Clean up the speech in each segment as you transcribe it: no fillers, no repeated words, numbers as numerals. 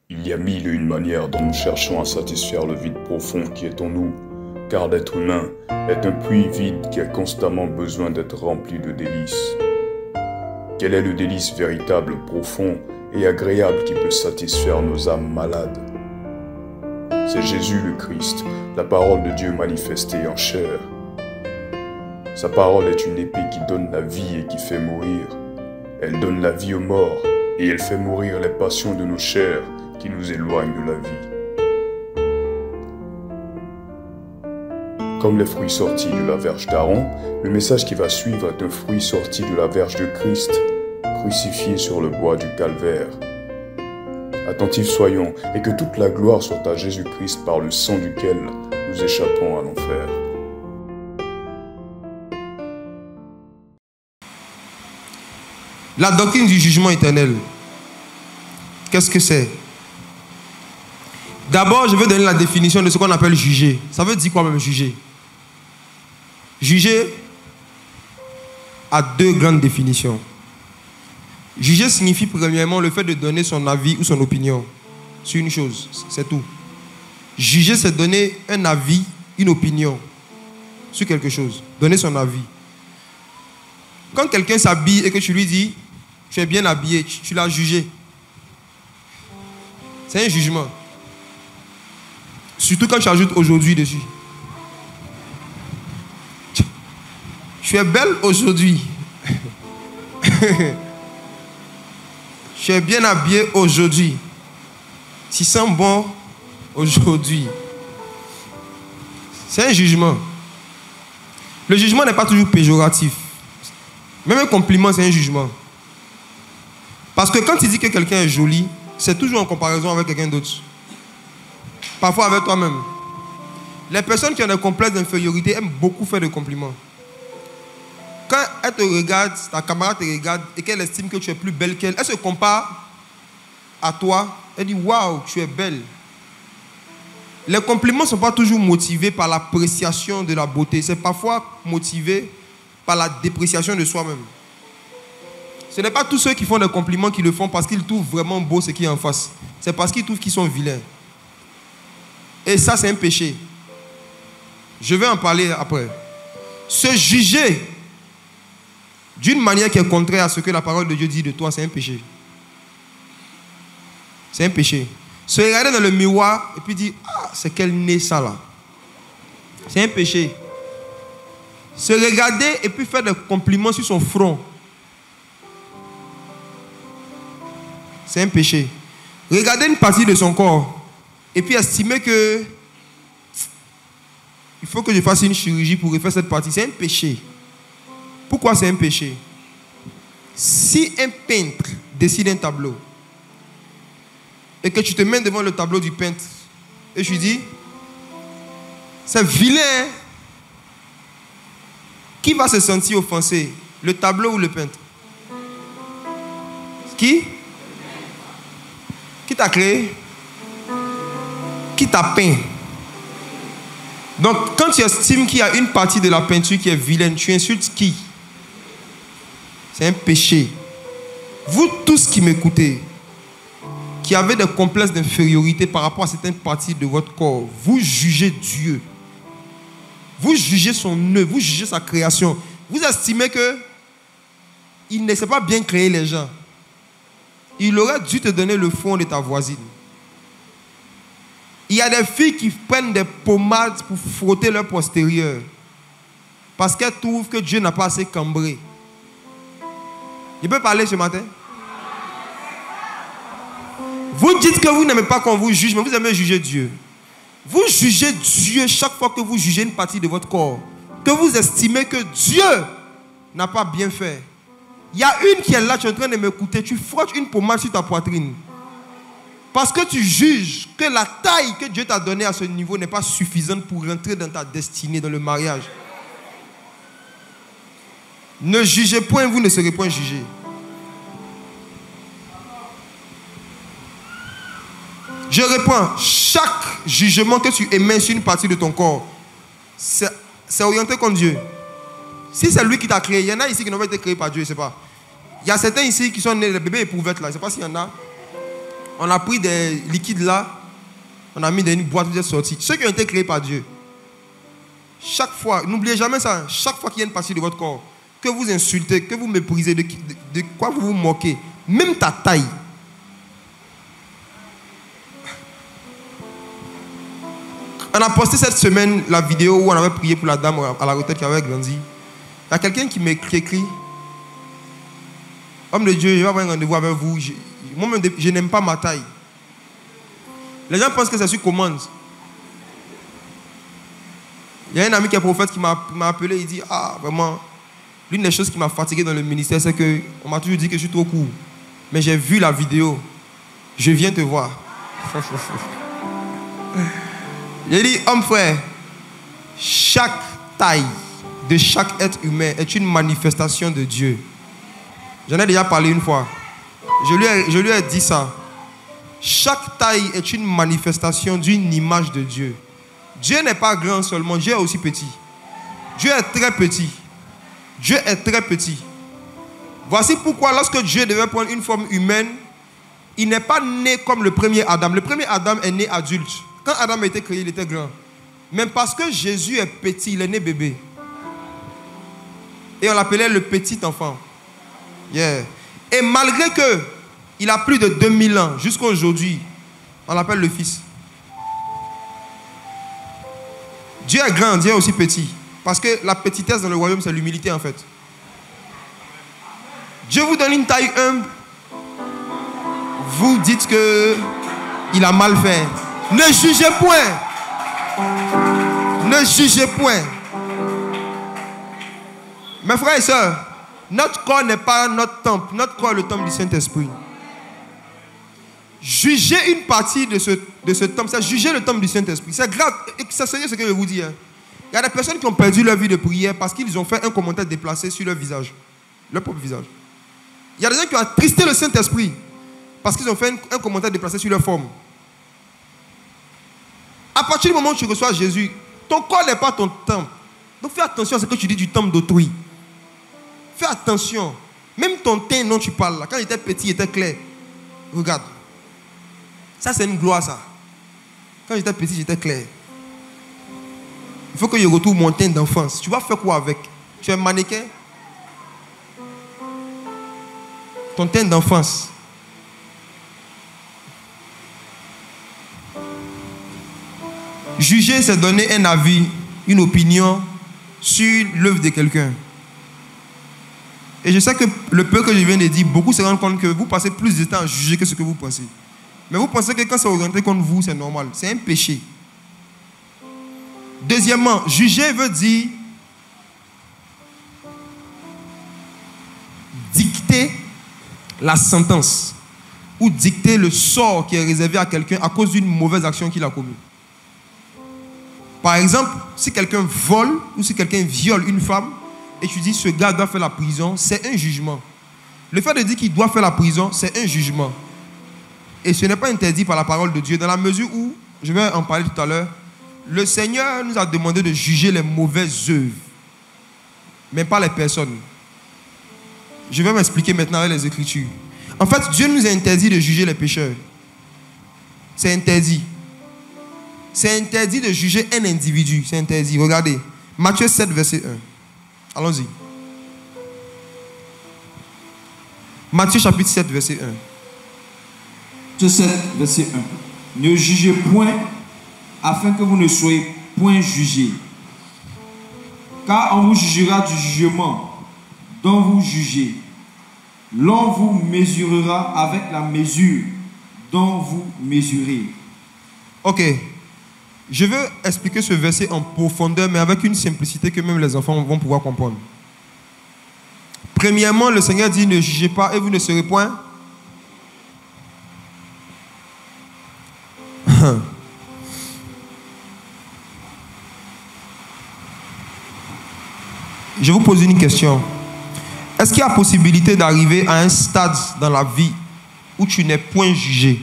Il y a mille et une manières dont nous cherchons à satisfaire le vide profond qui est en nous, car l'être humain est un puits vide qui a constamment besoin d'être rempli de délices. Quel est le délice véritable, profond et agréable qui peut satisfaire nos âmes malades? C'est Jésus le Christ, la parole de Dieu manifestée en chair. Sa parole est une épée qui donne la vie et qui fait mourir. Elle donne la vie aux morts et elle fait mourir les passions de nos chairs qui nous éloignent de la vie. Comme les fruits sortis de la verge d'Aaron, le message qui va suivre est un fruit sorti de la verge de Christ, crucifié sur le bois du calvaire. Attentifs soyons, et que toute la gloire soit à Jésus-Christ par le sang duquel nous échappons à l'enfer. La doctrine du jugement éternel. Qu'est-ce que c'est? D'abord, je vais donner la définition de ce qu'on appelle juger. Ça veut dire quoi même juger? Juger a deux grandes définitions. Juger signifie premièrement le fait de donner son avis ou son opinion sur une chose. C'est tout. Juger, c'est donner un avis, une opinion sur quelque chose. Donner son avis. Quand quelqu'un s'habille et que tu lui dis « tu es bien habillé », tu l'as jugé. C'est un jugement. Surtout quand tu ajoutes aujourd'hui dessus. Tu es belle aujourd'hui. Tu es bien habillé aujourd'hui. Tu sens bon aujourd'hui. C'est un jugement. Le jugement n'est pas toujours péjoratif. Même un compliment, c'est un jugement. Parce que quand tu dis que quelqu'un est joli, c'est toujours en comparaison avec quelqu'un d'autre. Parfois avec toi-même. Les personnes qui ont des complexes d'infériorité aiment beaucoup faire des compliments. Quand elle te regarde, ta camarade te regarde et qu'elle estime que tu es plus belle qu'elle, elle se compare à toi. Elle dit « Waouh, tu es belle ». Les compliments ne sont pas toujours motivés par l'appréciation de la beauté. C'est parfois motivé par la dépréciation de soi-même. Ce n'est pas tous ceux qui font des compliments qui le font parce qu'ils trouvent vraiment beau ce qui est en face. C'est parce qu'ils trouvent qu'ils sont vilains. Et ça, c'est un péché. Je vais en parler après. Se juger d'une manière qui est contraire à ce que la parole de Dieu dit de toi, c'est un péché. C'est un péché. Se regarder dans le miroir et puis dire « Ah, c'est quel nez ça là ?» C'est un péché. Se regarder et puis faire des compliments sur son front. C'est un péché. Regarder une partie de son corps et puis estimer que il faut que je fasse une chirurgie pour refaire cette partie. C'est un péché. Pourquoi c'est un péché? Si un peintre dessine un tableau et que tu te mets devant le tableau du peintre et je lui dis c'est vilain, qui va se sentir offensé? Le tableau ou le peintre? Qui? Qui t'a créé? Qui t'a peint? Donc, quand tu estimes qu'il y a une partie de la peinture qui est vilaine, tu insultes qui? C'est un péché. Vous tous qui m'écoutez, qui avez des complexes d'infériorité par rapport à certaines parties de votre corps, vous jugez Dieu. Vous jugez son œuvre, vous jugez sa création. Vous estimez que il ne sait pas bien créer les gens. Il aurait dû te donner le fond de ta voisine. Il y a des filles qui prennent des pommades pour frotter leur postérieur parce qu'elles trouvent que Dieu n'a pas assez cambré. Je peux parler ce matin? Vous dites que vous n'aimez pas qu'on vous juge, mais vous aimez juger Dieu. Vous jugez Dieu chaque fois que vous jugez une partie de votre corps, que vous estimez que Dieu n'a pas bien fait. Il y a une qui est là, tu es en train de m'écouter, tu frottes une pommade sur ta poitrine. Parce que tu juges que la taille que Dieu t'a donnée à ce niveau n'est pas suffisante pour rentrer dans ta destinée, dans le mariage. Ne jugez point, vous ne serez point jugés. Je réponds, chaque jugement que tu émets sur une partie de ton corps, c'est orienté contre Dieu. Si c'est lui qui t'a créé, il y en a ici qui n'ont pas été créés par Dieu, je ne sais pas. Il y a certains ici qui sont nés, les bébés éprouvettes là, je ne sais pas s'il y en a. On a pris des liquides là, on a mis dans une boîte, vous êtes sortis. Ceux qui ont été créés par Dieu. Chaque fois, n'oubliez jamais ça, chaque fois qu'il y a une partie de votre corps, que vous insultez, que vous méprisez, de quoi vous vous moquez, même ta taille. On a posté cette semaine la vidéo où on avait prié pour la dame à la retraite qui avait grandi. Il y a quelqu'un qui m'écrit: homme de Dieu, je vais avoir un rendez-vous avec vous. Moi-même, je n'aime pas ma taille. Les gens pensent que c'est sur commande. Il y a un ami qui est prophète qui m'a appelé. Il dit: ah, vraiment, l'une des choses qui m'a fatigué dans le ministère, c'est qu'on m'a toujours dit que je suis trop court. Mais j'ai vu la vidéo. Je viens te voir. J'ai dit: homme frère, chaque taille de chaque être humain est une manifestation de Dieu. J'en ai déjà parlé une fois. Je lui ai dit ça. Chaque taille est une manifestation d'une image de Dieu. Dieu n'est pas grand seulement, Dieu est aussi petit. Dieu est très petit. Dieu est très petit. Voici pourquoi lorsque Dieu devait prendre une forme humaine, il n'est pas né comme le premier Adam. Le premier Adam est né adulte. Quand Adam a été créé, il était grand. Mais parce que Jésus est petit, il est né bébé. Et on l'appelait le petit enfant. Yeah. Et malgré qu'il a plus de 2000 ans, jusqu'à aujourd'hui, on l'appelle le fils. Dieu est grand, Dieu est aussi petit. Parce que la petitesse dans le royaume, c'est l'humilité en fait. Dieu vous donne une taille humble. Vous dites qu'il a mal fait. Ne jugez point. Ne jugez point. Mes frères et sœurs, notre corps n'est pas notre temple. Notre corps est le temple du Saint-Esprit. Juger une partie de ce temple, c'est juger le temple du Saint-Esprit. C'est grave. C'est sérieux ce que je vous dis. Il y a des personnes qui ont perdu leur vie de prière parce qu'ils ont fait un commentaire déplacé sur leur visage. Leur propre visage. Il y a des gens qui ont attristé le Saint-Esprit parce qu'ils ont fait un commentaire déplacé sur leur forme. À partir du moment où tu reçois Jésus, ton corps n'est pas ton temple. Donc fais attention à ce que tu dis du temple d'autrui. Fais attention. Même ton teint dont tu parles, là, quand il était petit, il était clair. Regarde. Ça, c'est une gloire, ça. Quand j'étais petit, j'étais clair. Il faut que je retrouve mon teint d'enfance. Tu vas faire quoi avec? Tu es un mannequin? Ton teint d'enfance. Juger, c'est donner un avis, une opinion sur l'œuvre de quelqu'un. Et je sais que le peu que je viens de dire, beaucoup se rendent compte que vous passez plus de temps à juger que ce que vous pensez. Mais vous pensez que quand c'est orienté contre vous, c'est normal. C'est un péché. Deuxièmement, juger veut dire dicter la sentence ou dicter le sort qui est réservé à quelqu'un à cause d'une mauvaise action qu'il a commise. Par exemple, si quelqu'un vole ou si quelqu'un viole une femme et tu dis ce gars doit faire la prison, c'est un jugement. Le fait de dire qu'il doit faire la prison, c'est un jugement. Et ce n'est pas interdit par la parole de Dieu dans la mesure où, je vais en parler tout à l'heure, le Seigneur nous a demandé de juger les mauvaises œuvres, mais pas les personnes. Je vais m'expliquer maintenant avec les Écritures. En fait, Dieu nous a interdit de juger les pécheurs. C'est interdit. C'est interdit de juger un individu. C'est interdit. Regardez. Matthieu 7, verset 1. Allons-y. Matthieu chapitre 7, verset 1. Matthieu 7, verset 1. Ne jugez point, afin que vous ne soyez point jugés. Car on vous jugera du jugement dont vous jugez. L'on vous mesurera avec la mesure dont vous mesurez. Ok. Je veux expliquer ce verset en profondeur, mais avec une simplicité que même les enfants vont pouvoir comprendre. Premièrement, le Seigneur dit: ne jugez pas et vous ne serez point. Je vous pose une question. Est-ce qu'il y a possibilité d'arriver à un stade dans la vie où tu n'es point jugé?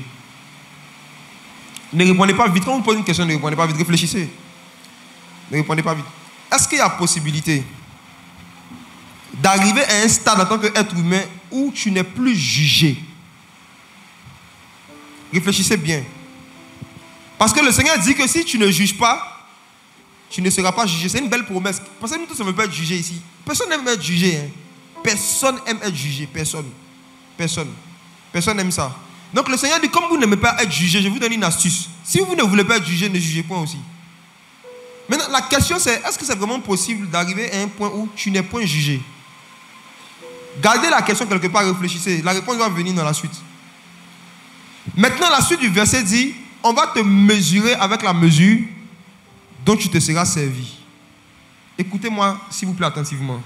Ne répondez pas vite. Quand on vous pose une question, ne répondez pas vite. Réfléchissez. Ne répondez pas vite. Est-ce qu'il y a possibilité d'arriver à un stade en tant qu'être humain où tu n'es plus jugé? Réfléchissez bien. Parce que le Seigneur dit que si tu ne juges pas, tu ne seras pas jugé. C'est une belle promesse. Parce que nous tous, on ne veut pas être jugés ici. Personne n'aime être jugé. Hein. Personne n'aime être jugé. Personne. Personne. Personne n'aime ça. Donc le Seigneur dit, comme vous n'aimez pas être jugé, je vous donne une astuce. Si vous ne voulez pas être jugé, ne jugez point aussi. Maintenant, la question c'est, est-ce que c'est vraiment possible d'arriver à un point où tu n'es point jugé? Gardez la question quelque part, réfléchissez. La réponse va venir dans la suite. Maintenant, la suite du verset dit, on va te mesurer avec la mesure dont tu te seras servi. Écoutez-moi, s'il vous plaît, attentivement.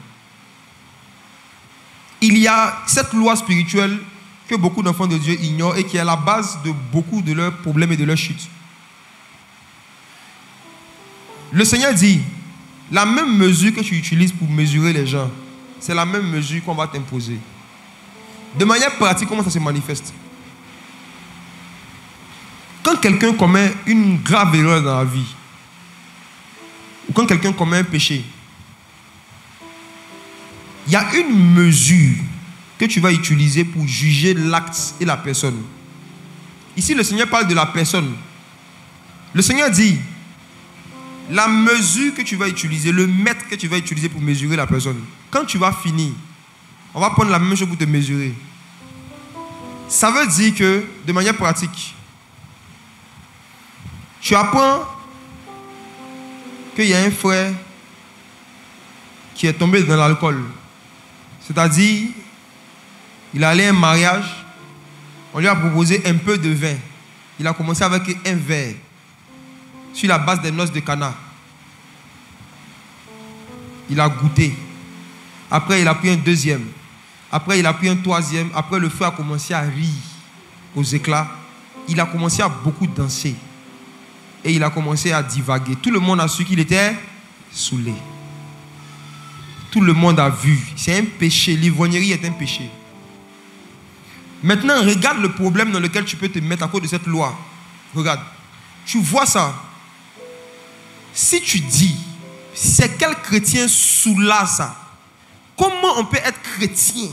Il y a cette loi spirituelle que beaucoup d'enfants de Dieu ignorent et qui est la base de beaucoup de leurs problèmes et de leurs chutes. Le Seigneur dit, la même mesure que tu utilises pour mesurer les gens, c'est la même mesure qu'on va t'imposer. De manière pratique, comment ça se manifeste? Quand quelqu'un commet une grave erreur dans la vie, ou quand quelqu'un commet un péché, il y a une mesure que tu vas utiliser pour juger l'acte et la personne. Ici, le Seigneur parle de la personne. Le Seigneur dit, la mesure que tu vas utiliser, le mètre que tu vas utiliser pour mesurer la personne, quand tu vas finir, on va prendre la même chose pour te mesurer. Ça veut dire que, de manière pratique, tu apprends qu'il y a un frère qui est tombé dans l'alcool. C'est-à-dire, il allait à un mariage, on lui a proposé un peu de vin. Il a commencé avec un verre sur la base des noces de Cana. Il a goûté. Après, il a pris un deuxième. Après, il a pris un troisième. Après, le frère a commencé à rire aux éclats. Il a commencé à beaucoup danser. Et il a commencé à divaguer. Tout le monde a su qu'il était saoulé. Tout le monde a vu. C'est un péché. L'ivrognerie est un péché. Maintenant, regarde le problème dans lequel tu peux te mettre à cause de cette loi. Regarde. Tu vois ça. Si tu dis, c'est quel chrétien saoula ça? Comment on peut être chrétien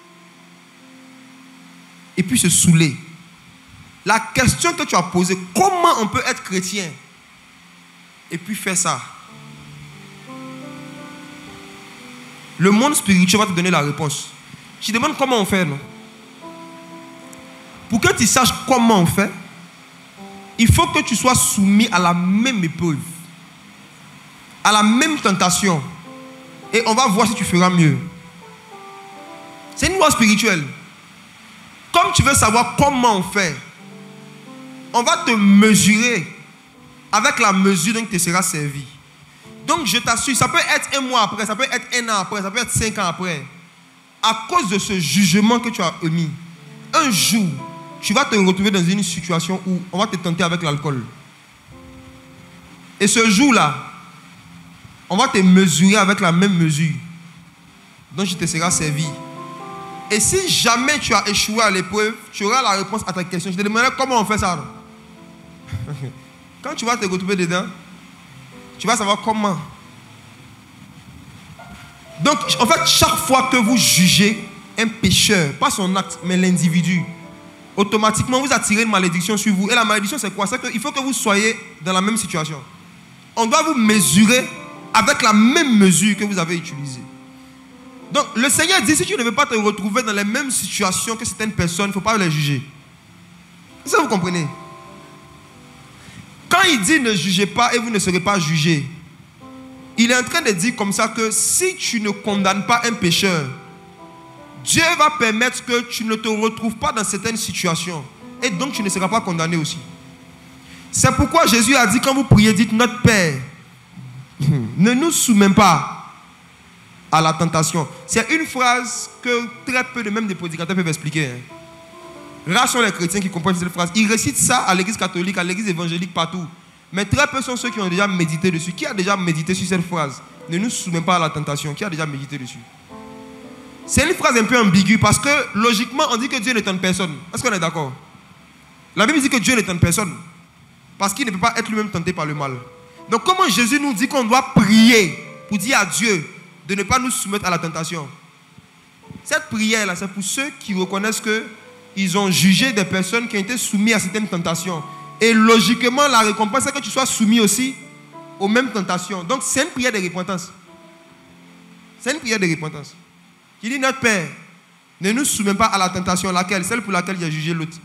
et puis se saouler? La question que tu as posée, comment on peut être chrétien et puis faire ça? Le monde spirituel va te donner la réponse. Tu te demandes comment on fait, non? Pour que tu saches comment on fait, il faut que tu sois soumis à la même épreuve, à la même tentation. Et on va voir si tu feras mieux. C'est une loi spirituelle. Comme tu veux savoir comment on fait, on va te mesurer avec la mesure dont tu seras servi. Donc je t'assure, ça peut être un mois après, ça peut être un an après, ça peut être 5 ans après. À cause de ce jugement que tu as émis, un jour, tu vas te retrouver dans une situation où on va te tenter avec l'alcool. Et ce jour-là, on va te mesurer avec la même mesure dont tu te seras servi. Et si jamais tu as échoué à l'épreuve, tu auras la réponse à ta question. Je te demanderai comment on fait ça. Quand tu vas te retrouver dedans, tu vas savoir comment. Donc, en fait, chaque fois que vous jugez un pécheur, pas son acte, mais l'individu, automatiquement, vous attirez une malédiction sur vous. Et la malédiction, c'est quoi? C'est qu'il faut que vous soyez dans la même situation. On doit vous mesurer avec la même mesure que vous avez utilisée. Donc, le Seigneur dit, si tu ne veux pas te retrouver dans les mêmes situations que certaines personnes, il ne faut pas les juger. Ça, vous comprenez? Quand il dit ne jugez pas et vous ne serez pas jugés, il est en train de dire comme ça que si tu ne condamnes pas un pécheur, Dieu va permettre que tu ne te retrouves pas dans certaines situations. Et donc tu ne seras pas condamné aussi. C'est pourquoi Jésus a dit, quand vous priez, dites notre Père, ne nous soumets pas à la tentation. C'est une phrase que très peu de même des prédicateurs peuvent expliquer. Rares sont les chrétiens qui comprennent cette phrase. Ils récitent ça à l'église catholique, à l'église évangélique, partout. Mais très peu sont ceux qui ont déjà médité dessus. Qui a déjà médité sur cette phrase? Ne nous soumets pas à la tentation. Qui a déjà médité dessus? C'est une phrase un peu ambiguë parce que logiquement on dit que Dieu ne tente personne. Est-ce qu'on est d'accord? La Bible dit que Dieu ne tente personne parce qu'il ne peut pas être lui-même tenté par le mal. Donc comment Jésus nous dit qu'on doit prier pour dire à Dieu de ne pas nous soumettre à la tentation? Cette prière-là, c'est pour ceux qui reconnaissent que ils ont jugé des personnes qui ont été soumises à certaines tentations. Et logiquement, la récompense, c'est que tu sois soumis aussi aux mêmes tentations. Donc, c'est une prière de repentance. C'est une prière de repentance. Qui dit, notre Père, ne nous soumets pas à la tentation, laquelle? Celle pour laquelle il a jugé l'autre.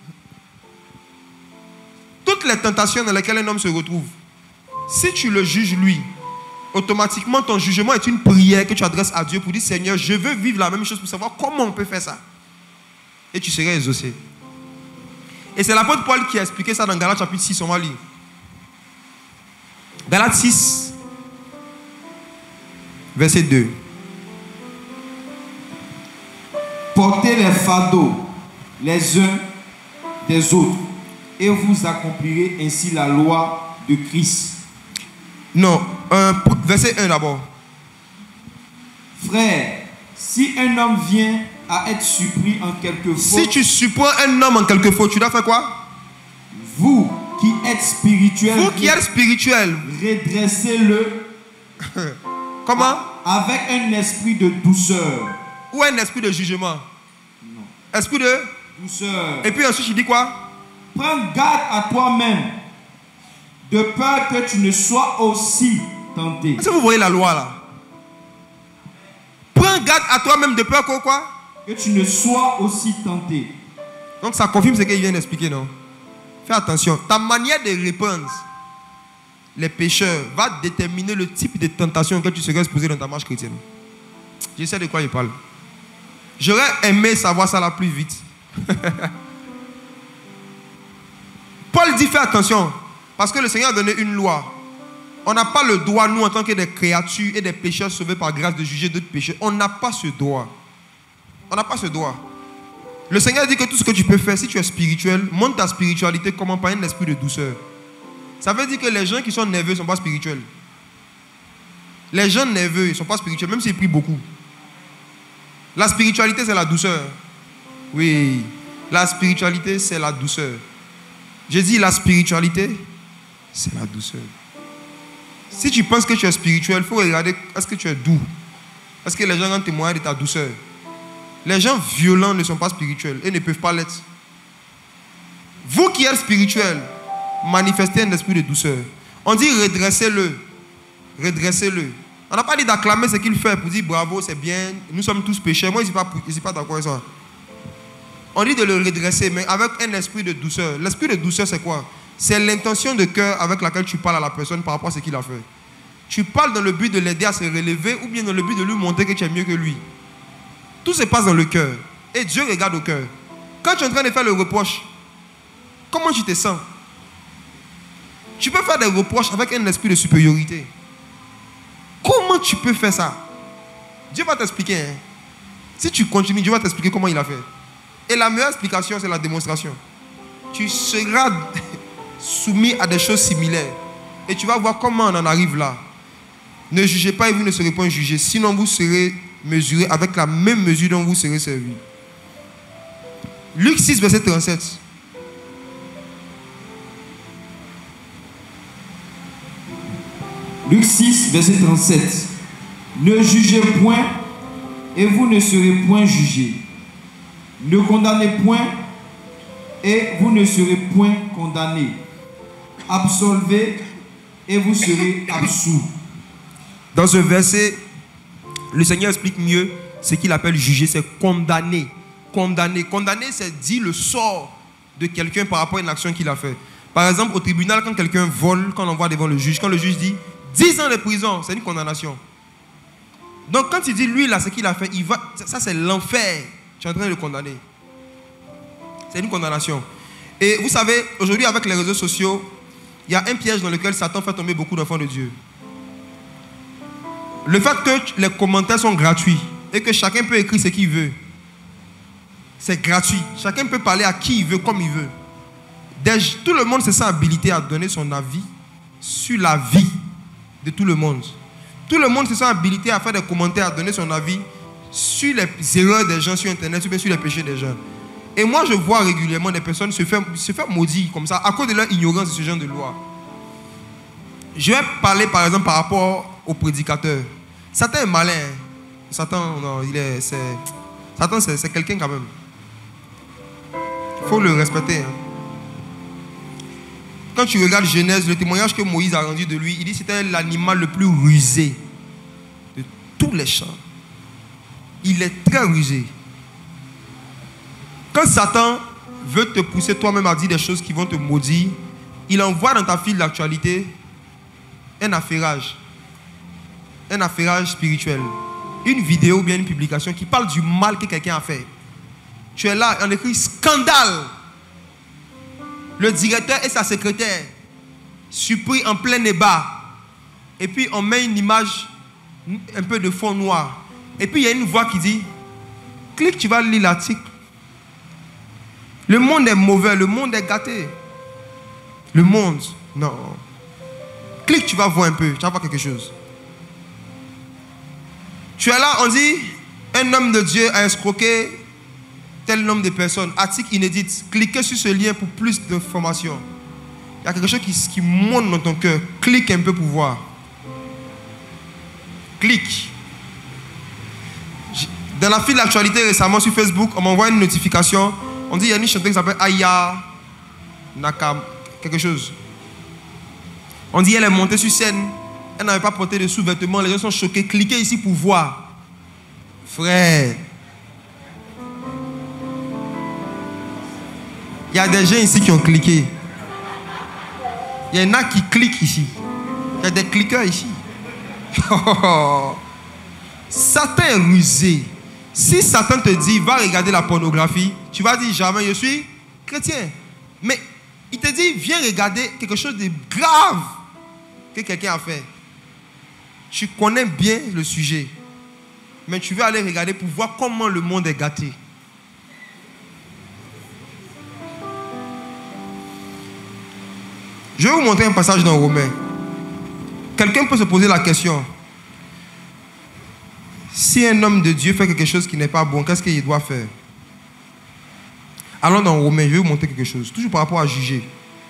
Toutes les tentations dans lesquelles un homme se retrouve, si tu le juges lui, automatiquement ton jugement est une prière que tu adresses à Dieu pour dire, Seigneur, je veux vivre la même chose pour savoir comment on peut faire ça. Et tu serais exaucé. Et c'est l'apôtre Paul qui a expliqué ça dans Galates chapitre 6, on va lire. Galates 6, verset 2. Portez les fardeaux les uns des autres et vous accomplirez ainsi la loi de Christ. Non, verset 1 d'abord. Frère, si un homme vient à être surpris en quelque faute, Si tu surprends un homme en quelque faute, tu dois faire quoi? vous qui êtes spirituel, Vous qui êtes spirituel, redressez-le comment? avec un esprit de douceur. Ou un esprit de jugement? Non. Esprit de... Douceur. Et puis ensuite, il dit quoi? Prends garde à toi-même, de peur que tu ne sois aussi tenté. Est-ce que vous voyez la loi là? Prends garde à toi-même de peur que quoi? Que tu ne sois aussi tenté. Donc ça confirme ce qu'il vient d'expliquer, non? Fais attention. Ta manière de répondre les pécheurs va déterminer le type de tentation que tu serais exposé dans ta marche chrétienne. Je sais de quoi il parle. J'aurais aimé savoir ça là plus vite. Paul dit fais attention. Parce que le Seigneur a donné une loi. On n'a pas le droit, nous, en tant que des créatures et des pécheurs sauvés par grâce, de juger d'autres pécheurs. On n'a pas ce droit. On n'a pas ce droit. Le Seigneur dit que tout ce que tu peux faire, si tu es spirituel, montre ta spiritualité comment par un esprit de douceur. Ça veut dire que les gens qui sont nerveux ne sont pas spirituels. Les gens nerveux ne sont pas spirituels, même s'ils prient beaucoup. La spiritualité, c'est la douceur. Oui, la spiritualité, c'est la douceur. J'ai dit la spiritualité, c'est la douceur. Si tu penses que tu es spirituel, il faut regarder, est-ce que tu es doux? Est-ce que les gens rendent témoignage de ta douceur? Les gens violents ne sont pas spirituels et ne peuvent pas l'être. Vous qui êtes spirituel, manifestez un esprit de douceur. On dit redressez-le. Redressez-le. On n'a pas dit d'acclamer ce qu'il fait pour dire bravo, c'est bien, nous sommes tous pécheurs. Moi, je ne suis pas d'accord avec ça. On dit de le redresser, mais avec un esprit de douceur. L'esprit de douceur, c'est quoi? C'est l'intention de cœur avec laquelle tu parles à la personne par rapport à ce qu'il a fait. Tu parles dans le but de l'aider à se relever ou bien dans le but de lui montrer que tu es mieux que lui. Tout se passe dans le cœur. Et Dieu regarde au cœur. Quand tu es en train de faire le reproche, comment tu te sens? Tu peux faire des reproches avec un esprit de supériorité. Comment tu peux faire ça? Dieu va t'expliquer. Hein? Si tu continues, Dieu va t'expliquer comment il a fait. Et la meilleure explication, c'est la démonstration. Tu seras soumis à des choses similaires. Et tu vas voir comment on en arrive là. Ne jugez pas et vous ne serez pas jugés. Sinon, vous serez mesurés avec la même mesure dont vous serez servis. Luc 6, verset 37. Luc 6, verset 37. Ne jugez point et vous ne serez point jugés. Ne condamnez point et vous ne serez point condamnés. Absolvez et vous serez absous. Dans ce verset, le Seigneur explique mieux ce qu'il appelle juger, c'est condamner. Condamner. Condamner, c'est dire le sort de quelqu'un par rapport à une action qu'il a fait. Par exemple, au tribunal, quand quelqu'un vole, quand on va devant le juge, quand le juge dit 10 ans de prison, c'est une condamnation. Donc quand il dit lui là, ce qu'il a fait, ça c'est l'enfer. Tu es en train de le condamner. C'est une condamnation. Et vous savez, aujourd'hui avec les réseaux sociaux, il y a un piège dans lequel Satan fait tomber beaucoup d'enfants de Dieu. Le fait que les commentaires sont gratuits et que chacun peut écrire ce qu'il veut, c'est gratuit. Chacun peut parler à qui il veut, comme il veut. Tout le monde se sent habilité à donner son avis sur la vie de tout le monde. Tout le monde se sent habilité à faire des commentaires, à donner son avis sur les erreurs des gens sur Internet, ou bien sur les péchés des gens. Et moi, je vois régulièrement des personnes se faire maudire comme ça, à cause de leur ignorance de ce genre de loi. Je vais parler par exemple par rapport aux prédicateurs. Satan est malin. Satan, non, Satan, c'est quelqu'un quand même. Il faut le respecter. Hein. Quand tu regardes Genèse, le témoignage que Moïse a rendu de lui, il dit que c'était l'animal le plus rusé de tous les champs. Il est très rusé. Quand Satan veut te pousser toi-même à dire des choses qui vont te maudire, il envoie dans ta file d'actualité un affairage spirituel. Une vidéo ou bien une publication qui parle du mal que quelqu'un a fait. Tu es là, on écrit scandale. Le directeur et sa secrétaire surpris en plein débat. Et puis on met une image un peu de fond noir. Et puis il y a une voix qui dit, clique, tu vas lire l'article. Le monde est mauvais, le monde est gâté. Le monde, non. Clique, tu vas voir un peu, tu vas voir quelque chose. Tu es là, on dit, un homme de Dieu a escroqué tel nombre de personnes. Article inédit. Cliquez sur ce lien pour plus d'informations. Il y a quelque chose qui monte dans ton cœur. Clique un peu pour voir. Clique. Dans la file d'actualité récemment sur Facebook, on m'envoie une notification. On dit il y a une chanteuse qui s'appelle Aya Nakam, quelque chose. On dit elle est montée sur scène. Elle n'avait pas porté de sous-vêtements. Les gens sont choqués. Cliquez ici pour voir. Frère. Il y a des gens ici qui ont cliqué. Il y en a qui cliquent ici. Il y a des cliqueurs ici. Satan est rusé. Si Satan te dit, va regarder la pornographie, tu vas dire, jamais je suis chrétien. Mais il te dit, viens regarder quelque chose de grave que quelqu'un a fait. Tu connais bien le sujet. Mais tu veux aller regarder pour voir comment le monde est gâté. Je vais vous montrer un passage dans Romains. Quelqu'un peut se poser la question. Si un homme de Dieu fait quelque chose qui n'est pas bon, qu'est-ce qu'il doit faire? Allons dans Romains, je vais vous montrer quelque chose. Toujours par rapport à juger.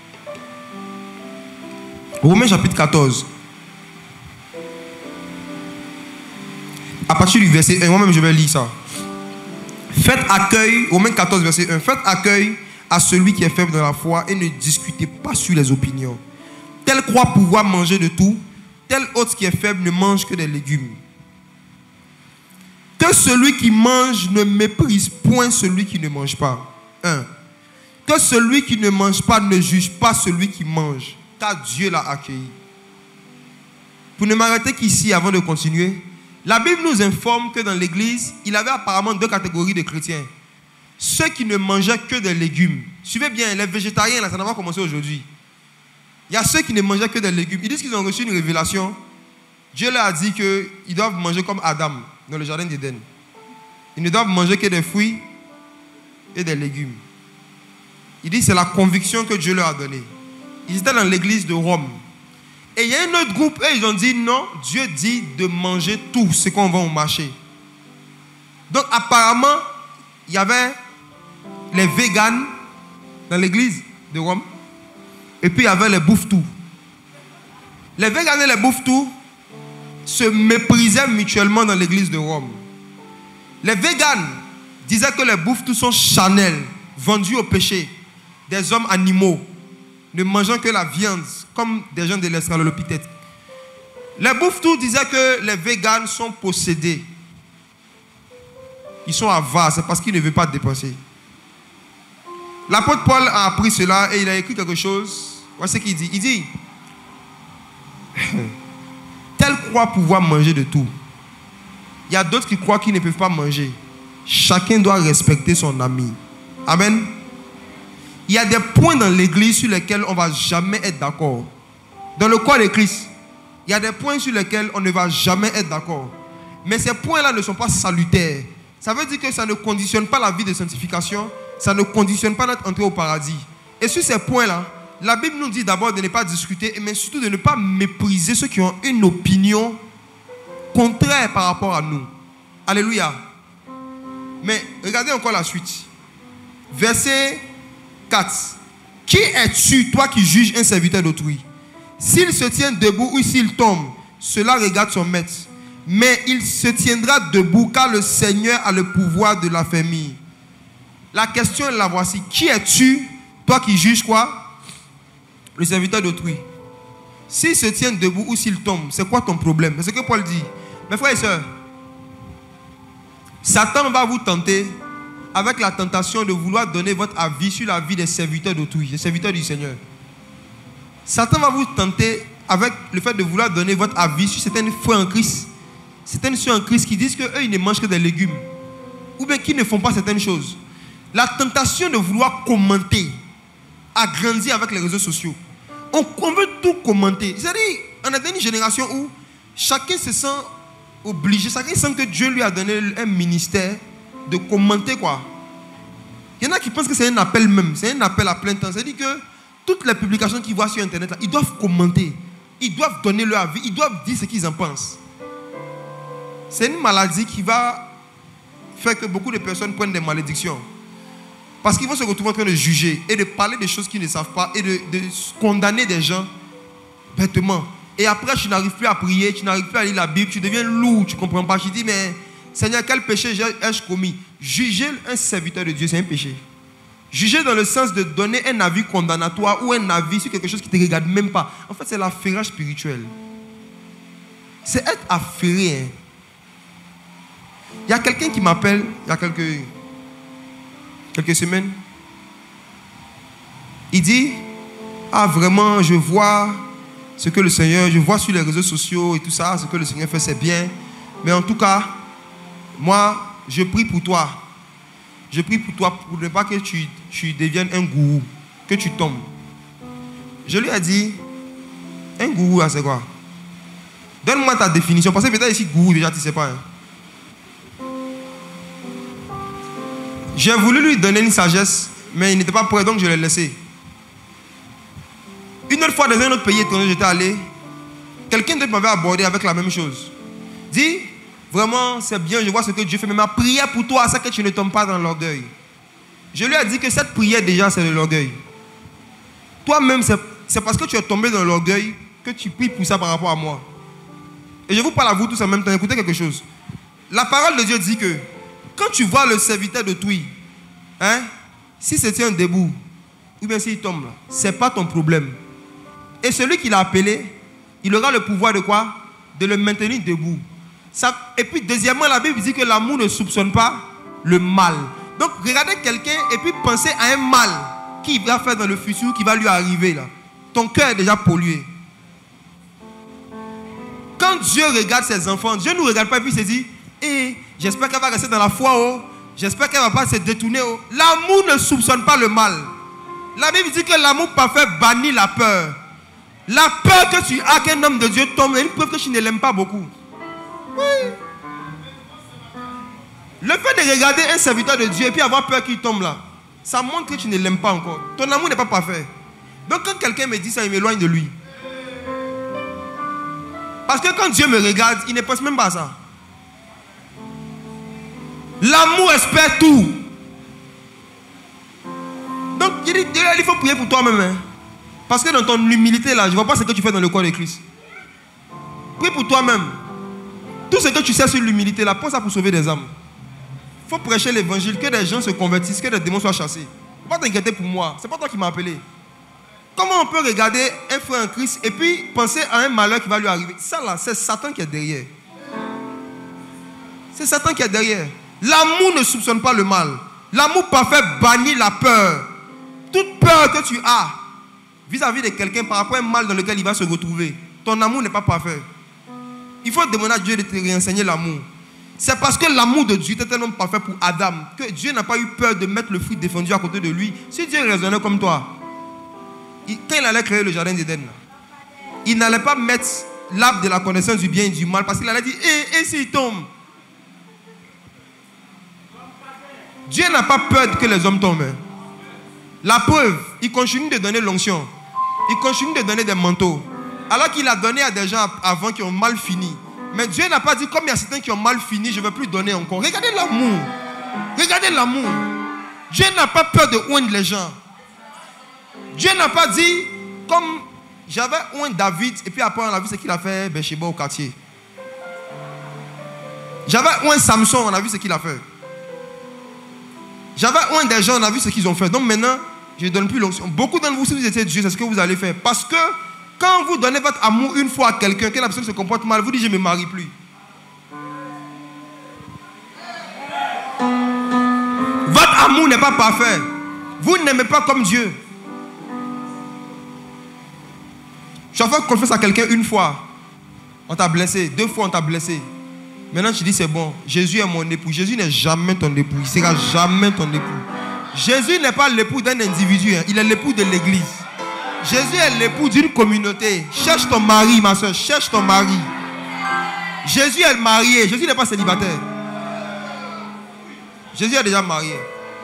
Romains chapitre 14. À partir du verset 1, moi-même je vais lire ça. Faites accueil, Romains 14, verset 1. Faites accueil à celui qui est faible dans la foi et ne discutez pas sur les opinions. Tel croit pouvoir manger de tout, tel autre qui est faible ne mange que des légumes. Que celui qui mange ne méprise point celui qui ne mange pas. 1. Que celui qui ne mange pas ne juge pas celui qui mange, car Dieu l'a accueilli. Pour ne m'arrêter qu'ici avant de continuer, la Bible nous informe que dans l'église, il y avait apparemment 2 catégories de chrétiens. Ceux qui ne mangeaient que des légumes. Suivez bien, les végétariens, là, ça n'a pas commencé aujourd'hui. Il y a ceux qui ne mangeaient que des légumes. Ils disent qu'ils ont reçu une révélation. Dieu leur a dit qu'ils doivent manger comme Adam dans le jardin d'Éden. Ils ne doivent manger que des fruits et des légumes. Il dit que c'est la conviction que Dieu leur a donnée. Ils étaient dans l'église de Rome. Et il y a un autre groupe, et ils ont dit non, Dieu dit de manger tout ce qu'on vend au marché. Donc apparemment, il y avait les véganes dans l'église de Rome. Et puis il y avait les bouffes-tout. Les véganes et les bouffes-tout se méprisaient mutuellement dans l'église de Rome. Les véganes disaient que les bouffes-tout sont charnels, vendus au péché, des hommes animaux, ne mangeant que la viande, comme des gens de l'Australopithèque. Les bouffes-tout disaient que les véganes sont possédés. Ils sont avares, c'est parce qu'ils ne veulent pas dépenser. L'apôtre Paul a appris cela et il a écrit quelque chose. Voici ce qu'il dit. Il dit, tel croit pouvoir manger de tout. Il y a d'autres qui croient qu'ils ne peuvent pas manger. Chacun doit respecter son ami. Amen. Il y a des points dans l'église sur lesquels on ne va jamais être d'accord. Dans le corps de Christ, il y a des points sur lesquels on ne va jamais être d'accord. Mais ces points-là ne sont pas salutaires. Ça veut dire que ça ne conditionne pas la vie de sanctification. Ça ne conditionne pas notre entrée au paradis. Et sur ces points-là, la Bible nous dit d'abord de ne pas discuter, mais surtout de ne pas mépriser ceux qui ont une opinion contraire par rapport à nous. Alléluia. Mais regardez encore la suite. Verset 4. Qui es-tu, toi qui juges un serviteur d'autrui? S'il se tient debout ou s'il tombe, cela regarde son maître. Mais il se tiendra debout car le Seigneur a le pouvoir de l'affermir. La question est la voici. Qui es-tu, toi qui juges quoi? Le serviteur d'autrui. S'il se tient debout ou s'il tombe, c'est quoi ton problème? C'est ce que Paul dit. Mes frères et sœurs, Satan va vous tenter avec la tentation de vouloir donner votre avis sur la vie des serviteurs d'autrui, des serviteurs du Seigneur. Satan va vous tenter avec le fait de vouloir donner votre avis sur certaines foi en Christ. Certaines soeurs en Christ qui disent qu'eux, ils ne mangent que des légumes. Ou bien qui ne font pas certaines choses. La tentation de vouloir commenter a grandi avec les réseaux sociaux. On veut tout commenter. C'est-à-dire, on a une génération où chacun se sent obligé, chacun sent que Dieu lui a donné un ministère de commenter quoi. Il y en a qui pensent que c'est un appel même, c'est un appel à plein temps. C'est-à-dire que toutes les publications qu'ils voient sur Internet, là, ils doivent commenter, ils doivent donner leur avis, ils doivent dire ce qu'ils en pensent. C'est une maladie qui va faire que beaucoup de personnes prennent des malédictions. Parce qu'ils vont se retrouver en train de juger et de parler des choses qu'ils ne savent pas et de condamner des gens bêtement. Et après, tu n'arrives plus à prier, tu n'arrives plus à lire la Bible, tu deviens lourd, tu ne comprends pas. Tu dis, mais Seigneur, quel péché ai-je commis? Juger un serviteur de Dieu, c'est un péché. Juger dans le sens de donner un avis condamnatoire ou un avis sur quelque chose qui ne te regarde même pas. En fait, c'est l'affairage spirituel. C'est être affairé. Hein. Il y a quelqu'un qui m'appelle, il y a quelques semaines. Il dit, ah vraiment, je vois ce que le Seigneur, je vois sur les réseaux sociaux et tout ça, ce que le Seigneur fait, c'est bien. Mais en tout cas, moi, je prie pour toi. Je prie pour toi pour ne pas que tu deviennes un gourou, que tu tombes. Je lui ai dit, un gourou, là, c'est quoi? Donne-moi ta définition. Parce que peut-être ici, gourou, déjà, tu ne sais pas. Hein. J'ai voulu lui donner une sagesse, mais il n'était pas prêt, donc je l'ai laissé. Une autre fois, dans un autre pays étranger, j'étais allé. Quelqu'un d'autre m'avait abordé avec la même chose. Dit, vraiment, c'est bien, je vois ce que Dieu fait, mais ma prière pour toi, c'est que tu ne tombes pas dans l'orgueil. Je lui ai dit que cette prière, déjà, c'est de l'orgueil. Toi-même, c'est parce que tu es tombé dans l'orgueil que tu pries pour ça par rapport à moi. Et je vous parle à vous tous en même temps. Écoutez quelque chose. La parole de Dieu dit que quand tu vois le serviteur d'autrui, hein, s'il se tient debout, ou bien s'il tombe, ce n'est pas ton problème. Et celui qui l'a appelé, il aura le pouvoir de quoi? De le maintenir debout. Ça, et puis deuxièmement, la Bible dit que l'amour ne soupçonne pas le mal. Donc regardez quelqu'un et puis pensez à un mal qu'il va faire dans le futur, qui va lui arriver là. Ton cœur est déjà pollué. Quand Dieu regarde ses enfants, Dieu ne nous regarde pas et puis il se dit, j'espère qu'elle va rester dans la foi, oh. J'espère qu'elle ne va pas se détourner. Oh. L'amour ne soupçonne pas le mal. La Bible dit que l'amour parfait bannit la peur. La peur que tu as qu'un homme de Dieu tombe, c'est une preuve que tu ne l'aimes pas beaucoup. Oui. Le fait de regarder un serviteur de Dieu et puis avoir peur qu'il tombe là, ça montre que tu ne l'aimes pas encore. Ton amour n'est pas parfait. Donc quand quelqu'un me dit ça, il m'éloigne de lui. Parce que quand Dieu me regarde, il ne pense même pas à ça. L'amour espère tout. Donc il faut prier pour toi-même. Hein. Parce que dans ton humilité là, je ne vois pas ce que tu fais dans le corps de Christ. Prie pour toi-même. Tout ce que tu sais sur l'humilité là, pense ça pour sauver des âmes. Il faut prêcher l'évangile, que des gens se convertissent, que des démons soient chassés. Il ne faut pas t'inquiéter pour moi. Ce n'est pas toi qui m'as appelé. Comment on peut regarder un frère en Christ et puis penser à un malheur qui va lui arriver? Ça là, c'est Satan qui est derrière. C'est Satan qui est derrière. L'amour ne soupçonne pas le mal. L'amour parfait bannit la peur. Toute peur que tu as vis-à-vis de quelqu'un par rapport à un mal dans lequel il va se retrouver, ton amour n'est pas parfait. Il faut demander à Dieu de te réenseigner l'amour. C'est parce que l'amour de Dieu était tellement parfait pour Adam que Dieu n'a pas eu peur de mettre le fruit défendu à côté de lui. Si Dieu raisonnait comme toi, quand il allait créer le jardin d'Éden, il n'allait pas mettre l'arbre de la connaissance du bien et du mal parce qu'il allait dire, et s'il tombe? Dieu n'a pas peur que les hommes tombent. La preuve, il continue de donner l'onction. Il continue de donner des manteaux. Alors qu'il a donné à des gens avant qui ont mal fini. Mais Dieu n'a pas dit, comme il y a certains qui ont mal fini, je ne vais plus donner encore. Regardez l'amour. Regardez l'amour. Dieu n'a pas peur de oindre les gens. Dieu n'a pas dit, comme j'avais oint David, et puis après on a vu ce qu'il a fait Bathsheba au quartier. J'avais oint Samson, on a vu ce qu'il a fait. J'avais un des gens, on a vu ce qu'ils ont fait. Donc maintenant, je ne donne plus l'onction. Beaucoup d'entre vous, si vous étiez Dieu, c'est ce que vous allez faire. Parce que quand vous donnez votre amour une fois à quelqu'un, que la personne se comporte mal, vous dites je ne me marie plus. Votre amour n'est pas parfait. Vous n'aimez pas comme Dieu. Tu as fait confiance à quelqu'un une fois, on t'a blessé. 2 fois, on t'a blessé. Maintenant, tu dis c'est bon, Jésus est mon époux. Jésus n'est jamais ton époux. Il ne sera jamais ton époux. Jésus n'est pas l'époux d'un individu. Il est l'époux de l'église. Jésus est l'époux d'une communauté. Cherche ton mari, ma soeur. Cherche ton mari. Jésus est marié. Jésus n'est pas célibataire. Jésus est déjà marié.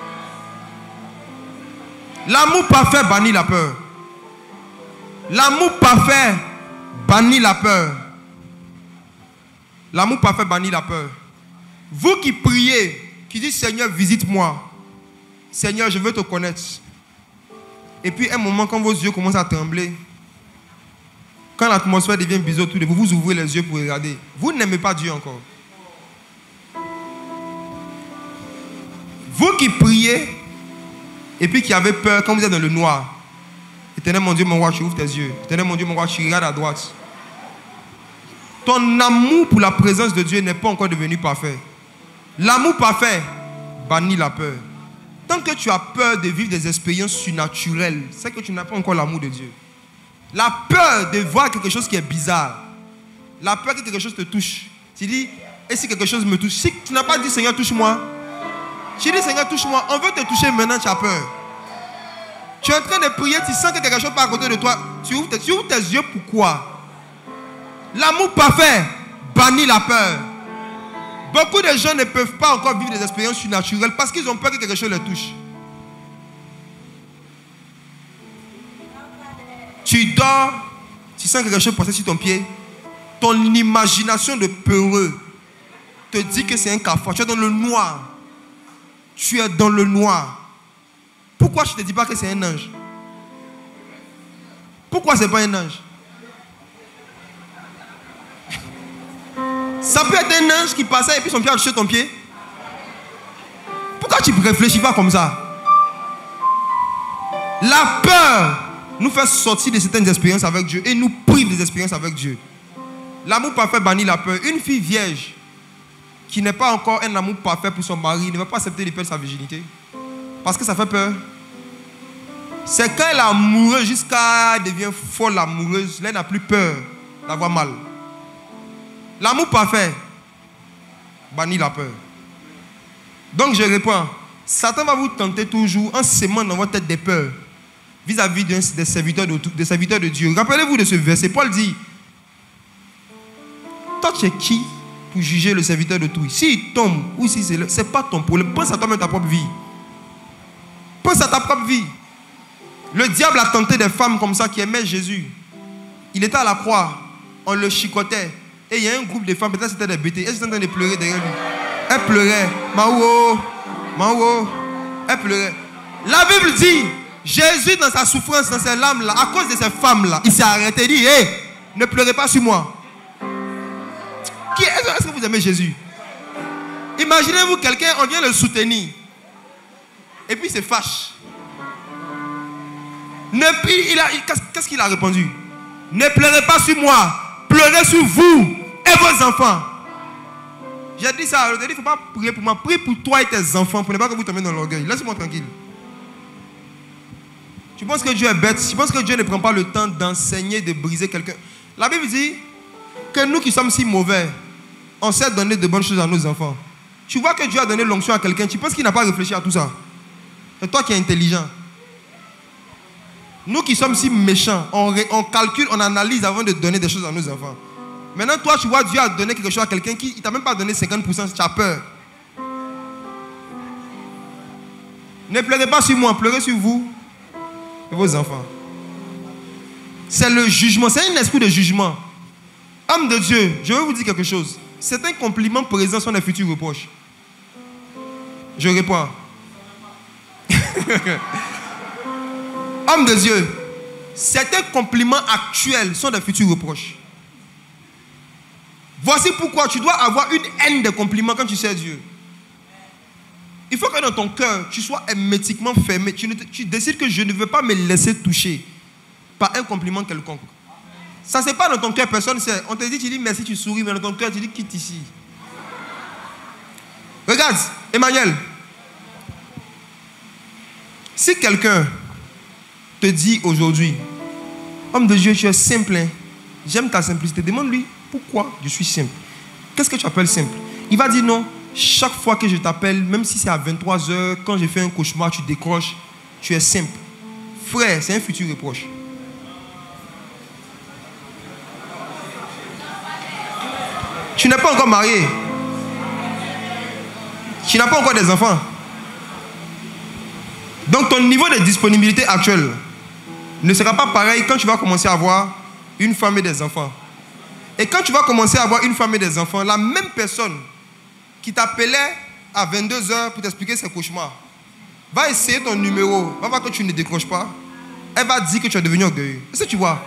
L'amour parfait bannit la peur. L'amour parfait bannit la peur. L'amour parfait bannit la peur. Vous qui priez, qui dites Seigneur, visite-moi. Seigneur, je veux te connaître. Et puis, un moment, quand vos yeux commencent à trembler, quand l'atmosphère devient bizarre autour de vous, vous ouvrez les yeux pour regarder. Vous n'aimez pas Dieu encore. Vous qui priez, et puis qui avez peur quand vous êtes dans le noir. Éternel mon Dieu, mon roi, tu ouvres tes yeux. Éternel mon Dieu, mon roi, tu regardes à droite. Ton amour pour la présence de Dieu n'est pas encore devenu parfait. L'amour parfait bannit la peur. Tant que tu as peur de vivre des expériences surnaturelles, c'est que tu n'as pas encore l'amour de Dieu. La peur de voir quelque chose qui est bizarre. La peur que quelque chose te touche. Tu dis, et si quelque chose me touche? Si tu n'as pas dit Seigneur, touche-moi. Tu dis Seigneur, touche-moi. On veut te toucher maintenant, tu as peur. Tu es en train de prier, tu sens que quelque chose passe à côté de toi. Tu ouvres tes yeux, pourquoi? L'amour parfait bannit la peur. Beaucoup de gens ne peuvent pas encore vivre des expériences surnaturelles parce qu'ils ont peur que quelque chose les touche. Tu dors, tu sens quelque chose passer sur ton pied. Ton imagination de peureux te dit que c'est un cafard. Tu es dans le noir. Tu es dans le noir. Pourquoi je ne te dis pas que c'est un ange? Pourquoi ce n'est pas un ange? Ça peut être un ange qui passait et puis son pied a touché ton pied. Pourquoi tu ne réfléchis pas comme ça? La peur nous fait sortir de certaines expériences avec Dieu et nous prive des expériences avec Dieu. L'amour parfait bannit la peur. Une fille vierge qui n'est pas encore un amour parfait pour son mari ne va pas accepter de perdre sa virginité parce que ça fait peur. C'est quand elle est amoureuse jusqu'à devient folle amoureuse, là elle n'a plus peur d'avoir mal. L'amour parfait bannit la peur. Donc je réponds, Satan va vous tenter toujours en sémant dans votre tête des peurs vis-à-vis des serviteurs de Dieu. Rappelez-vous de ce verset. Paul dit, toi tu es qui pour juger le serviteur de tout? S'il tombe ou si c'est pas ton problème. Pense à toi-même ta propre vie. Pense à ta propre vie. Le diable a tenté des femmes comme ça qui aimaient Jésus. Il était à la croix, on le chicotait. Et il y a un groupe de femmes, peut-être c'était des bêtés. Elles étaient en train de pleurer derrière lui. Elles pleuraient. Maouo, Maouo. Elles pleuraient. La Bible dit, Jésus dans sa souffrance, dans ses larmes-là, à cause de ces femmes-là, il s'est arrêté et dit, hé, ne pleurez pas sur moi. Est-ce que vous aimez Jésus? Imaginez-vous quelqu'un, on vient le soutenir. Et puis il se fâche. Qu'est-ce qu'il a répondu? Ne pleurez pas sur moi. Pleurez sur vous et vos enfants. J'ai dit ça. Il ne faut pas prier pour moi. Prie pour toi et tes enfants pour ne pas que vous tombiez dans l'orgueil. Laisse-moi tranquille. Tu penses que Dieu est bête? Tu penses que Dieu ne prend pas le temps d'enseigner, de briser quelqu'un? La Bible dit que nous qui sommes si mauvais, on sait donner de bonnes choses à nos enfants. Tu vois que Dieu a donné l'onction à quelqu'un. Tu penses qu'il n'a pas réfléchi à tout ça? C'est toi qui es intelligent. Nous qui sommes si méchants, on calcule, on analyse avant de donner des choses à nos enfants. Maintenant, toi, tu vois, Dieu a donné quelque chose à quelqu'un qui ne t'a même pas donné 50%, tu as peur. Ne pleurez pas sur moi, pleurez sur vous et vos enfants. C'est le jugement, c'est un esprit de jugement. Homme de Dieu, je veux vous dire quelque chose. C'est un compliment présent sur les futurs reproches. Je réponds. Homme de Dieu, certains compliments actuels sont des futurs reproches. Voici pourquoi tu dois avoir une haine des compliments quand tu sais Dieu. Il faut que dans ton cœur, tu sois hermétiquement fermé. Tu décides que je ne veux pas me laisser toucher par un compliment quelconque. Ça, c'est pas dans ton cœur, personne sait. On te dit, tu dis merci, tu souris, mais dans ton cœur, tu dis quitte ici. Regarde, Emmanuel. Si quelqu'un te dit aujourd'hui, homme de Dieu, tu es simple, hein? J'aime ta simplicité. Demande-lui pourquoi je suis simple. Qu'est-ce que tu appelles simple? Il va dire non. Chaque fois que je t'appelle, même si c'est à 23h, quand j'ai fait un cauchemar, tu décroches, tu es simple. Frère, c'est un futur reproche. Tu n'es pas encore marié. Tu n'as pas encore des enfants. Donc ton niveau de disponibilité actuel ne sera pas pareil quand tu vas commencer à avoir une femme et des enfants. Et quand tu vas commencer à avoir une femme et des enfants, la même personne qui t'appelait à 22h pour t'expliquer ses cauchemars va essayer ton numéro, va voir que tu ne décroches pas, elle va dire que tu es devenu orgueilleux. Est-ce que tu vois?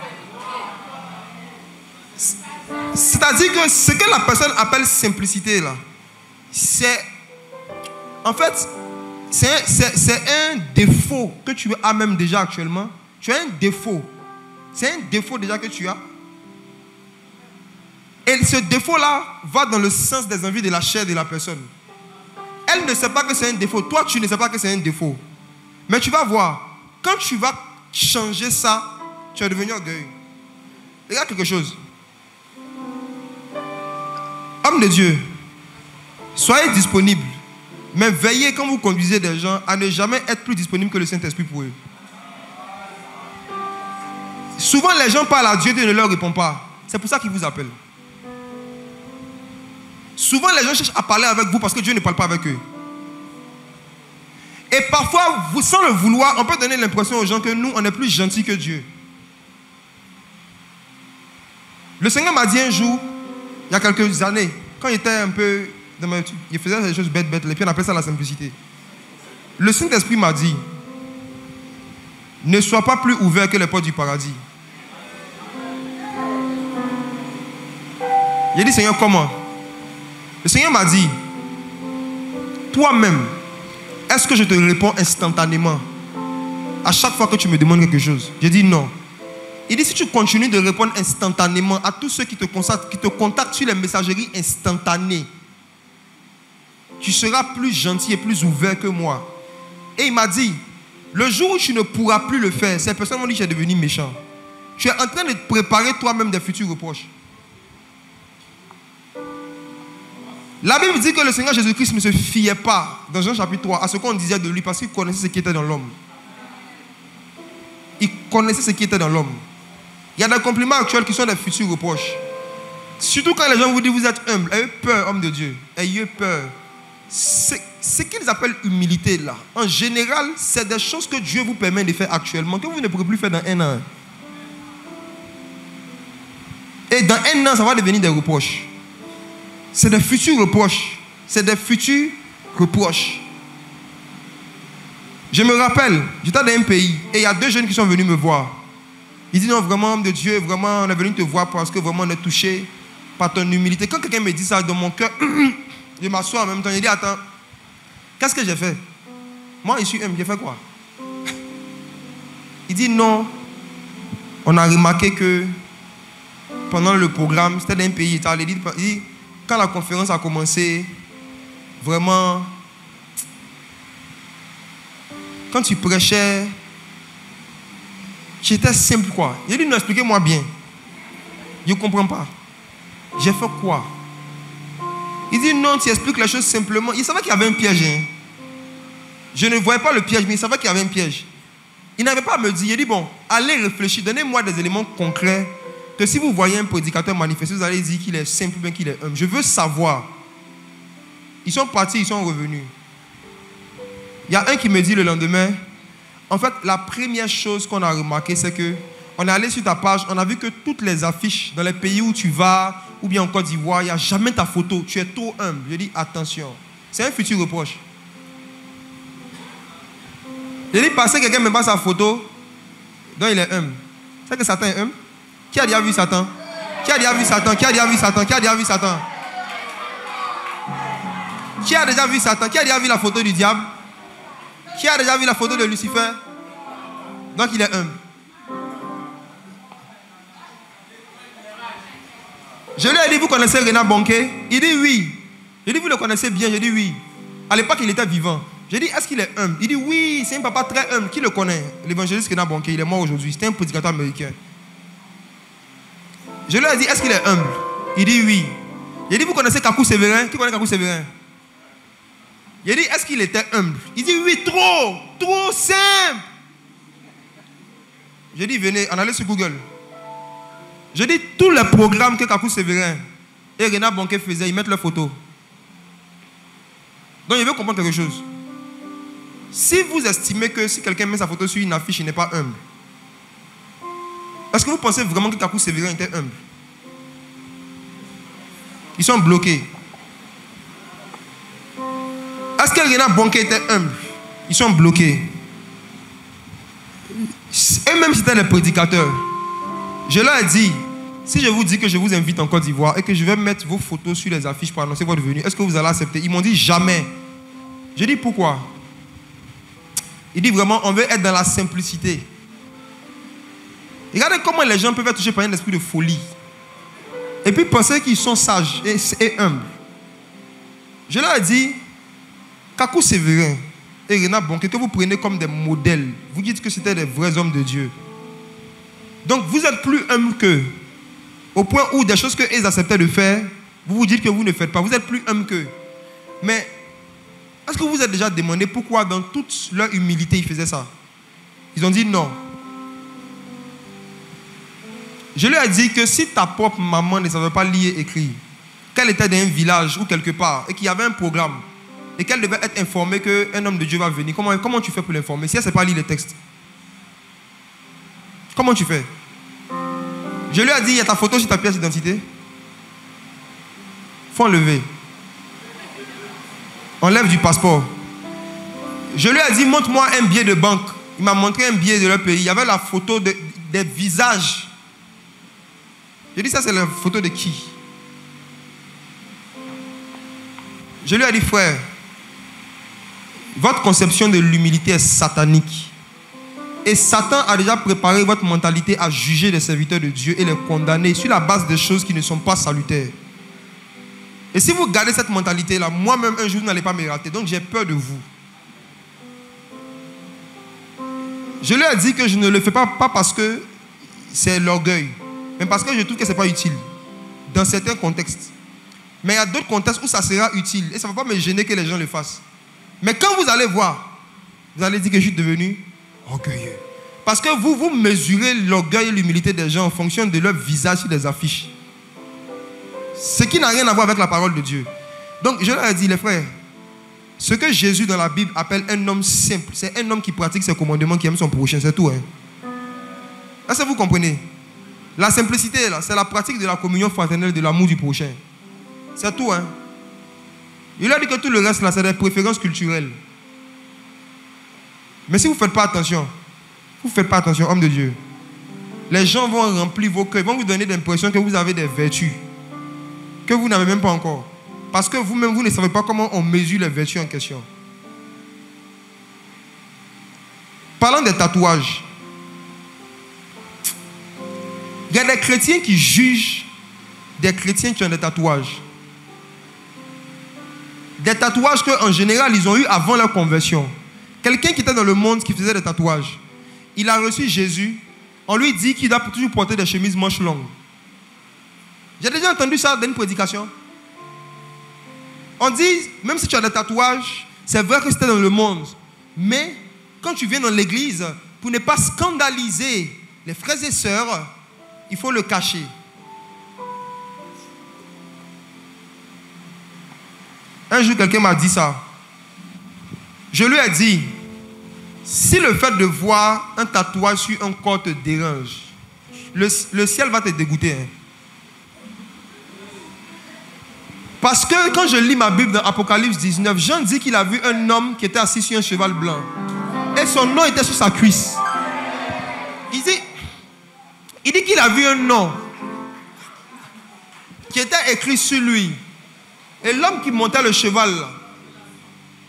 C'est-à-dire que ce que la personne appelle simplicité là, c'est en fait c'est un défaut que tu as même déjà actuellement. Tu as un défaut. C'est un défaut déjà que tu as. Et ce défaut-là va dans le sens des envies de la chair de la personne. Elle ne sait pas que c'est un défaut. Toi, tu ne sais pas que c'est un défaut. Mais tu vas voir, quand tu vas changer ça, tu vas devenir orgueilleux. Regarde quelque chose. Homme de Dieu, soyez disponibles. Mais veillez quand vous conduisez des gens à ne jamais être plus disponible que le Saint-Esprit pour eux. Souvent, les gens parlent à Dieu, Dieu ne leur répond pas. C'est pour ça qu'ils vous appellent. Souvent, les gens cherchent à parler avec vous parce que Dieu ne parle pas avec eux. Et parfois, sans le vouloir, on peut donner l'impression aux gens que nous, on est plus gentils que Dieu. Le Seigneur m'a dit un jour, il y a quelques années, quand il était un peu dans ma étude, il faisait des choses bêtes, et puis on appelait ça la simplicité. Le Saint-Esprit m'a dit, ne sois pas plus ouvert que les portes du paradis. J'ai dit, Seigneur, comment? Le Seigneur m'a dit, toi-même, est-ce que je te réponds instantanément à chaque fois que tu me demandes quelque chose? J'ai dit non. Il dit, si tu continues de répondre instantanément à tous ceux qui te contactent sur les messageries instantanées, tu seras plus gentil et plus ouvert que moi. Et il m'a dit, le jour où tu ne pourras plus le faire, ces personnes m'ont dit que tu es devenu méchant. Tu es en train de te préparer toi-même des futurs reproches. La Bible dit que le Seigneur Jésus-Christ ne se fiait pas, dans Jean chapitre 3, à ce qu'on disait de lui parce qu'il connaissait ce qui était dans l'homme. Il connaissait ce qui était dans l'homme. Il y a des compliments actuels qui sont des futurs reproches. Surtout quand les gens vous disent vous êtes humble. Ayez peur, homme de Dieu. Ayez peur. Ce qu'ils appellent humilité là, en général, c'est des choses que Dieu vous permet de faire actuellement, que vous ne pourrez plus faire dans un an. Et dans un an, ça va devenir des reproches. C'est des futurs reproches. C'est des futurs reproches. Je me rappelle, j'étais dans un pays et il y a 2 jeunes qui sont venus me voir. Ils disent non, vraiment, homme de Dieu, vraiment, on est venu te voir parce que vraiment on est touché par ton humilité. Quand quelqu'un me dit ça dans mon cœur, je m'assois en même temps. Je dis attends, qu'est-ce que j'ai fait? Moi, je suis humble, j'ai fait quoi? Il dit non, on a remarqué que pendant le programme, c'était dans un pays, il dit, quand la conférence a commencé, vraiment, quand tu prêchais, j'étais simple quoi. Il dit non, expliquez-moi bien. Je ne comprends pas. J'ai fait quoi? Il dit non, tu expliques les choses simplement. Il savait qu'il y avait un piège. Hein. Je ne voyais pas le piège, mais il savait qu'il y avait un piège. Il n'avait pas à me dire. Il dit bon, allez réfléchir, donnez-moi des éléments concrets. Que si vous voyez un prédicateur manifester, vous allez dire qu'il est simple ou bien qu'il est humble. Je veux savoir. Ils sont partis, ils sont revenus. Il y a un qui me dit le lendemain, en fait, la première chose qu'on a remarqué, c'est que on est allé sur ta page, on a vu que toutes les affiches dans les pays où tu vas, ou bien en Côte d'Ivoire, il n'y a jamais ta photo. Tu es trop humble. Je dis attention. C'est un futur reproche. Je dis parce que quelqu'un me passe sa photo, donc il est humble. C'est que Satan est humble? Qui a déjà vu Satan? Qui a déjà vu Satan? Qui a déjà vu Satan? Qui a déjà vu Satan? Qui a déjà vu Satan? Qui a déjà vu la photo du diable? Qui a déjà vu la photo de Lucifer? Donc il est humble. Je lui ai dit, vous connaissez Renard Bonquet? Il dit oui. J'ai dit, vous le connaissez bien? J'ai dit oui. À l'époque, il était vivant. J'ai dit, est-ce qu'il est humble? Il dit oui, c'est un papa très humble. Qui le connaît? L'évangéliste Renard Bonquet, il est mort aujourd'hui. C'était un prédicateur américain. Je lui ai dit, est-ce qu'il est humble? Il dit oui. J'ai dit, vous connaissez Kakou Sévérin? Qui connaît Kakou Sévérin? J'ai dit, est-ce qu'il était humble? Il dit oui, trop simple. J'ai dit, venez, on allait sur Google. Je dis, tous les programmes que Kakou Sévérin et Renard Bonquet faisaient, ils mettent leurs photos. Donc, il veut comprendre quelque chose. Si vous estimez que si quelqu'un met sa photo sur une affiche, il n'est pas humble, est-ce que vous pensez vraiment que Kakou Sévérin était humble? Ils sont bloqués. Est-ce que Renard Bonquet était humble? Ils sont bloqués. Eux-mêmes, c'était les prédicateurs. Je leur ai dit, si je vous dis que je vous invite en Côte d'Ivoire et que je vais mettre vos photos sur les affiches pour annoncer votre venue, est-ce que vous allez accepter? Ils m'ont dit jamais. Je dis pourquoi? Il dit vraiment, on veut être dans la simplicité. Regardez comment les gens peuvent être touchés par un esprit de folie. Et puis penser qu'ils sont sages et humbles. Je leur ai dit, Kakou Sévérin et Renard Bonquet, que vous prenez comme des modèles, vous dites que c'était des vrais hommes de Dieu. Donc vous êtes plus humble qu'eux. Au point où des choses qu'ils acceptaient de faire, vous vous dites que vous ne faites pas. Vous êtes plus humble qu'eux. Mais est-ce que vous vous êtes déjà demandé pourquoi dans toute leur humilité ils faisaient ça? Ils ont dit non. Je lui ai dit que si ta propre maman ne savait pas lire et écrire, qu'elle était dans un village ou quelque part et qu'il y avait un programme et qu'elle devait être informée qu'un homme de Dieu va venir, comment tu fais pour l'informer si elle ne sait pas lire les textes? Comment tu fais? Je lui ai dit, il y a ta photo sur ta pièce d'identité. Il faut enlever. Enlève du passeport. Je lui ai dit, montre-moi un billet de banque. Il m'a montré un billet de leur pays. Il y avait la photo des visages. J'ai dit, ça c'est la photo de qui? Je lui ai dit, frère, votre conception de l'humilité est satanique. Et Satan a déjà préparé votre mentalité à juger les serviteurs de Dieu et les condamner sur la base des choses qui ne sont pas salutaires. Et si vous gardez cette mentalité-là, moi-même un jour vous n'allez pas me rater. Donc j'ai peur de vous. Je lui ai dit que je ne le fais pas parce que c'est l'orgueil, mais parce que je trouve que ce n'est pas utile dans certains contextes. Mais il y a d'autres contextes où ça sera utile et ça ne va pas me gêner que les gens le fassent. Mais quand vous allez voir, vous allez dire que je suis devenu orgueilleux. Parce que vous mesurez l'orgueil et l'humilité des gens en fonction de leur visage sur les affiches. Ce qui n'a rien à voir avec la parole de Dieu. Donc je leur ai dit, les frères, ce que Jésus dans la Bible appelle un homme simple, c'est un homme qui pratique ses commandements, qui aime son prochain, c'est tout. Est-ce que vous comprenez? La simplicité, là, c'est la pratique de la communion fraternelle, de l'amour du prochain. C'est tout. Il a dit que tout le reste, là, c'est des préférences culturelles. Mais si vous ne faites pas attention, homme de Dieu, les gens vont remplir vos cœurs, vont vous donner l'impression que vous avez des vertus que vous n'avez même pas encore. Parce que vous-même, vous ne savez pas comment on mesure les vertus en question. Parlant des tatouages, il y a des chrétiens qui jugent des chrétiens qui ont des tatouages. Des tatouages qu'en général, ils ont eu avant leur conversion. Quelqu'un qui était dans le monde qui faisait des tatouages, il a reçu Jésus, on lui dit qu'il doit toujours porter des chemises manches longues. J'ai déjà entendu ça dans une prédication. On dit, même si tu as des tatouages, c'est vrai que c'était dans le monde, mais quand tu viens dans l'église, pour ne pas scandaliser les frères et sœurs, il faut le cacher. Un jour, quelqu'un m'a dit ça. Je lui ai dit, si le fait de voir un tatouage sur un corps te dérange, le ciel va te dégoûter. Parce que quand je lis ma Bible dans Apocalypse 19, Jean dit qu'il a vu un homme qui était assis sur un cheval blanc. Et son nom était sur sa cuisse. Il dit qu'il a vu un nom qui était écrit sur lui. Et l'homme qui montait le cheval,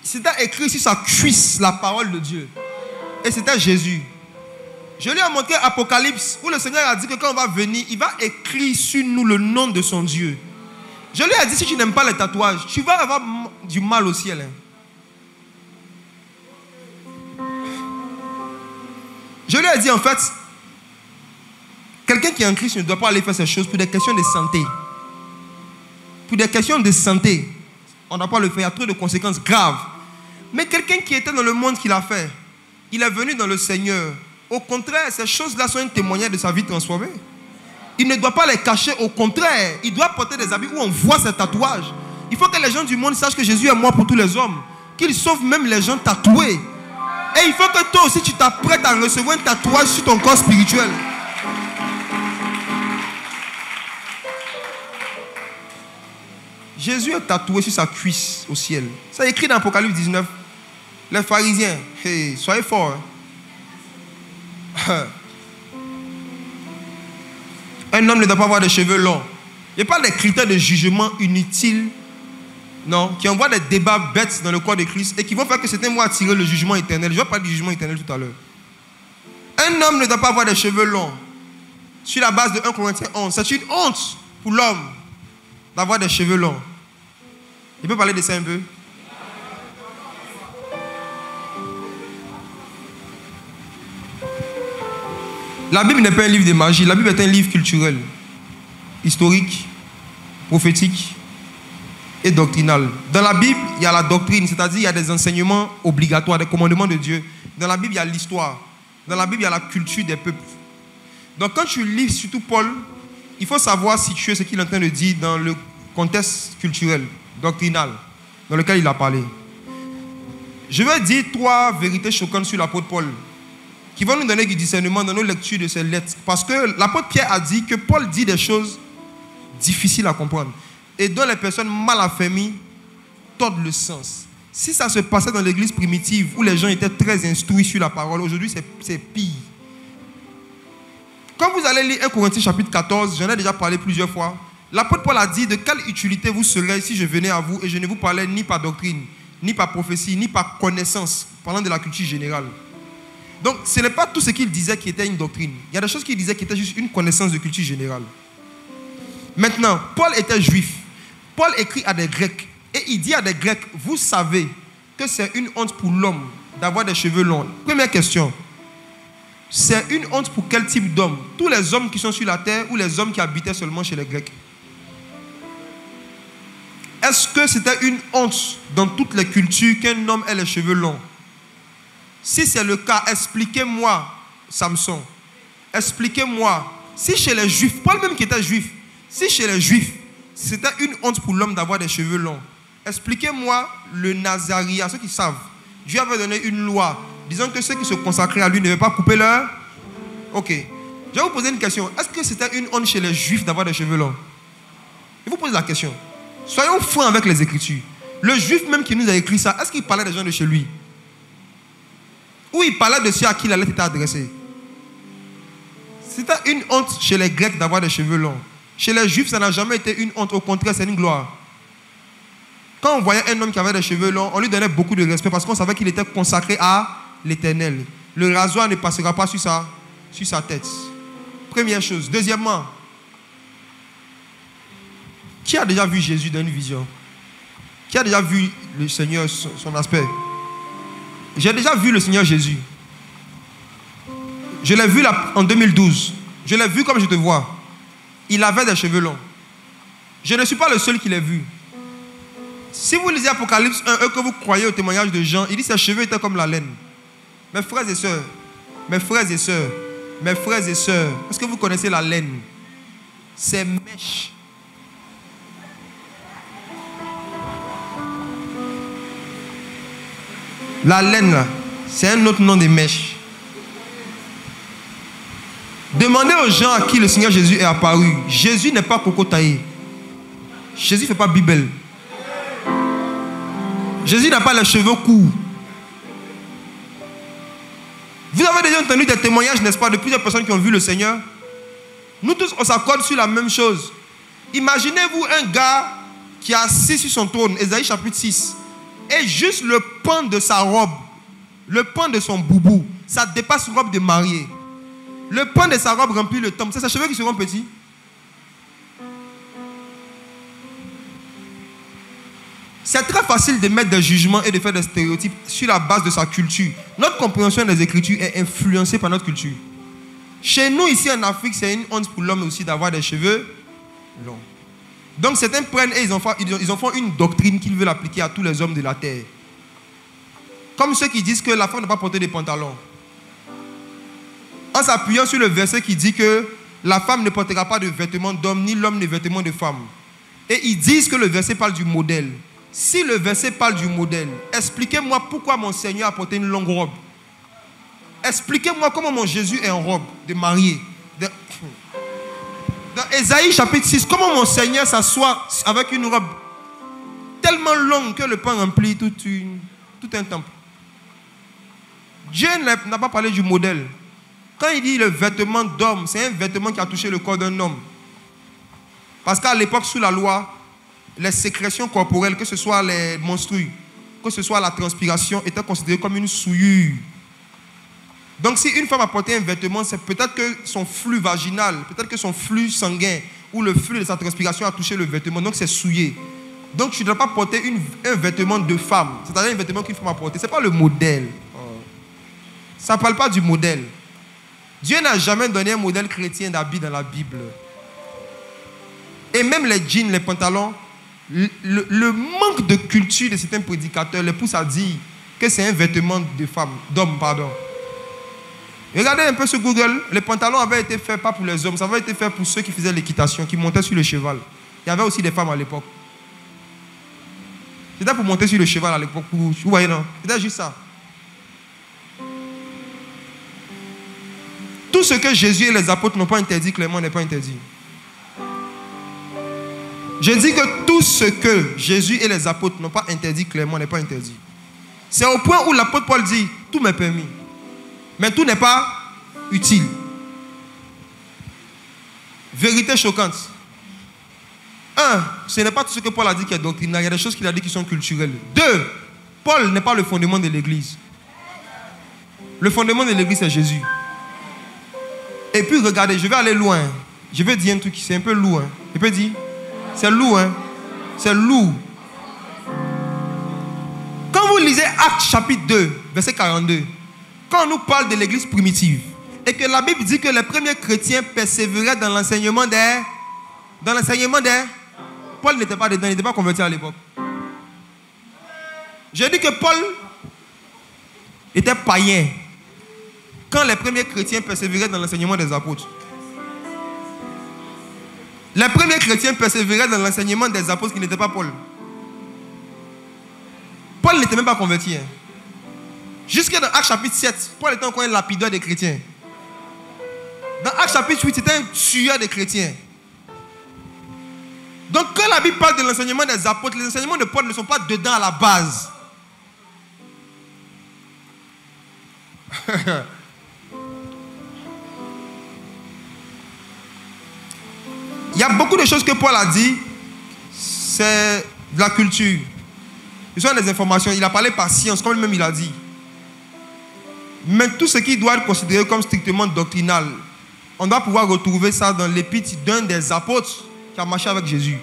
C'était écrit sur sa cuisse la parole de Dieu. Et c'était Jésus. Je lui ai montré Apocalypse où le Seigneur a dit que quand on va venir, il va écrire sur nous le nom de son Dieu. Je lui ai dit, si tu n'aimes pas les tatouages, tu vas avoir du mal au ciel. Je lui ai dit en fait, quelqu'un qui est en Christ ne doit pas aller faire ces choses pour des questions de santé. Pour des questions de santé, on ne doit pas le faire, il y a trop de conséquences graves. Mais quelqu'un qui était dans le monde qu'il a fait, il est venu dans le Seigneur. Au contraire, ces choses-là sont un témoignage de sa vie transformée. Il ne doit pas les cacher, au contraire, il doit porter des habits où on voit ses tatouages. Il faut que les gens du monde sachent que Jésus est mort pour tous les hommes, qu'il sauve même les gens tatoués. Et il faut que toi aussi tu t'apprêtes à recevoir un tatouage sur ton corps spirituel. Jésus est tatoué sur sa cuisse au ciel. C'est écrit dans Apocalypse 19. Les pharisiens, hey, soyez forts. Hein. Un homme ne doit pas avoir des cheveux longs. Il n'y a pas des critères de jugement inutiles, non, qui envoient des débats bêtes dans le corps de Christ et qui vont faire que certains vont attirer le jugement éternel. Je vais parler du jugement éternel tout à l'heure. Un homme ne doit pas avoir des cheveux longs. Sur la base de 1 Corinthiens 11, c'est une honte pour l'homme d'avoir des cheveux longs. Il peut parler de ça un peu? La Bible n'est pas un livre de magie, la Bible est un livre culturel, historique, prophétique et doctrinal. Dans la Bible, il y a la doctrine, c'est-à-dire il y a des enseignements obligatoires, des commandements de Dieu. Dans la Bible, il y a l'histoire. Dans la Bible, il y a la culture des peuples. Donc quand tu lis surtout Paul, il faut savoir situer ce qu'il est en train de dire dans le contexte culturel, doctrinal, dans lequel il a parlé. Je vais dire 3 vérités choquantes sur l'apôtre Paul, qui vont nous donner du discernement dans nos lectures de ces lettres. Parce que l'apôtre Pierre a dit que Paul dit des choses difficiles à comprendre et dont les personnes mal affermies tordent le sens. Si ça se passait dans l'église primitive où les gens étaient très instruits sur la parole, aujourd'hui c'est pire. Quand vous allez lire 1 Corinthiens chapitre 14, j'en ai déjà parlé plusieurs fois, l'apôtre Paul a dit de quelle utilité vous serez si je venais à vous et je ne vous parlais ni par doctrine, ni par prophétie, ni par connaissance, parlant de la culture générale. Donc, ce n'est pas tout ce qu'il disait qui était une doctrine. Il y a des choses qu'il disait qui étaient juste une connaissance de culture générale. Maintenant, Paul était juif. Paul écrit à des Grecs. Et il dit à des Grecs, vous savez que c'est une honte pour l'homme d'avoir des cheveux longs. Première question. C'est une honte pour quel type d'homme? Tous les hommes qui sont sur la terre ou les hommes qui habitaient seulement chez les Grecs? Est-ce que c'était une honte dans toutes les cultures qu'un homme ait les cheveux longs? Si c'est le cas, expliquez-moi, Samson. Expliquez-moi. Si chez les Juifs, Paul même qui était juif, si chez les Juifs, c'était une honte pour l'homme d'avoir des cheveux longs, expliquez-moi le Nazaria, ceux qui savent. Dieu avait donné une loi disant que ceux qui se consacraient à lui ne devaient pas couper leur... Ok. Je vais vous poser une question. Est-ce que c'était une honte chez les Juifs d'avoir des cheveux longs? Je vous pose la question. Soyons francs avec les Écritures. Le Juif même qui nous a écrit ça, est-ce qu'il parlait des gens de chez lui? Ou il parlait de ceux à qui la lettre était adressée? C'était une honte chez les Grecs d'avoir des cheveux longs. Chez les Juifs, ça n'a jamais été une honte. Au contraire, c'est une gloire. Quand on voyait un homme qui avait des cheveux longs, on lui donnait beaucoup de respect parce qu'on savait qu'il était consacré à l'Éternel. Le rasoir ne passera pas sur sa tête. Première chose. Deuxièmement, qui a déjà vu Jésus dans une vision? Qui a déjà vu le Seigneur, son aspect? J'ai déjà vu le Seigneur Jésus. Je l'ai vu là, en 2012. Je l'ai vu comme je te vois. Il avait des cheveux longs. Je ne suis pas le seul qui l'ait vu. Si vous lisez Apocalypse 1, que vous croyez au témoignage de Jean, il dit que ses cheveux étaient comme la laine. Mes frères et sœurs, mes frères et sœurs, mes frères et sœurs, est-ce que vous connaissez la laine? C'est mèche. La laine, là, c'est un autre nom de mèche. Demandez aux gens à qui le Seigneur Jésus est apparu. Jésus n'est pas coco taillé. Jésus ne fait pas Bible. Jésus n'a pas les cheveux courts. Vous avez déjà entendu des témoignages, n'est-ce pas, de plusieurs personnes qui ont vu le Seigneur? Nous tous, on s'accorde sur la même chose. Imaginez-vous un gars qui est assis sur son trône, Ésaïe chapitre 6. Et juste le pan de sa robe, le pan de son boubou, ça dépasse robe de mariée. Le pan de sa robe remplit le temple. C'est ses cheveux qui seront petits. C'est très facile de mettre des jugements et de faire des stéréotypes sur la base de sa culture. Notre compréhension des Écritures est influencée par notre culture. Chez nous, ici en Afrique, c'est une honte pour l'homme aussi d'avoir des cheveux longs. Donc certains prennent et ils en font une doctrine qu'ils veulent appliquer à tous les hommes de la terre. Comme ceux qui disent que la femme ne doit pas porter des pantalons. En s'appuyant sur le verset qui dit que la femme ne portera pas de vêtements d'homme, ni l'homme de vêtements de femme. Et ils disent que le verset parle du modèle. Si le verset parle du modèle, expliquez-moi pourquoi mon Seigneur a porté une longue robe. Expliquez-moi comment mon Jésus est en robe de mariée. Dans Ésaïe chapitre 6, comment mon Seigneur s'assoit avec une robe tellement longue que le pan remplit tout un temple. Dieu n'a pas parlé du modèle. Quand il dit le vêtement d'homme, c'est un vêtement qui a touché le corps d'un homme. Parce qu'à l'époque, sous la loi, les sécrétions corporelles, que ce soit les menstrues, que ce soit la transpiration, étaient considérées comme une souillure. Donc si une femme a porté un vêtement, c'est peut-être que son flux vaginal, peut-être que son flux sanguin ou le flux de sa transpiration a touché le vêtement, donc c'est souillé. Donc tu ne dois pas porter un vêtement de femme, c'est-à-dire un vêtement qu'une femme a porté. Ce n'est pas le modèle. Ça ne parle pas du modèle. Dieu n'a jamais donné un modèle chrétien d'habit dans la Bible. Et même les jeans, les pantalons, le manque de culture de certains prédicateurs les pousse à dire que c'est un vêtement de femme, d'homme, pardon. Regardez un peu sur Google, les pantalons avaient été faits pas pour les hommes, ça avait été fait pour ceux qui faisaient l'équitation, qui montaient sur le cheval. Il y avait aussi des femmes à l'époque. C'était pour monter sur le cheval à l'époque. Vous voyez, non? C'était juste ça. Tout ce que Jésus et les apôtres n'ont pas interdit clairement n'est pas interdit. Je dis que tout ce que Jésus et les apôtres n'ont pas interdit clairement n'est pas interdit. C'est au point où l'apôtre Paul dit, tout m'est permis. Mais tout n'est pas utile. Vérité choquante. Un, ce n'est pas tout ce que Paul a dit qui est doctrinal. Il y a des choses qu'il a dit qui sont culturelles. Deux, Paul n'est pas le fondement de l'Église. Le fondement de l'Église, c'est Jésus. Et puis, regardez, je vais aller loin. Je vais dire un truc qui c'est un peu lourd. Je peux dire, c'est lourd. C'est lourd. Quand vous lisez Actes chapitre 2, verset 42, quand on nous parle de l'église primitive, et que la Bible dit que les premiers chrétiens persévéraient dans l'enseignement des... Paul n'était pas dedans, il n'était pas converti à l'époque. J'ai dit que Paul était païen quand les premiers chrétiens persévéraient dans l'enseignement des apôtres. Les premiers chrétiens persévéraient dans l'enseignement des apôtres qui n'étaient pas Paul. Paul n'était même pas converti. Jusque dans Actes chapitre 7, Paul était encore un lapideur des chrétiens. Dans Actes chapitre 8, c'était un tueur des chrétiens. Donc quand la Bible parle de l'enseignement des apôtres, les enseignements de Paul ne sont pas dedans à la base. Il y a beaucoup de choses que Paul a dit, c'est de la culture. Ce sont des informations. Il a parlé par science, comme lui-même il a dit. Mais tout ce qui doit être considéré comme strictement doctrinal, on doit pouvoir retrouver ça dans l'épître d'un des apôtres qui a marché avec Jésus.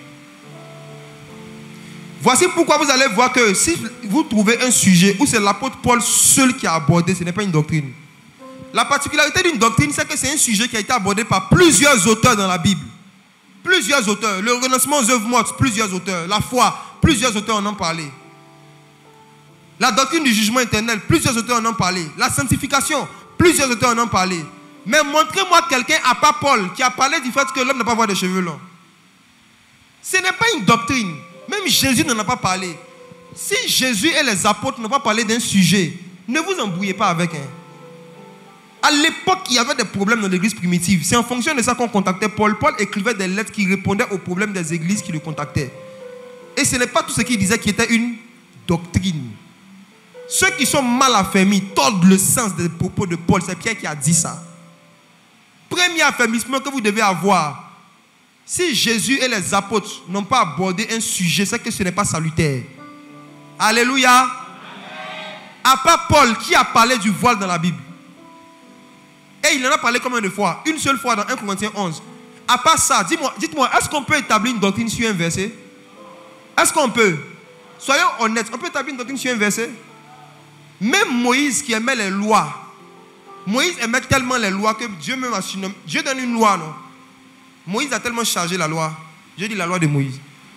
Voici pourquoi vous allez voir que si vous trouvez un sujet où c'est l'apôtre Paul seul qui a abordé, ce n'est pas une doctrine. La particularité d'une doctrine, c'est que c'est un sujet qui a été abordé par plusieurs auteurs dans la Bible. Plusieurs auteurs. Le renoncement aux œuvres mortes, plusieurs auteurs. La foi, plusieurs auteurs en ont parlé. La doctrine du jugement éternel, plusieurs auteurs en ont parlé. La sanctification, plusieurs auteurs en ont parlé. Mais montrez-moi quelqu'un à part Paul qui a parlé du fait que l'homme n'a pas avoir de cheveux longs. Ce n'est pas une doctrine. Même Jésus n'en a pas parlé. Si Jésus et les apôtres n'ont pas parlé d'un sujet, ne vous embrouillez pas avec un. À l'époque, il y avait des problèmes dans l'église primitive. C'est en fonction de ça qu'on contactait Paul. Paul écrivait des lettres qui répondaient aux problèmes des églises qui le contactaient. Et ce n'est pas tout ce qu'il disait qui était une doctrine. Ceux qui sont mal affermis tordent le sens des propos de Paul. C'est Pierre qui a dit ça. Premier affermissement que vous devez avoir. Si Jésus et les apôtres n'ont pas abordé un sujet, c'est que ce n'est pas salutaire. Alléluia. À part Paul qui a parlé du voile dans la Bible. Et il en a parlé combien de fois? Une seule fois dans 1 Corinthiens 11. À part ça, dites-moi, est-ce qu'on peut établir une doctrine sur un verset? Est-ce qu'on peut? Soyons honnêtes, on peut établir une doctrine sur un verset? Même Moïse qui aimait les lois, Moïse aimait tellement les lois que Dieu même a surnommé. Dieu donne une loi, non? Moïse a tellement chargé la loi. J'ai dit la loi de Moïse.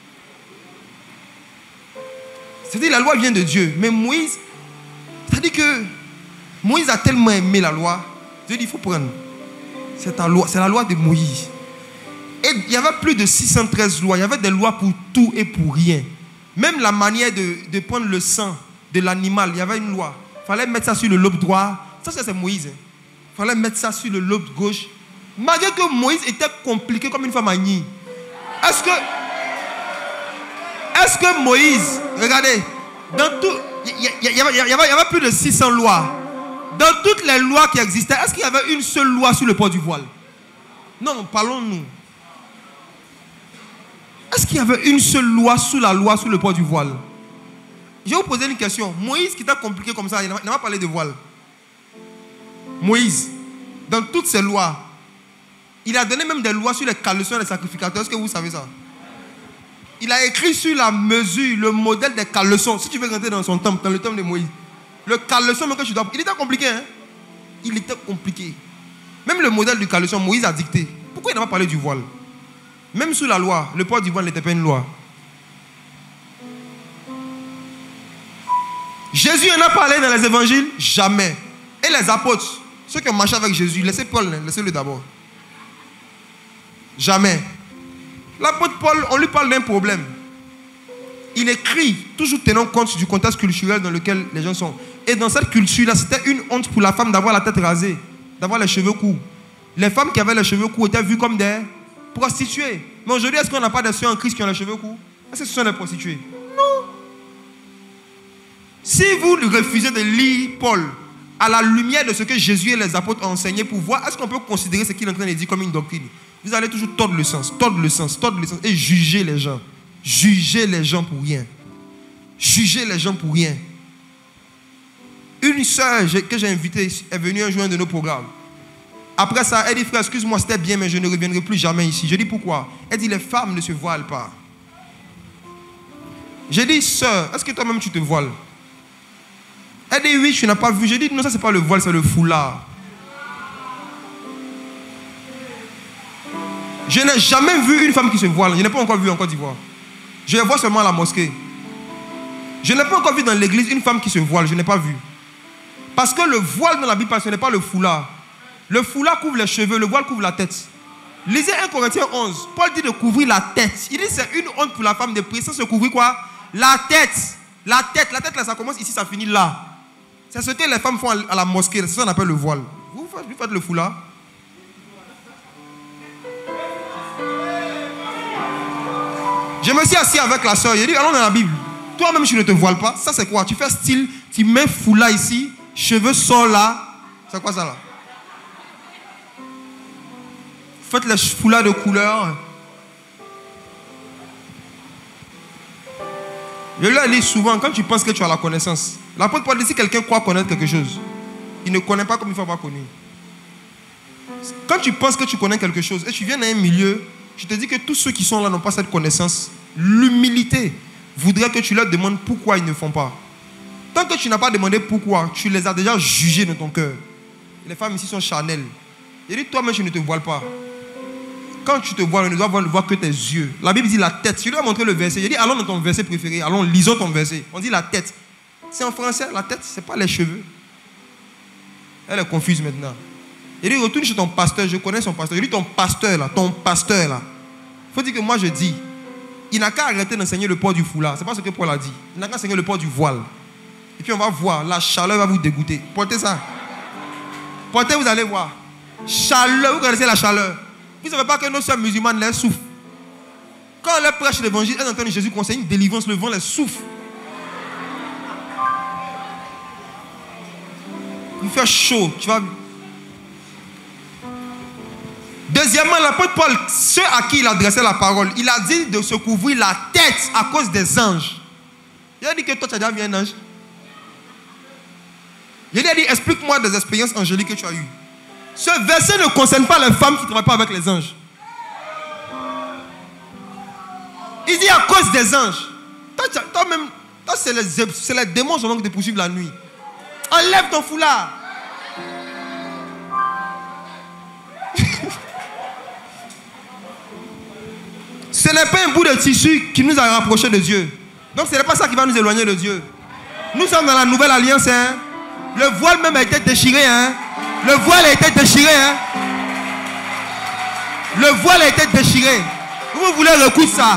C'est-à-dire la loi vient de Dieu. Mais Moïse, c'est-à-dire que Moïse a tellement aimé la loi. Dieu dit il faut prendre. C'est ta loi, c'est la loi de Moïse. Et il y avait plus de 613 lois. Il y avait des lois pour tout et pour rien. Même la manière de prendre le sang de l'animal, il y avait une loi. Il fallait mettre ça sur le lobe droit. Ça, c'est Moïse. Il fallait mettre ça sur le lobe gauche. Malgré que Moïse était compliqué comme une femme à nid. Est-ce que Moïse, regardez, dans tout, il y avait plus de 600 lois. Dans toutes les lois qui existaient, est-ce qu'il y avait une seule loi sur le port du voile? Non, parlons-nous. Est-ce qu'il y avait une seule loi sur la loi sur le port du voile? Je vais vous poser une question. Moïse qui était compliqué comme ça, il n'a pas parlé de voile. Moïse, dans toutes ces lois, il a donné même des lois sur les caleçons des sacrificateurs. Est-ce que vous savez ça? Il a écrit sur la mesure, le modèle des caleçons. Si tu veux rentrer dans son temple, dans le temple de Moïse, le caleçon même que tu dois... Il était compliqué, hein? Il était compliqué. Même le modèle du caleçon, Moïse a dicté. Pourquoi il n'a pas parlé du voile? Même sous la loi, le port du voile n'était pas une loi. Jésus en a parlé dans les évangiles? Jamais. Et les apôtres, ceux qui ont marché avec Jésus, laissez Paul, laissez-le d'abord. Jamais. L'apôtre Paul, on lui parle d'un problème. Il écrit, toujours tenant compte du contexte culturel dans lequel les gens sont. Et dans cette culture-là, c'était une honte pour la femme d'avoir la tête rasée, d'avoir les cheveux courts. Les femmes qui avaient les cheveux courts étaient vues comme des prostituées. Mais aujourd'hui, est-ce qu'on n'a pas des sœurs en Christ qui ont les cheveux courts? Est-ce que ce sont des prostituées? Non. Si vous refusez de lire Paul à la lumière de ce que Jésus et les apôtres ont enseigné pour voir, est-ce qu'on peut considérer ce qu'il est en train de dire comme une doctrine? Vous allez toujours tordre le sens et juger les gens. Juger les gens pour rien. Juger les gens pour rien. Une sœur que j'ai invitée est venue un jour à un de nos programmes. Après ça, elle dit, frère, excuse-moi, c'était bien, mais je ne reviendrai plus jamais ici. Je dis, pourquoi? Elle dit, les femmes ne se voilent pas. J'ai dit, sœur, est-ce que toi-même tu te voiles? Elle dit, oui, tu n'as pas vu. Je dis, non, ça c'est pas le voile, c'est le foulard. Je n'ai jamais vu une femme qui se voile. Je n'ai pas encore vu en Côte d'Ivoire. Je les vois seulement à la mosquée. Je n'ai pas encore vu dans l'église une femme qui se voile. Je n'ai pas vu. Parce que le voile dans la Bible, ce n'est pas le foulard. Le foulard couvre les cheveux, le voile couvre la tête. Lisez 1 Corinthiens 11. Paul dit de couvrir la tête. Il dit c'est une honte pour la femme de prier sans se couvrir quoi? La tête. La tête, là, ça commence ici, ça finit là. C'est ce que les femmes font à la mosquée. C'est ça qu'on appelle le voile. Vous faites le foulard. Je me suis assis avec la soeur. J'ai dit, allons dans la Bible. Toi-même, tu ne te voiles pas. Ça, c'est quoi? Tu fais style, tu mets foulard ici, cheveux sortent là. C'est quoi ça là? Faites les foulards de couleur. Je leur dis souvent, quand tu penses que tu as la connaissance, l'apôtre Paul dit si quelqu'un croit connaître quelque chose, il ne connaît pas comme il faut avoir connu. Quand tu penses que tu connais quelque chose et tu viens dans un milieu, je te dis que tous ceux qui sont là n'ont pas cette connaissance. L'humilité voudrait que tu leur demandes pourquoi ils ne font pas. Tant que tu n'as pas demandé pourquoi, tu les as déjà jugés dans ton cœur. Les femmes ici sont charnelles. Il dit toi-même, tu ne te voiles pas. Quand tu te voiles, on ne doit voir que tes yeux. La Bible dit la tête. Je lui ai montré le verset. Il dit allons dans ton verset préféré. Allons, lisons ton verset. On dit la tête. C'est en français, la tête, ce n'est pas les cheveux. Elle est confuse maintenant. Il dit retourne chez ton pasteur. Je connais son pasteur. Il dit ton pasteur là. Il faut dire que moi je dis, il n'a qu'à arrêter d'enseigner le port du foulard. Ce n'est pas ce que Paul a dit. Il n'a qu'à enseigner le port du voile. Et puis on va voir, la chaleur va vous dégoûter. Portez ça. Portez, vous allez voir. Chaleur, vous connaissez la chaleur. Vous ne savez pas que nos sœurs musulmanes les souffrent. Quand on leur prêche l'évangile, elles entendent Jésus conseiller une délivrance, le vent les souffle. Il fait chaud. Tu vas... Deuxièmement, l'apôtre Paul, ceux à qui il adressait la parole, il a dit de se couvrir la tête à cause des anges. Il a dit que toi, tu as déjà vu un ange. Il a dit, explique-moi des expériences angéliques que tu as eues. Ce verset ne concerne pas les femmes qui ne travaillent pas avec les anges. Il dit à cause des anges. Toi-même, c'est les démons qui te poursuivent la nuit. Enlève ton foulard. Ce n'est pas un bout de tissu qui nous a rapprochés de Dieu. Donc ce n'est pas ça qui va nous éloigner de Dieu. Nous sommes dans la nouvelle alliance. Hein. Le voile même a été déchiré. Hein. Le voile a été déchiré. Hein. Le voile a été déchiré. Vous voulez recoudre ça?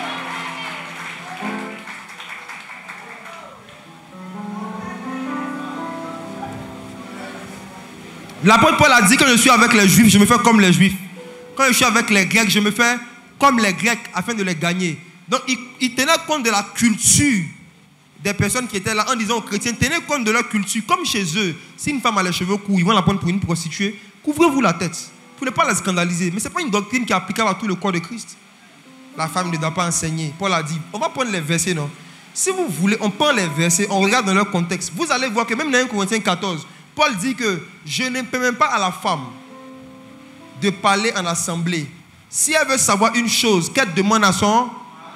L'apôtre Paul a dit que je suis avec les Juifs, je me fais comme les Juifs. Quand je suis avec les Grecs, je me fais comme les Grecs afin de les gagner. Donc il tenait compte de la culture des personnes qui étaient là en disant aux chrétiens, tenez compte de leur culture. Comme chez eux, si une femme a les cheveux courts, ils vont la prendre pour une prostituée, couvrez-vous la tête pour ne pas la scandaliser. Mais ce n'est pas une doctrine qui est applicable à tout le corps de Christ. La femme ne doit pas enseigner. Paul a dit, on va prendre les versets, non? Si vous voulez, on prend les versets, on regarde dans leur contexte. Vous allez voir que même dans 1 Corinthiens 14, Paul dit que je ne permets pas à la femme de parler en assemblée. Si elle veut savoir une chose, qu'elle demande à son...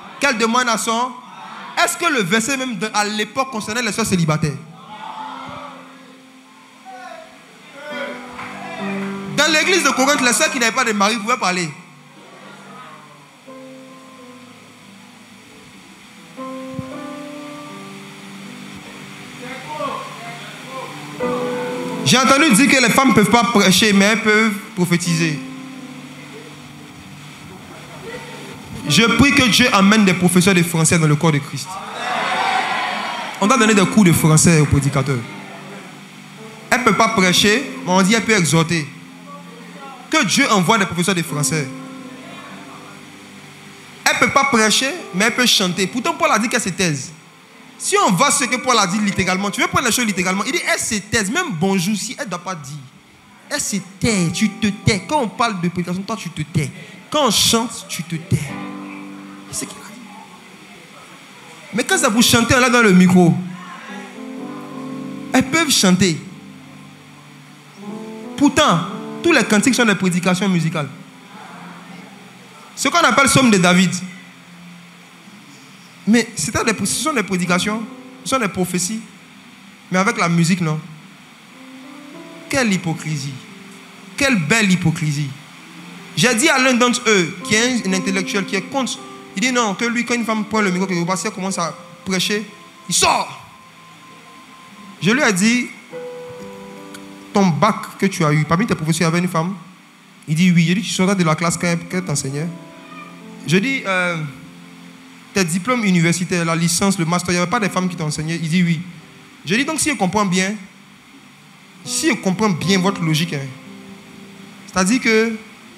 Est-ce que le verset même à l'époque concernait les sœurs célibataires? Dans l'église de Corinthe, les sœurs qui n'avaient pas de mari pouvaient parler. J'ai entendu dire que les femmes ne peuvent pas prêcher, mais elles peuvent prophétiser. Je prie que Dieu amène des professeurs de français dans le corps de Christ. On doit donner des cours de français aux prédicateurs. Elle ne peut pas prêcher, mais on dit qu'elle peut exhorter. Que Dieu envoie des professeurs de français. Elle ne peut pas prêcher, mais elle peut chanter. Pourtant, Paul a dit qu'elle se taise. Si on voit ce que Paul a dit littéralement, tu veux prendre les choses littéralement, il dit elle se taise, même bonjour, si elle ne doit pas dire. Elle se tait, tu te tais. Quand on parle de prédication, toi tu te tais. Quand on chante, tu te tais. C'est ce qu'il a dit. Mais quand ça vous chantez, on l'a dans le micro. Elles peuvent chanter. Pourtant, tous les cantiques sont des prédications musicales. Ce qu'on appelle Psaume de David. Mais ce sont des prédications, ce sont des prophéties. Mais avec la musique, non. Quelle hypocrisie. Quelle belle hypocrisie. J'ai dit à l'un d'entre eux, qui est un intellectuel, qui est contre, il dit non, que lui, quand une femme prend le micro, quelque part, si elle commence à prêcher, il sort. Je lui ai dit, ton bac que tu as eu, parmi tes professeurs, il y avait une femme. Il dit oui. Il dit, tu sortais de la classe quand elle t'enseignait. Je dis, tes diplômes universitaires, la licence, le master, il n'y avait pas des femmes qui t'enseignaient. Il dit oui. Je dis donc, si je comprends bien votre logique, hein, c'est-à-dire que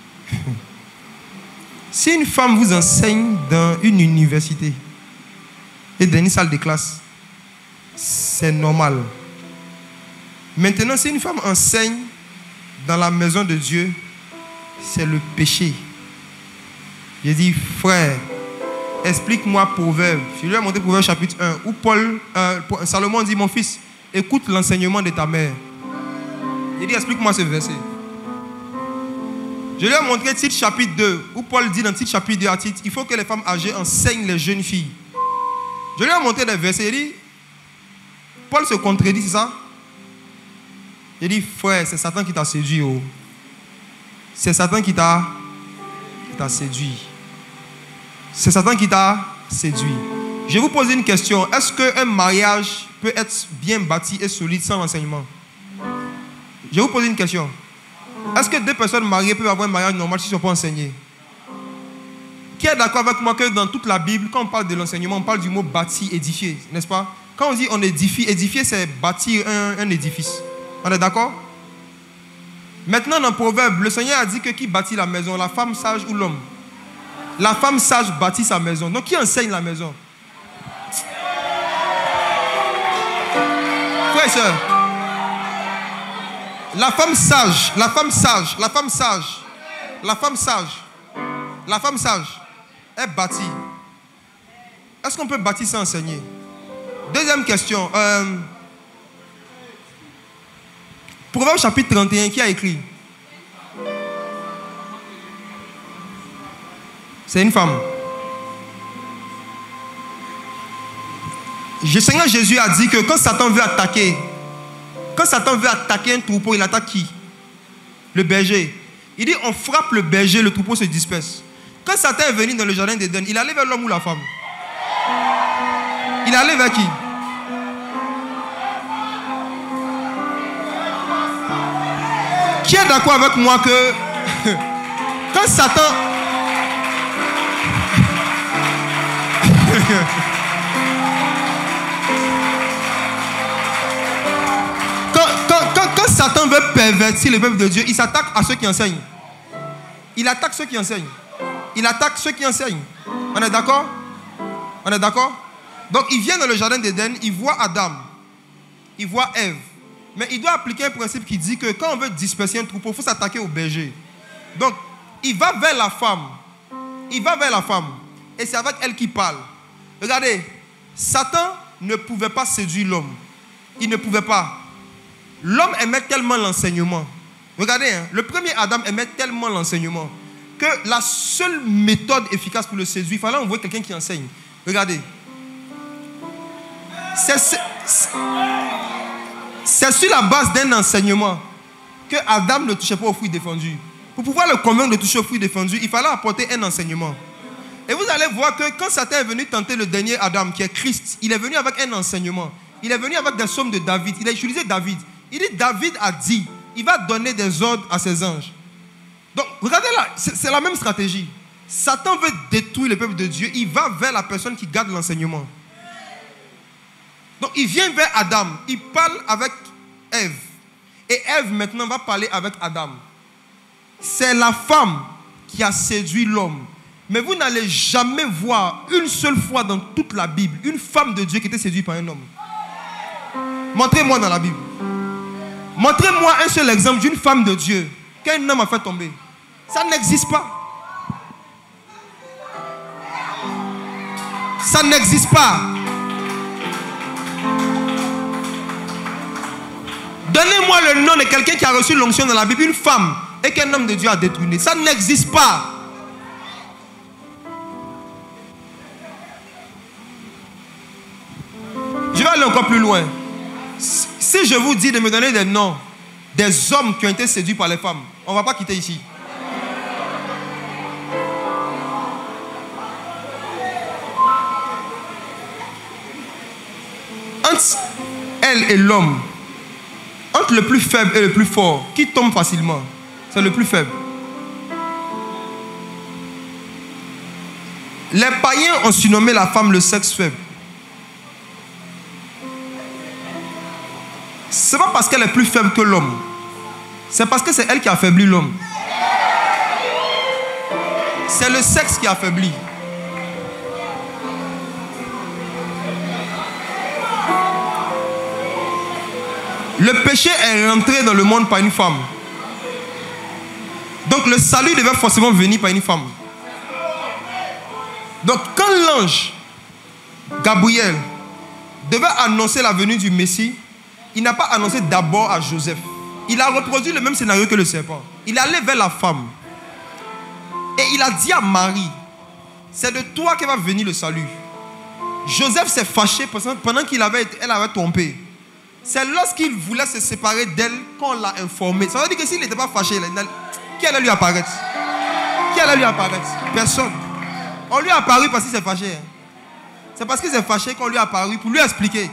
si une femme vous enseigne dans une université et dans une salle de classe, c'est normal. Maintenant, si une femme enseigne dans la maison de Dieu, c'est le péché. J'ai dit, frère, explique-moi Proverbe. Je lui ai montré Proverbe chapitre 1, où Salomon dit, mon fils, écoute l'enseignement de ta mère. J'ai dit, explique-moi ce verset. Je lui ai montré Tite chapitre 2, où Paul dit dans Tite chapitre 2 à Tite, il faut que les femmes âgées enseignent les jeunes filles. Je lui ai montré des versets. Il dit, Paul se contredit, c'est ça? Il dit, frère, c'est Satan qui t'a séduit. Oh. C'est Satan qui t'a séduit. C'est Satan qui t'a séduit. Je vais vous poser une question. Est-ce qu'un mariage peut être bien bâti et solide sans l'enseignement? Je vais vous poser une question. Est-ce que deux personnes mariées peuvent avoir un mariage normal s'ils ne sont pas enseignés? Qui est d'accord avec moi que dans toute la Bible, quand on parle de l'enseignement, on parle du mot bâti, édifier, n'est-ce pas? Quand on dit on édifie, édifier c'est bâtir un édifice. On est d'accord? Maintenant dans Proverbe, le Seigneur a dit que qui bâtit la maison, la femme sage ou l'homme? La femme sage bâtit sa maison. Donc qui enseigne la maison? Frère et soeur, la femme sage, la femme sage, la femme sage, la femme sage, la femme sage, elle bâtit. Est-ce qu'on peut bâtir sans enseigner? Deuxième question. Proverbe chapitre 31, qui a écrit? C'est une femme. Le Seigneur Jésus a dit que quand Satan veut attaquer un troupeau, il attaque qui? Le berger. Il dit on frappe le berger, le troupeau se disperse. Quand Satan est venu dans le jardin d'Éden, il allait vers l'homme ou la femme? Il allait vers qui? Qui est d'accord avec moi que quand Satan quand Satan veut pervertir le peuple de Dieu, il s'attaque à ceux qui enseignent. Il attaque ceux qui enseignent. Il attaque ceux qui enseignent. On est d'accord? On est d'accord? Donc il vient dans le jardin d'Éden, il voit Adam, il voit Ève. Mais il doit appliquer un principe qui dit que quand on veut disperser un troupeau, il faut s'attaquer au berger. Donc il va vers la femme. Il va vers la femme. Et c'est avec elle qu'il parle. Regardez, Satan ne pouvait pas séduire l'homme. Il ne pouvait pas. L'homme aimait tellement l'enseignement. Regardez, hein, le premier Adam aimait tellement l'enseignement que la seule méthode efficace pour le séduire, il fallait envoyer quelqu'un qui enseigne. Regardez. C'est sur la base d'un enseignement que Adam ne touchait pas aux fruits défendus. Pour pouvoir le convaincre de toucher aux fruits défendus, il fallait apporter un enseignement. Et vous allez voir que quand Satan est venu tenter le dernier Adam, qui est Christ, il est venu avec un enseignement. Il est venu avec des psaumes de David. Il a utilisé David. Il dit, David a dit, il va donner des ordres à ses anges. Donc, regardez là, c'est la même stratégie. Satan veut détruire le peuple de Dieu. Il va vers la personne qui garde l'enseignement. Donc, il vient vers Adam. Il parle avec Ève. Et Ève, maintenant, va parler avec Adam. C'est la femme qui a séduit l'homme. Mais vous n'allez jamais voir une seule fois dans toute la Bible une femme de Dieu qui était séduite par un homme. Montrez-moi dans la Bible. Montrez-moi un seul exemple d'une femme de Dieu qu'un homme a fait tomber. Ça n'existe pas. Ça n'existe pas. Donnez-moi le nom de quelqu'un qui a reçu l'onction dans la Bible, une femme, et qu'un homme de Dieu a détourné. Ça n'existe pas. Je vais aller encore plus loin. Si je vous dis de me donner des noms des hommes qui ont été séduits par les femmes, on ne va pas quitter ici. Entre elle et l'homme, entre le plus faible et le plus fort, qui tombe facilement? C'est le plus faible. Les païens ont surnommé la femme le sexe faible. Ce n'est pas parce qu'elle est plus faible que l'homme. C'est parce que c'est elle qui affaiblit l'homme. C'est le sexe qui affaiblit. Le péché est rentré dans le monde par une femme. Donc le salut devait forcément venir par une femme. Donc quand l'ange Gabriel devait annoncer la venue du Messie, il n'a pas annoncé d'abord à Joseph. Il a reproduit le même scénario que le serpent. Il est allé vers la femme. Et il a dit à Marie, c'est de toi que va venir le salut. Joseph s'est fâché pendant qu'elle avait trompé. C'est lorsqu'il voulait se séparer d'elle qu'on l'a informé. Ça veut dire que s'il n'était pas fâché, qui allait lui apparaître? Qui allait lui apparaître? Personne. On lui a apparu parce qu'il s'est fâché. C'est parce qu'il s'est fâché qu'on lui a apparu pour lui expliquer.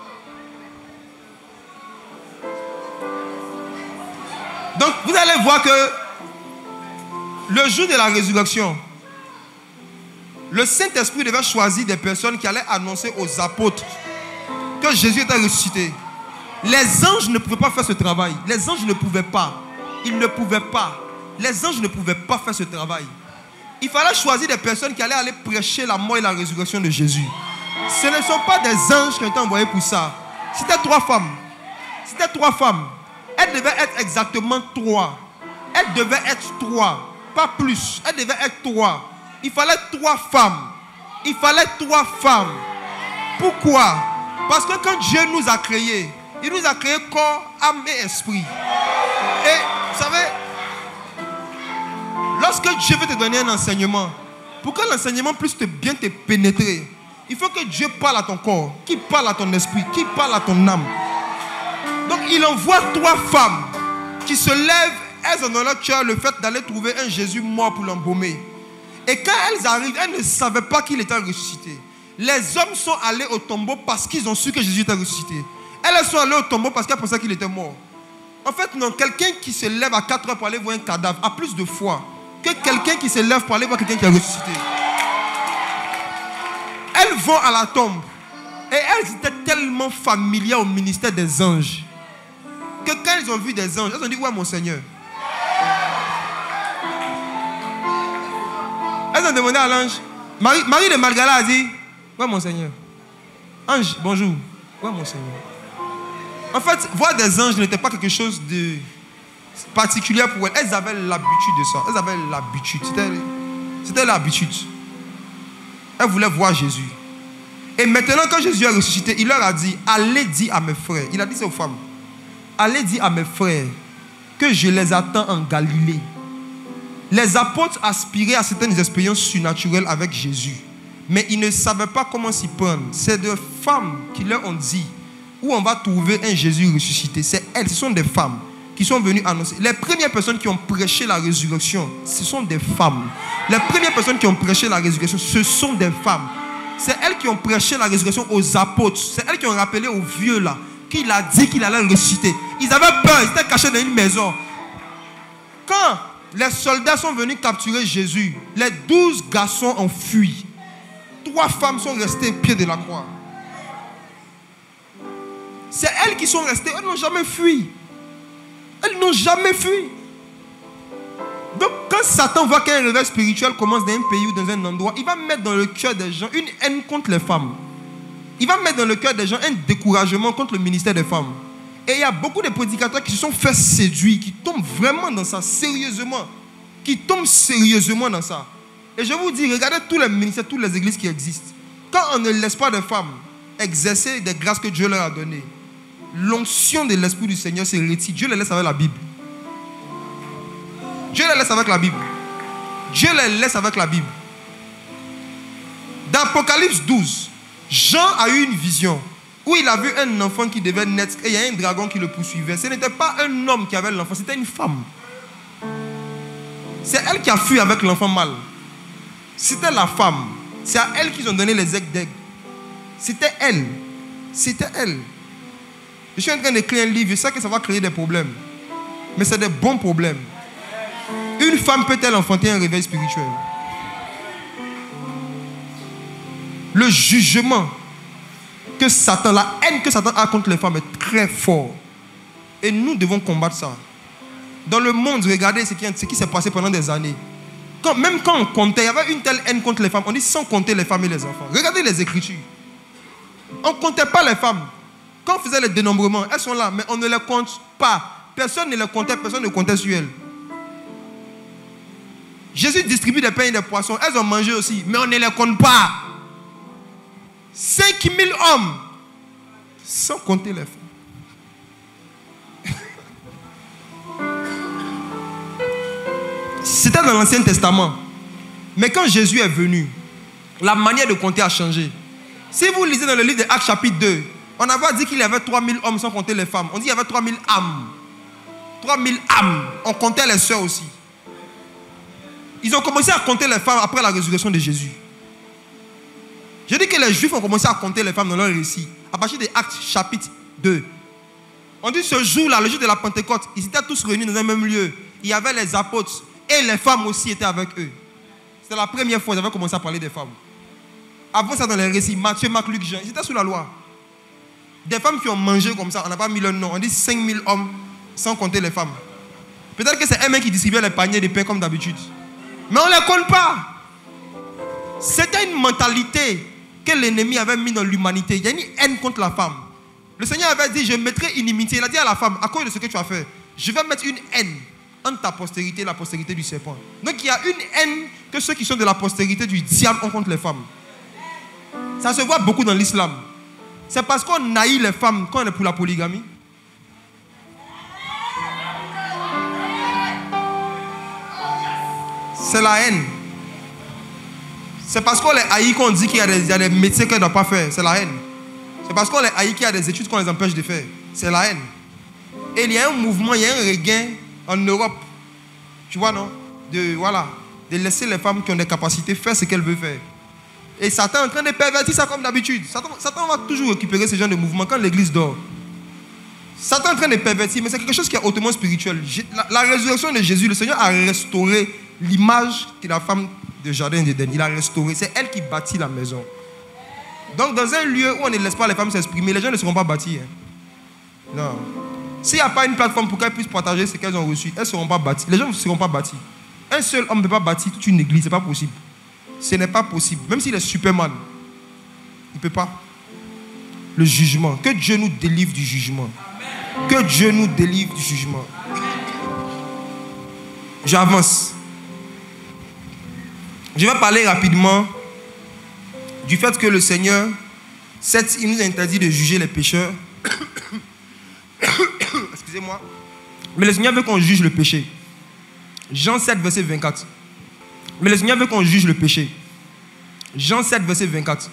Donc vous allez voir que le jour de la résurrection, le Saint-Esprit devait choisir des personnes qui allaient annoncer aux apôtres que Jésus était ressuscité. Les anges ne pouvaient pas faire ce travail. Les anges ne pouvaient pas. Ils ne pouvaient pas. Les anges ne pouvaient pas faire ce travail. Il fallait choisir des personnes qui allaient aller prêcher la mort et la résurrection de Jésus. Ce ne sont pas des anges qui ont été envoyés pour ça. C'était 3 femmes. C'était 3 femmes. Elles devaient être exactement 3. Elles devaient être 3. Pas plus. Elles devaient être 3. Il fallait 3 femmes. Il fallait 3 femmes. Pourquoi? Parce que quand Dieu nous a créés, il nous a créés corps, âme et esprit. Et vous savez, lorsque Dieu veut te donner un enseignement, pour que l'enseignement puisse bien te pénétrer, il faut que Dieu parle à ton corps, qu'il parle à ton esprit, qu'il parle à ton âme. Donc il envoie 3 femmes qui se lèvent, elles ont dans leur cœur le fait d'aller trouver un Jésus mort pour l'embaumer. Et quand elles arrivent, elles ne savaient pas qu'il était ressuscité. Les hommes sont allés au tombeau parce qu'ils ont su que Jésus était ressuscité. Elles sont allées au tombeau parce qu'elles pensaient qu'il était mort. En fait, non, quelqu'un qui se lève à 4 heures pour aller voir un cadavre a plus de foi que quelqu'un qui se lève pour aller voir quelqu'un qui est ressuscité. Elles vont à la tombe et elles étaient tellement familières au ministère des anges que quand elles ont vu des anges, elles ont dit: ouais, mon Seigneur. Elles ont demandé à l'ange. Marie de Magdala a dit: ouais, mon Seigneur. Ange, bonjour. Ouais, mon Seigneur. En fait, voir des anges n'était pas quelque chose de particulier pour elles. Elles avaient l'habitude de ça. Elles avaient l'habitude. C'était l'habitude. Elles voulaient voir Jésus. Et maintenant, quand Jésus est ressuscité, il leur a dit: allez dire à mes frères. Il a dit ça aux femmes: allez dire à mes frères que je les attends en Galilée. Les apôtres aspiraient à certaines expériences surnaturelles avec Jésus, mais ils ne savaient pas comment s'y prendre. C'est des femmes qui leur ont dit où on va trouver un Jésus ressuscité. C'est elles, ce sont des femmes qui sont venues annoncer. Les premières personnes qui ont prêché la résurrection, ce sont des femmes. Les premières personnes qui ont prêché la résurrection, ce sont des femmes. C'est elles qui ont prêché la résurrection aux apôtres. C'est elles qui ont rappelé aux vieux là qu'il a dit qu'il allait ressusciter. Ils avaient peur, ils étaient cachés dans une maison. Quand les soldats sont venus capturer Jésus, les 12 garçons ont fui. 3 femmes sont restées au pied de la croix. C'est elles qui sont restées, elles n'ont jamais fui. Elles n'ont jamais fui. Donc quand Satan voit qu'un réveil spirituel commence dans un pays ou dans un endroit, il va mettre dans le cœur des gens une haine contre les femmes. Il va mettre dans le cœur des gens un découragement contre le ministère des femmes. Et il y a beaucoup de prédicateurs qui se sont fait séduire, qui tombent vraiment dans ça, sérieusement. Qui tombent sérieusement dans ça. Et je vous dis, regardez tous les ministères, toutes les églises qui existent. Quand on ne laisse pas les femmes exercer des grâces que Dieu leur a données, l'onction de l'Esprit du Seigneur se retire. Dieu les laisse avec la Bible. Dieu les laisse avec la Bible. Dieu les laisse avec la Bible. Dans Apocalypse 12, Jean a eu une vision où il a vu un enfant qui devait naître et il y a un dragon qui le poursuivait. Ce n'était pas un homme qui avait l'enfant, c'était une femme. C'est elle qui a fui avec l'enfant mâle. C'était la femme. C'est à elle qu'ils ont donné les aigles d'aigle. C'était elle. C'était elle. Je suis en train d'écrire un livre, je sais que ça va créer des problèmes. Mais c'est des bons problèmes. Une femme peut-elle enfanter un réveil spirituel? Le jugement que Satan, la haine que Satan a contre les femmes est très fort. Et nous devons combattre ça. Dans le monde, regardez ce qui s'est passé pendant des années. Même quand on comptait, il y avait une telle haine contre les femmes. On dit sans compter les femmes et les enfants. Regardez les Écritures. On ne comptait pas les femmes. Quand on faisait les dénombrements, elles sont là, mais on ne les compte pas. Personne ne les comptait, personne ne comptait sur elles. Jésus distribue des pains et des poissons. Elles ont mangé aussi, mais on ne les compte pas. 5000 hommes, sans compter les femmes. C'était dans l'Ancien Testament. Mais quand Jésus est venu, la manière de compter a changé. Si vous lisez dans le livre de Actes chapitre 2, on avait dit qu'il y avait 3000 hommes sans compter les femmes. On dit qu'il y avait 3000 âmes. 3000 âmes. On comptait les sœurs aussi. Ils ont commencé à compter les femmes après la résurrection de Jésus. Je dis que les Juifs ont commencé à compter les femmes dans leur récit. À partir de Actes chapitre 2. On dit ce jour-là, le jour de la Pentecôte, ils étaient tous réunis dans un même lieu. Il y avait les apôtres. Et les femmes aussi étaient avec eux. C'était la première fois qu'ils avaient commencé à parler des femmes. Avant ça, dans les récits, Matthieu, Marc, Luc, Jean, ils étaient sous la loi. Des femmes qui ont mangé comme ça, on n'a pas mis leur nom. On dit 5000 hommes, sans compter les femmes. Peut-être que c'est un mec qui distribuait les paniers de pain comme d'habitude. Mais on ne les compte pas. C'était une mentalité que l'ennemi avait mis dans l'humanité. Il y a une haine contre la femme. Le Seigneur avait dit, je mettrai inimitié. Il a dit à la femme, à cause de ce que tu as fait, je vais mettre une haine entre ta postérité et la postérité du serpent. Donc il y a une haine que ceux qui sont de la postérité du diable ont contre les femmes. Ça se voit beaucoup dans l'islam. C'est parce qu'on haït les femmes qu'on est pour la polygamie. C'est la haine. C'est parce qu'on les haït qu'on dit qu'il y a des métiers qu'elles ne doivent pas faire. C'est la haine. C'est parce qu'on les haït qu'il y a des études qu'on les empêche de faire. C'est la haine. Et il y a un mouvement, il y a un regain en Europe. Tu vois, non? De laisser les femmes qui ont des capacités faire ce qu'elles veulent faire. Et Satan est en train de pervertir ça comme d'habitude. Satan va toujours récupérer ce genre de mouvement quand l'église dort. Satan est en train de pervertir, mais c'est quelque chose qui est hautement spirituel. La résurrection de Jésus, le Seigneur a restauré l'image de la femme de Jardin d'Éden. Il a restauré. C'est elle qui bâtit la maison. Donc, dans un lieu où on ne laisse pas les femmes s'exprimer, les gens ne seront pas bâtis. Hein. Non. S'il n'y a pas une plateforme pour qu'elles puissent partager ce qu'elles ont reçu, elles ne seront pas bâties. Les gens ne seront pas bâtis. Un seul homme ne peut pas bâtir toute une église. Ce n'est pas possible. Ce n'est pas possible. Même s'il est Superman, il ne peut pas. Le jugement. Que Dieu nous délivre du jugement. Que Dieu nous délivre du jugement. J'avance. Je vais parler rapidement du fait que le Seigneur, certes, il nous interdit de juger les pécheurs. Excusez-moi. Mais le Seigneur veut qu'on juge le péché. Jean 7, verset 24. Mais le Seigneur veut qu'on juge le péché. Jean 7, verset 24.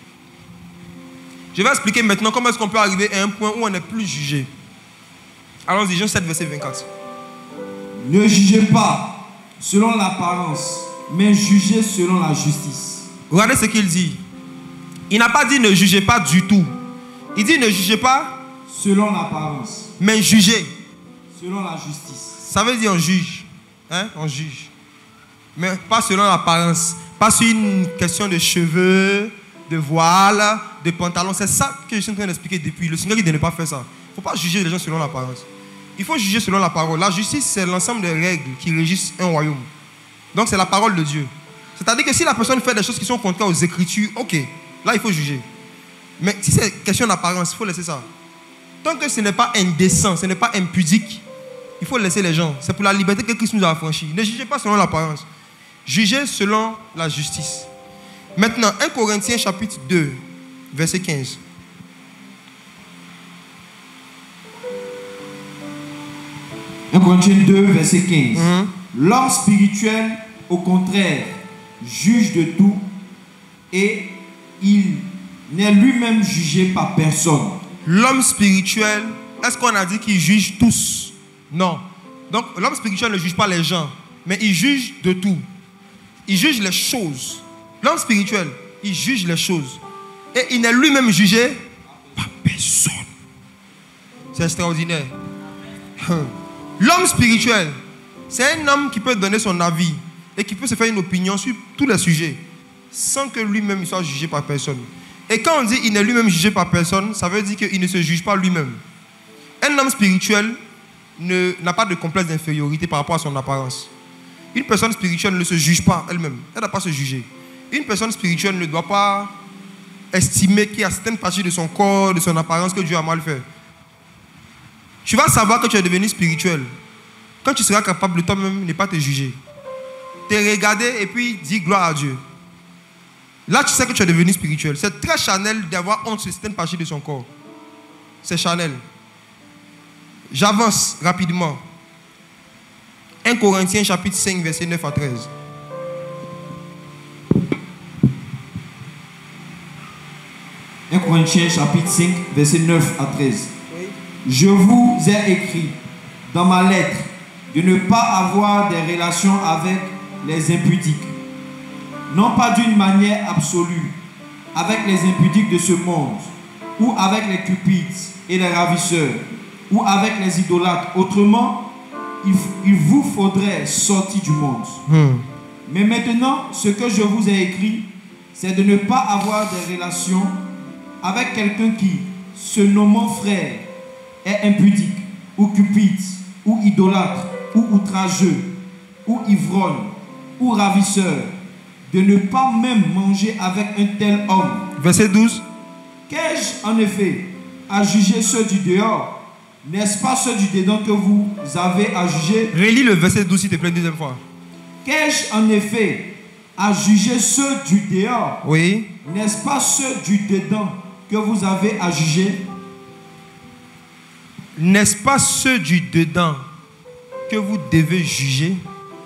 Je vais expliquer maintenant comment est-ce qu'on peut arriver à un point où on n'est plus jugé. Allons-y, Jean 7, verset 24. Ne jugez pas selon l'apparence, mais jugez selon la justice. Regardez ce qu'il dit. Il n'a pas dit ne jugez pas du tout. Il dit ne jugez pas selon l'apparence, mais jugez selon la justice. Ça veut dire on juge. Hein? On juge. Mais pas selon l'apparence. Pas sur une question de cheveux, de voile, de pantalon. C'est ça que je suis en train d'expliquer depuis. Le Seigneur dit de ne pas faire ça. Il ne faut pas juger les gens selon l'apparence. Il faut juger selon la parole. La justice, c'est l'ensemble des règles qui régissent un royaume. Donc, c'est la parole de Dieu. C'est-à-dire que si la personne fait des choses qui sont contraires aux Écritures, ok, là, il faut juger. Mais si c'est question d'apparence, il faut laisser ça. Tant que ce n'est pas indécent, ce n'est pas impudique, il faut laisser les gens. C'est pour la liberté que Christ nous a affranchis. Ne jugez pas selon l'apparence. Jugez selon la justice. Maintenant, 1 Corinthiens chapitre 2, verset 15. Un Corinthiens 2, verset 15. L'homme spirituel, au contraire, juge de tout et il n'est lui-même jugé par personne. L'homme spirituel, est-ce qu'on a dit qu'il juge tous? Non. Donc, l'homme spirituel ne juge pas les gens, mais il juge de tout. Il juge les choses. L'homme spirituel, il juge les choses. Et il n'est lui-même jugé par personne. C'est extraordinaire. L'homme spirituel, c'est un homme qui peut donner son avis et qui peut se faire une opinion sur tous les sujets sans que lui-même soit jugé par personne. Et quand on dit qu'il n'est lui-même jugé par personne, ça veut dire qu'il ne se juge pas lui-même. Un homme spirituel n'a pas de complexe d'infériorité par rapport à son apparence. Une personne spirituelle ne se juge pas elle-même. Elle ne doit pas se juger. Une personne spirituelle ne doit pas estimer qu'il y a certaines parties de son corps, de son apparence que Dieu a mal fait. Tu vas savoir que tu es devenu spirituel quand tu seras capable de toi-même ne pas te juger. Te regarder et puis dire gloire à Dieu. Là, tu sais que tu es devenu spirituel. C'est très charnel d'avoir honte sur certaines parties de son corps. C'est charnel. J'avance rapidement. 1 Corinthiens chapitre 5, verset 9 à 13. Un Corinthiens chapitre 5, verset 9 à 13. Oui. Je vous ai écrit dans ma lettre de ne pas avoir des relations avec les impudiques. Non pas d'une manière absolue, avec les impudiques de ce monde, ou avec les cupides et les ravisseurs, ou avec les idolâtres. Autrement, il vous faudrait sortir du monde. Mais maintenant, ce que je vous ai écrit, c'est de ne pas avoir des relations avec quelqu'un qui, se nommant frère, est impudique, ou cupide, ou idolâtre, ou outrageux, ou ivrogne, ou ravisseur, de ne pas même manger avec un tel homme. Verset 12. Qu'ai-je en effet à juger ceux du dehors? N'est-ce pas ceux du dedans que vous avez à juger? Relis le verset 12 s'il te plaît une deuxième fois. Qu'ai-je en effet à juger ceux du dehors? Oui. N'est-ce pas ceux du dedans que vous avez à juger? N'est-ce pas ceux du dedans que vous devez juger?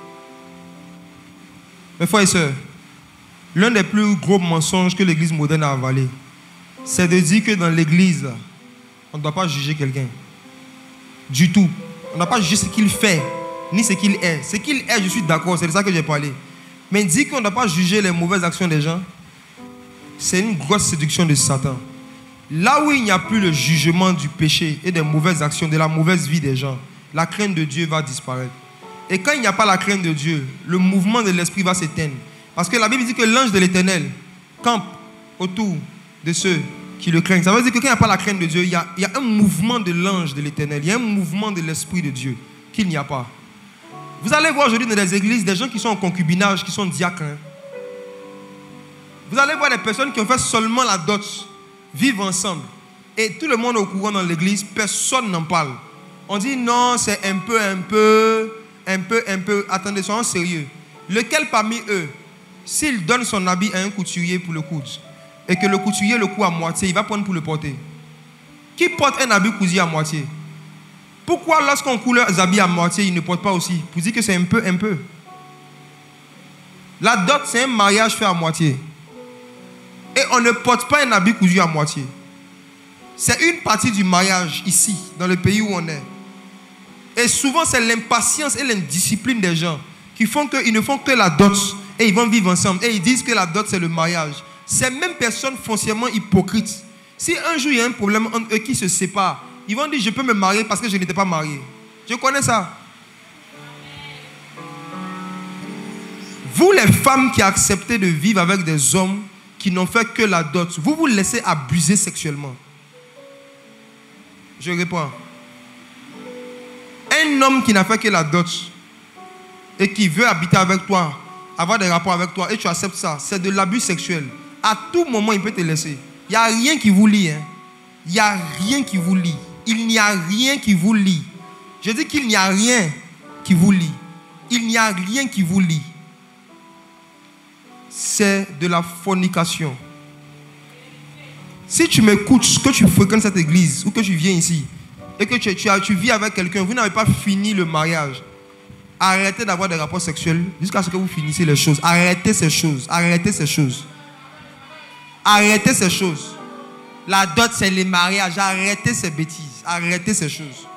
Mes frères et sœurs, l'un des plus gros mensonges que l'Église moderne a avalé, c'est de dire que dans l'Église, on ne doit pas juger quelqu'un. Du tout. On ne doit pas juger ce qu'il fait, ni ce qu'il est. Ce qu'il est, je suis d'accord, c'est de ça que j'ai parlé. Mais dire qu'on ne doit pas juger les mauvaises actions des gens, c'est une grosse séduction de Satan. Là où il n'y a plus le jugement du péché et des mauvaises actions, de la mauvaise vie des gens, la crainte de Dieu va disparaître. Et quand il n'y a pas la crainte de Dieu, le mouvement de l'esprit va s'éteindre. Parce que la Bible dit que l'ange de l'Éternel campe autour de ceux qui le craignent. Ça veut dire que quand il n'y a pas la crainte de Dieu, il y a un mouvement de l'ange de l'Éternel. Il y a un mouvement de l'esprit de Dieu qu'il n'y a pas. Vous allez voir aujourd'hui dans les églises des gens qui sont en concubinage, qui sont diacres. Vous allez voir des personnes qui ont fait seulement la dot, vivent ensemble. Et tout le monde est au courant dans l'église, personne n'en parle. On dit non, c'est un peu. Attendez, soyons sérieux. Lequel parmi eux, s'il donne son habit à un couturier pour le coudre, et que le couturier le coud à moitié, il va prendre pour le porter? Qui porte un habit cousu à moitié? Pourquoi lorsqu'on coud leurs habits à moitié, ils ne portent pas aussi? Pour dire que c'est un peu. La dot, c'est un mariage fait à moitié. Et on ne porte pas un habit cousu à moitié. C'est une partie du mariage ici, dans le pays où on est. Et souvent, c'est l'impatience et l'indiscipline des gens qui font qu'ils ne font que la dot et ils vont vivre ensemble. Et ils disent que la dot, c'est le mariage. Ces mêmes personnes foncièrement hypocrites, si un jour il y a un problème entre eux qui se séparent, ils vont dire je peux me marier parce que je n'étais pas marié. Je connais ça. Vous les femmes qui acceptez de vivre avec des hommes qui n'ont fait que la dot, vous vous laissez abuser sexuellement. Je réponds. Un homme qui n'a fait que la dot et qui veut habiter avec toi, avoir des rapports avec toi et tu acceptes ça, c'est de l'abus sexuel. À tout moment, il peut te laisser. Il n'y a rien qui vous lie. Il n'y a rien qui vous lie. Il n'y a rien qui vous lie. Je dis qu'il n'y a rien qui vous lie. Il n'y a rien qui vous lie. C'est de la fornication. Si tu m'écoutes, que tu fréquentes cette église ou que tu viens ici et que tu vis avec quelqu'un, vous n'avez pas fini le mariage, arrêtez d'avoir des rapports sexuels jusqu'à ce que vous finissiez les choses. Arrêtez ces choses. Arrêtez ces choses. Arrêtez ces choses. La dot, c'est les mariages. Arrêtez ces bêtises. Arrêtez ces choses.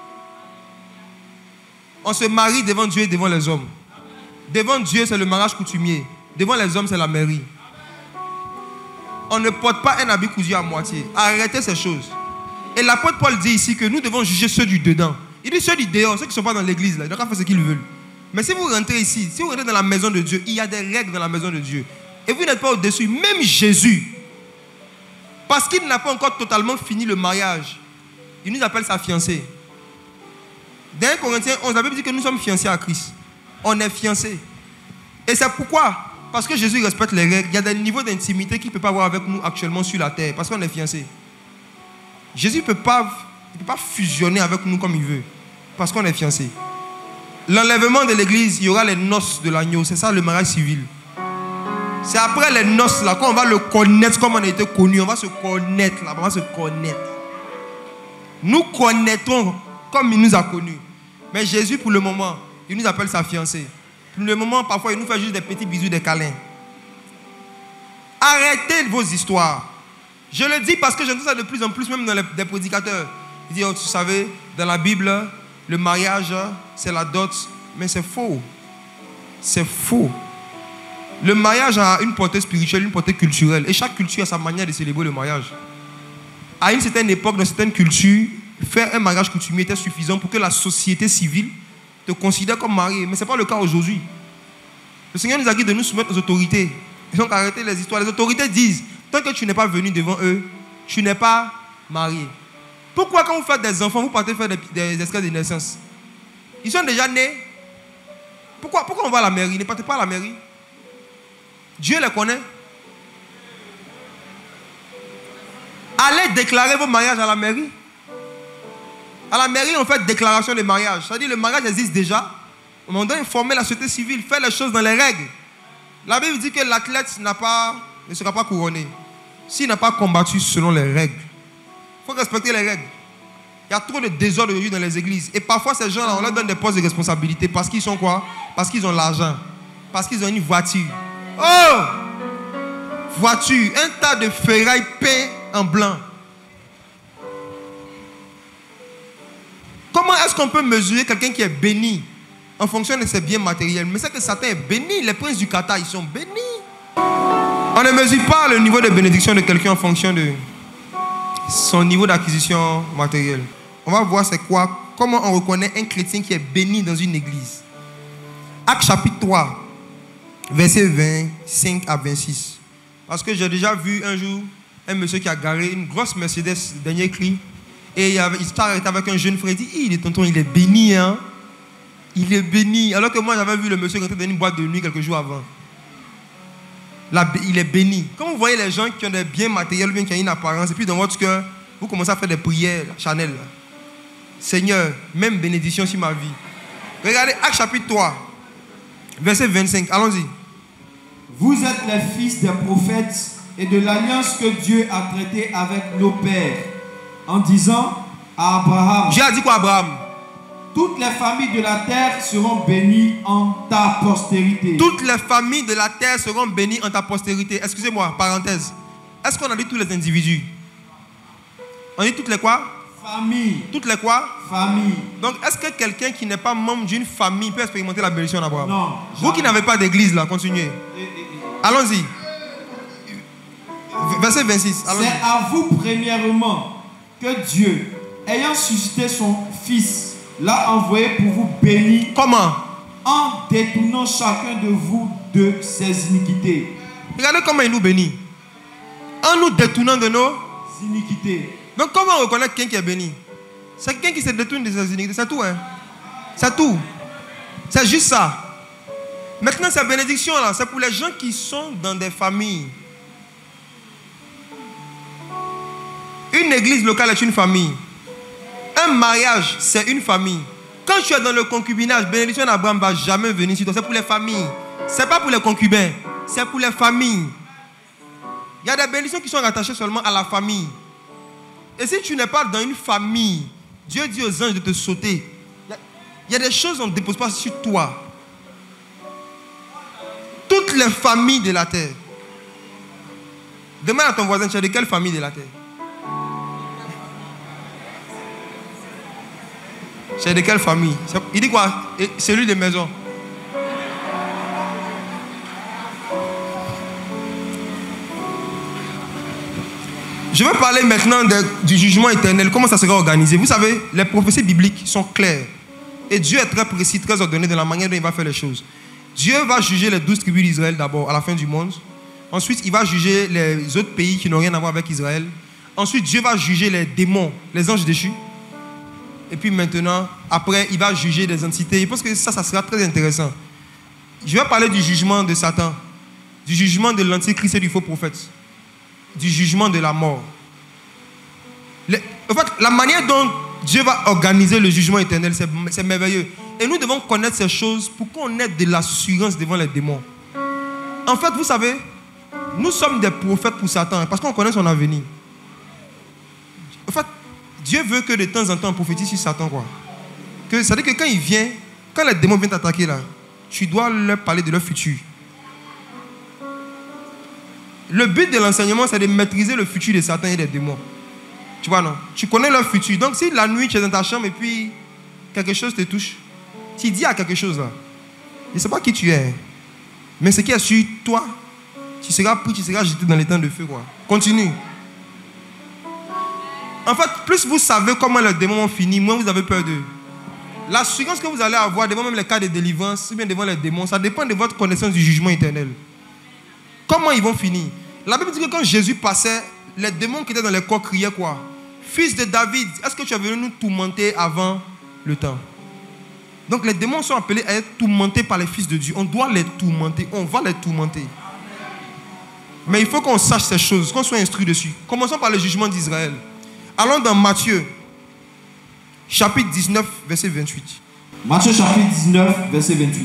On se marie devant Dieu et devant les hommes. Devant Dieu, c'est le mariage coutumier. Devant les hommes, c'est la mairie. On ne porte pas un habit cousu à moitié. Arrêtez ces choses. Et l'apôtre Paul dit ici que nous devons juger ceux du dedans. Il dit ceux du dehors, ceux qui ne sont pas dans l'église, là, ils doivent faire ce qu'ils veulent. Mais si vous rentrez ici, si vous rentrez dans la maison de Dieu, il y a des règles dans la maison de Dieu. Et vous n'êtes pas au-dessus. Même Jésus, parce qu'il n'a pas encore totalement fini le mariage, il nous appelle sa fiancée. Dans 1 Corinthiens 11, la Bible dit que nous sommes fiancés à Christ. On est fiancés. Et c'est pourquoi? Parce que Jésus respecte les règles. Il y a des niveaux d'intimité qu'il ne peut pas avoir avec nous actuellement sur la terre. Parce qu'on est fiancés. Jésus ne peut pas fusionner avec nous comme il veut. Parce qu'on est fiancés. L'enlèvement de l'église, il y aura les noces de l'agneau. C'est ça le mariage civil. C'est après les noces là qu'on va le connaître comme on a été connu. On va se connaître là. On va se connaître. Nous connaîtrons comme il nous a connus. Mais Jésus, pour le moment, il nous appelle sa fiancée. Pour le moment, parfois, il nous fait juste des petits bisous, des câlins. Arrêtez vos histoires. Je le dis parce que j'entends ça de plus en plus, même dans des prédicateurs. Ils disent, oh, tu savais, dans la Bible, le mariage, c'est la dot. Mais c'est faux. C'est faux. Le mariage a une portée spirituelle, une portée culturelle. Et chaque culture a sa manière de célébrer le mariage. À une certaine époque, dans certaines cultures, faire un mariage coutumier était suffisant pour que la société civile te considère comme marié. Mais ce n'est pas le cas aujourd'hui. Le Seigneur nous a dit de nous soumettre aux autorités. Donc arrêtez les histoires. Les autorités disent, tant que tu n'es pas venu devant eux, tu n'es pas marié. Pourquoi quand vous faites des enfants, vous partez faire des escales de naissance? Ils sont déjà nés. Pourquoi on va à la mairie? Ne partez pas à la mairie. Dieu les connaît. Allez déclarer vos mariages à la mairie. À la mairie, on fait déclaration de mariage. C'est-à-dire le mariage existe déjà. On doit informer la société civile, faire les choses dans les règles. La Bible dit que l'athlète ne sera pas couronné. s'il n'a pas combattu selon les règles, il faut respecter les règles. Il y a trop de désordre aujourd'hui dans les églises. Et parfois, ces gens-là, on leur donne des postes de responsabilité parce qu'ils sont quoi? Parce qu'ils ont l'argent. Parce qu'ils ont une voiture. Oh! Voiture, un tas de ferrailles peint en blanc. Comment est-ce qu'on peut mesurer quelqu'un qui est béni en fonction de ses biens matériels? Mais c'est que Satan est béni. Les princes du Qatar, ils sont bénis. On ne mesure pas le niveau de bénédiction de quelqu'un en fonction de son niveau d'acquisition matérielle. On va voir c'est quoi, comment on reconnaît un chrétien qui est béni dans une église. Actes chapitre 3, versets 25 à 26. Parce que j'ai déjà vu un jour un monsieur qui a garé une grosse Mercedes dernier cri. Et il s'est arrêté avec un jeune frère. Il dit, tonton, il est béni, hein. Il est béni. Alors que moi, j'avais vu le monsieur rentrer dans une boîte de nuit quelques jours avant. Là, il est béni. Quand vous voyez les gens qui ont des biens matériels, bien qui ont une apparence, et puis dans votre cœur, vous commencez à faire des prières, Chanel. Seigneur, même bénédiction sur ma vie. Regardez Actes chapitre 3, verset 25. Allons-y. Vous êtes les fils des prophètes et de l'alliance que Dieu a traitée avec nos pères, en disant à Abraham, Dieu a dit quoi à Abraham? toutes les familles de la terre seront bénies en ta postérité. Toutes les familles de la terre seront bénies en ta postérité. Excusez-moi, parenthèse. Est-ce qu'on a dit tous les individus? On dit toutes les quoi? Famille. Toutes les quoi? Famille. Donc, est-ce que quelqu'un qui n'est pas membre d'une famille peut expérimenter la bénédiction d'Abraham? Non. Vous qui n'avez pas d'église, là, continuez. Allons-y. Verset 26. C'est à vous, premièrement, que Dieu, ayant suscité son Fils, l'a envoyé pour vous bénir. Comment? En détournant chacun de vous de ses iniquités. Regardez comment il nous bénit. En nous détournant de nos iniquités. Donc, comment on reconnaît quelqu'un qui est béni? C'est quelqu'un qui se détourne de ses iniquités. C'est tout, hein? C'est tout. C'est juste ça. Maintenant, cette bénédiction-là, c'est pour les gens qui sont dans des familles. Une église locale est une famille. Un mariage, c'est une famille. Quand tu es dans le concubinage, bénédiction d'Abraham ne va jamais venir sur toi. C'est pour les familles. Ce n'est pas pour les concubins. C'est pour les familles. Il y a des bénédictions qui sont rattachées seulement à la famille. Et si tu n'es pas dans une famille, Dieu dit aux anges de te sauter. Il y a des choses qu'on ne dépose pas sur toi. Toutes les familles de la terre. Demande à ton voisin, tu es de quelle famille de la terre? C'est de quelle famille? Il dit quoi? Celui de maison. Je vais parler maintenant du jugement éternel. Comment ça sera organisé? Vous savez, les prophéties bibliques sont claires. Et Dieu est très précis, très ordonné dans la manière dont il va faire les choses. Dieu va juger les 12 tribus d'Israël d'abord, à la fin du monde. Ensuite, il va juger les autres pays qui n'ont rien à voir avec Israël. Ensuite, Dieu va juger les démons, les anges déchus. Et puis maintenant, après, il va juger des entités. Je pense que ça sera très intéressant. Je vais parler du jugement de Satan, du jugement de l'antichrist et du faux prophète, du jugement de la mort. En fait, la manière dont Dieu va organiser le jugement éternel, c'est merveilleux. Et nous devons connaître ces choses pour qu'on ait de l'assurance devant les démons. En fait, vous savez, nous sommes des prophètes pour Satan parce qu'on connaît son avenir. En fait, Dieu veut que de temps en temps on prophétise sur Satan, quoi. C'est-à-dire que quand il vient, quand les démons viennent t'attaquer là, tu dois leur parler de leur futur. Le but de l'enseignement, c'est de maîtriser le futur de Satan et des démons. Tu vois, non? Tu connais leur futur. Donc, si la nuit, tu es dans ta chambre et puis quelque chose te touche, tu dis à quelque chose là. Je ne sais pas qui tu es, mais ce qui est sur toi, tu seras pris, tu seras jeté dans les temps de feu, quoi. Continue. En fait, plus vous savez comment les démons ont fini, moins vous avez peur d'eux. L'assurance que vous allez avoir devant même les cas de délivrance, ou bien devant les démons, ça dépend de votre connaissance du jugement éternel. Comment ils vont finir? La Bible dit que quand Jésus passait, les démons qui étaient dans les corps criaient quoi? Fils de David, est-ce que tu es venu nous tourmenter avant le temps? Donc les démons sont appelés à être tourmentés par les fils de Dieu. On doit les tourmenter, on va les tourmenter. Mais il faut qu'on sache ces choses, qu'on soit instruit dessus. Commençons par le jugement d'Israël. Allons dans Matthieu, chapitre 19, verset 28. Matthieu chapitre 19, verset 28.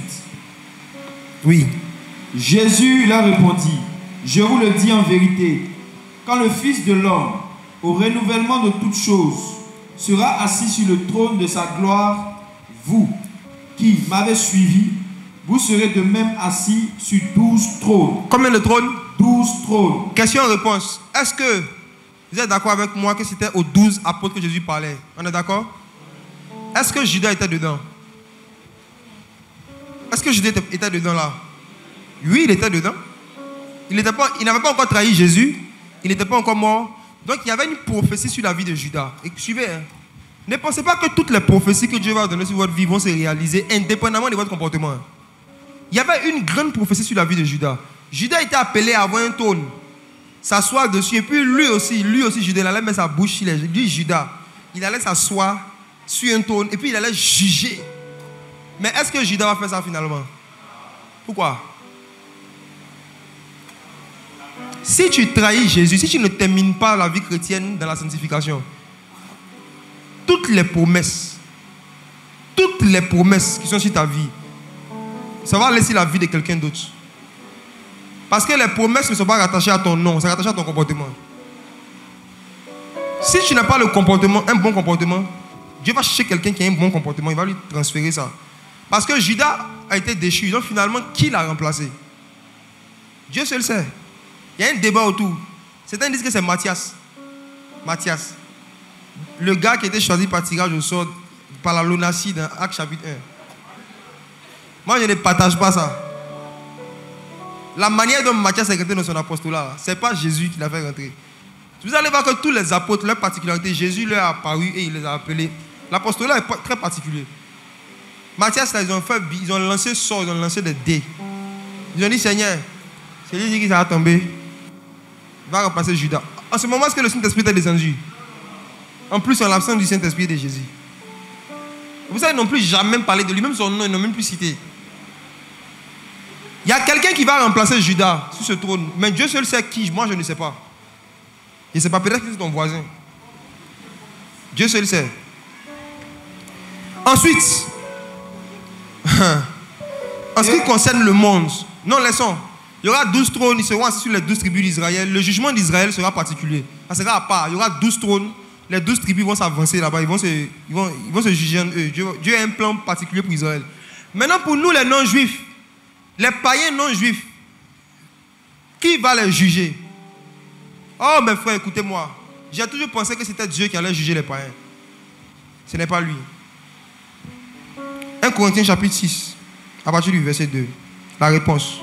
Oui. Jésus leur répondit, je vous le dis en vérité, quand le Fils de l'homme, au renouvellement de toutes choses, sera assis sur le trône de sa gloire, vous, qui m'avez suivi, vous serez de même assis sur 12 trônes. Combien de trônes? 12 trônes. Question-réponse. Est-ce que vous êtes d'accord avec moi que c'était aux 12 apôtres que Jésus parlait? On est d'accord? Est-ce que Judas était dedans? Est-ce que Judas était dedans là? Oui, il était dedans. Il n'avait pas encore trahi Jésus. Il n'était pas encore mort. Donc il y avait une prophétie sur la vie de Judas. Et suivez, hein. Ne pensez pas que toutes les prophéties que Dieu va donner sur votre vie vont se réaliser indépendamment de votre comportement. Il y avait une grande prophétie sur la vie de Judas. Judas était appelé à avoir un trône, s'asseoir dessus. Et puis lui aussi, Judas, il allait mettre sa bouche sur les... Lui, Judas, il allait s'asseoir sur un trône et puis il allait juger. Mais est-ce que Judas va faire ça finalement? Pourquoi? Si tu trahis Jésus, si tu ne termines pas la vie chrétienne dans la sanctification, toutes les promesses qui sont sur ta vie, ça va laisser la vie de quelqu'un d'autre. Parce que les promesses ne sont pas rattachées à ton nom, c'est rattaché à ton comportement. Si tu n'as pas le comportement, un bon comportement, Dieu va chercher quelqu'un qui a un bon comportement, il va lui transférer ça. Parce que Judas a été déchu, donc finalement, qui l'a remplacé? Dieu seul sait. Il y a un débat autour. Certains disent que c'est Matthias. Matthias. Le gars qui a été choisi par tirage au sort, par la Lonassie dans Actes chapitre 1. Moi, je ne partage pas ça. La manière dont Matthias est rentré dans son apostolat, ce n'est pas Jésus qui l'a fait rentrer. Vous allez voir que tous les apôtres, leur particularité, Jésus leur a apparu et il les a appelés. L'apostolat est très particulier. Matthias, là, ils ont lancé sort, ils ont lancé des dés. Ils ont dit, Seigneur, c'est lui qui va tomber. Il va remplacer Judas. En ce moment, est-ce que le Saint-Esprit est descendu? En plus, en l'absence du Saint-Esprit de Jésus. Vous savez, ils n'ont plus jamais parlé de lui, même son nom, ils n'ont même plus cité. Il y a quelqu'un qui va remplacer Judas sur ce trône. Mais Dieu seul sait qui, moi je ne sais pas. Je ne sais pas, peut-être que c'est ton voisin. Dieu seul sait. Ensuite, en ce qui concerne le monde, non, laissons. Il y aura 12 trônes, ils seront assis sur les 12 tribus d'Israël. Le jugement d'Israël sera particulier. Ça sera à part. Il y aura 12 trônes. Les 12 tribus vont s'avancer là-bas. Ils vont se juger en eux. Dieu a un plan particulier pour Israël. Maintenant, pour nous, les non-juifs, les païens non-juifs, qui va les juger? Oh, mes frères, écoutez-moi. J'ai toujours pensé que c'était Dieu qui allait juger les païens. Ce n'est pas lui. 1 Corinthiens chapitre 6, à partir du verset 2. La réponse.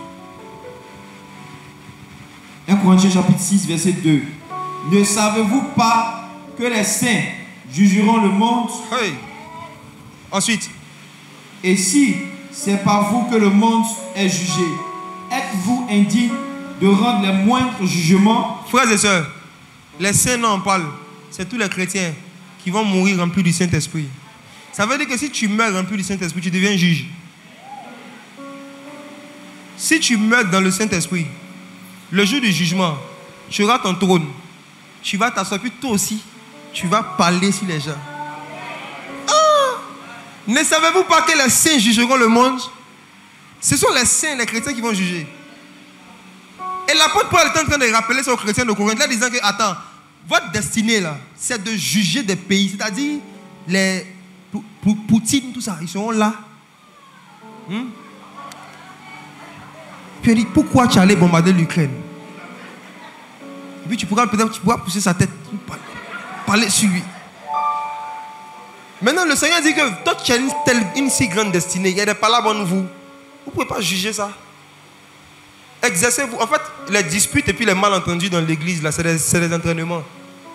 1 Corinthiens chapitre 6, verset 2. Ne savez-vous pas que les saints jugeront le monde? Oui. Ensuite. Et si c'est par vous que le monde est jugé, êtes-vous indigne de rendre les moindres jugements? Frères et sœurs, les saints n'en parlent. C'est tous les chrétiens qui vont mourir remplis du Saint-Esprit. Ça veut dire que si tu meurs rempli du Saint-Esprit, tu deviens juge. Si tu meurs dans le Saint-Esprit, le jour du jugement, tu auras ton trône. Tu vas t'asseoir, puis toi aussi, tu vas parler sur les gens. Ah! Ne savez-vous pas que les saints jugeront le monde? Ce sont les saints, les chrétiens qui vont juger. Et l'apôtre Paul est en train de rappeler ça aux chrétiens de Corinthe, là, disant que, attends, votre destinée, là, c'est de juger des pays. C'est-à-dire, les Poutine, tout ça, ils seront là. Puis il dit, pourquoi tu allais bombarder l'Ukraine? Et puis tu pourras pousser sa tête, parler sur lui. Maintenant, le Seigneur dit que toi qui as une si grande destinée, il y a des palabres en vous. Vous ne pouvez pas juger ça. Exercez-vous. En fait, les disputes et puis les malentendus dans l'église, là, c'est des entraînements.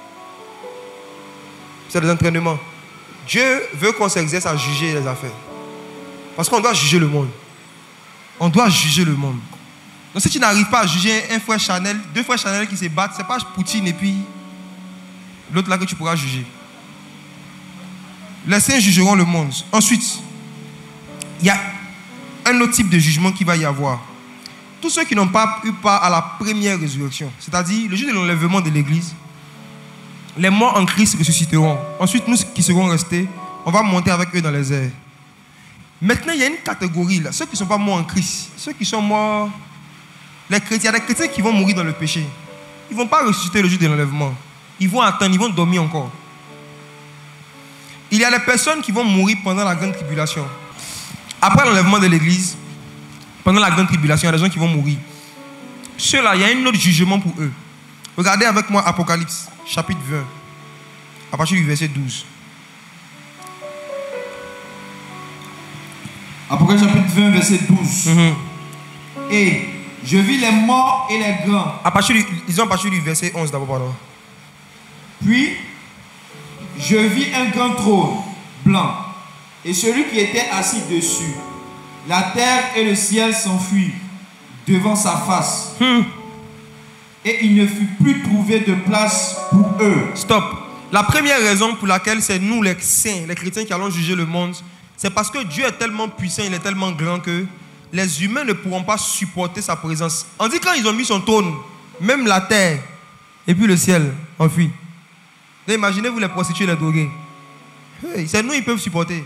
C'est des entraînements. Dieu veut qu'on s'exerce à juger les affaires. Parce qu'on doit juger le monde. On doit juger le monde. Donc si tu n'arrives pas à juger un frère Chanel, deux frères Chanel qui se battent, c'est pas Poutine et puis l'autre là que tu pourras juger. Les saints jugeront le monde. Ensuite, il y a un autre type de jugement qui va y avoir. Tous ceux qui n'ont pas eu part à la première résurrection, c'est-à-dire le jour de l'enlèvement de l'église, les morts en Christ ressusciteront. Ensuite, nous qui serons restés, on va monter avec eux dans les airs. Maintenant, il y a une catégorie là, ceux qui ne sont pas morts en Christ, ceux qui sont morts, les chrétiens, il y a des chrétiens qui vont mourir dans le péché. Ils ne vont pas ressusciter le jour de l'enlèvement. Ils vont attendre, ils vont dormir encore. Il y a des personnes qui vont mourir pendant la grande tribulation. Après l'enlèvement de l'église, pendant la grande tribulation, il y a des gens qui vont mourir. Ceux-là, il y a un autre jugement pour eux. Regardez avec moi Apocalypse, chapitre 20, à partir du verset 12. Apocalypse chapitre 20, verset 12. Et je vis les morts et les grands. Disons à partir du verset 11 d'abord, pardon. Puis, je vis un grand trône blanc, et celui qui était assis dessus. La terre et le ciel s'enfuirent devant sa face. Et il ne fut plus trouvé de place pour eux. Stop. La première raison pour laquelle c'est nous les saints, les chrétiens qui allons juger le monde, c'est parce que Dieu est tellement puissant, il est tellement grand que les humains ne pourront pas supporter sa présence. On dit quand ils ont mis son trône, même la terre et puis le ciel enfuit. Imaginez-vous les prostituées, les drogués. Hey, c'est nous ils peuvent supporter.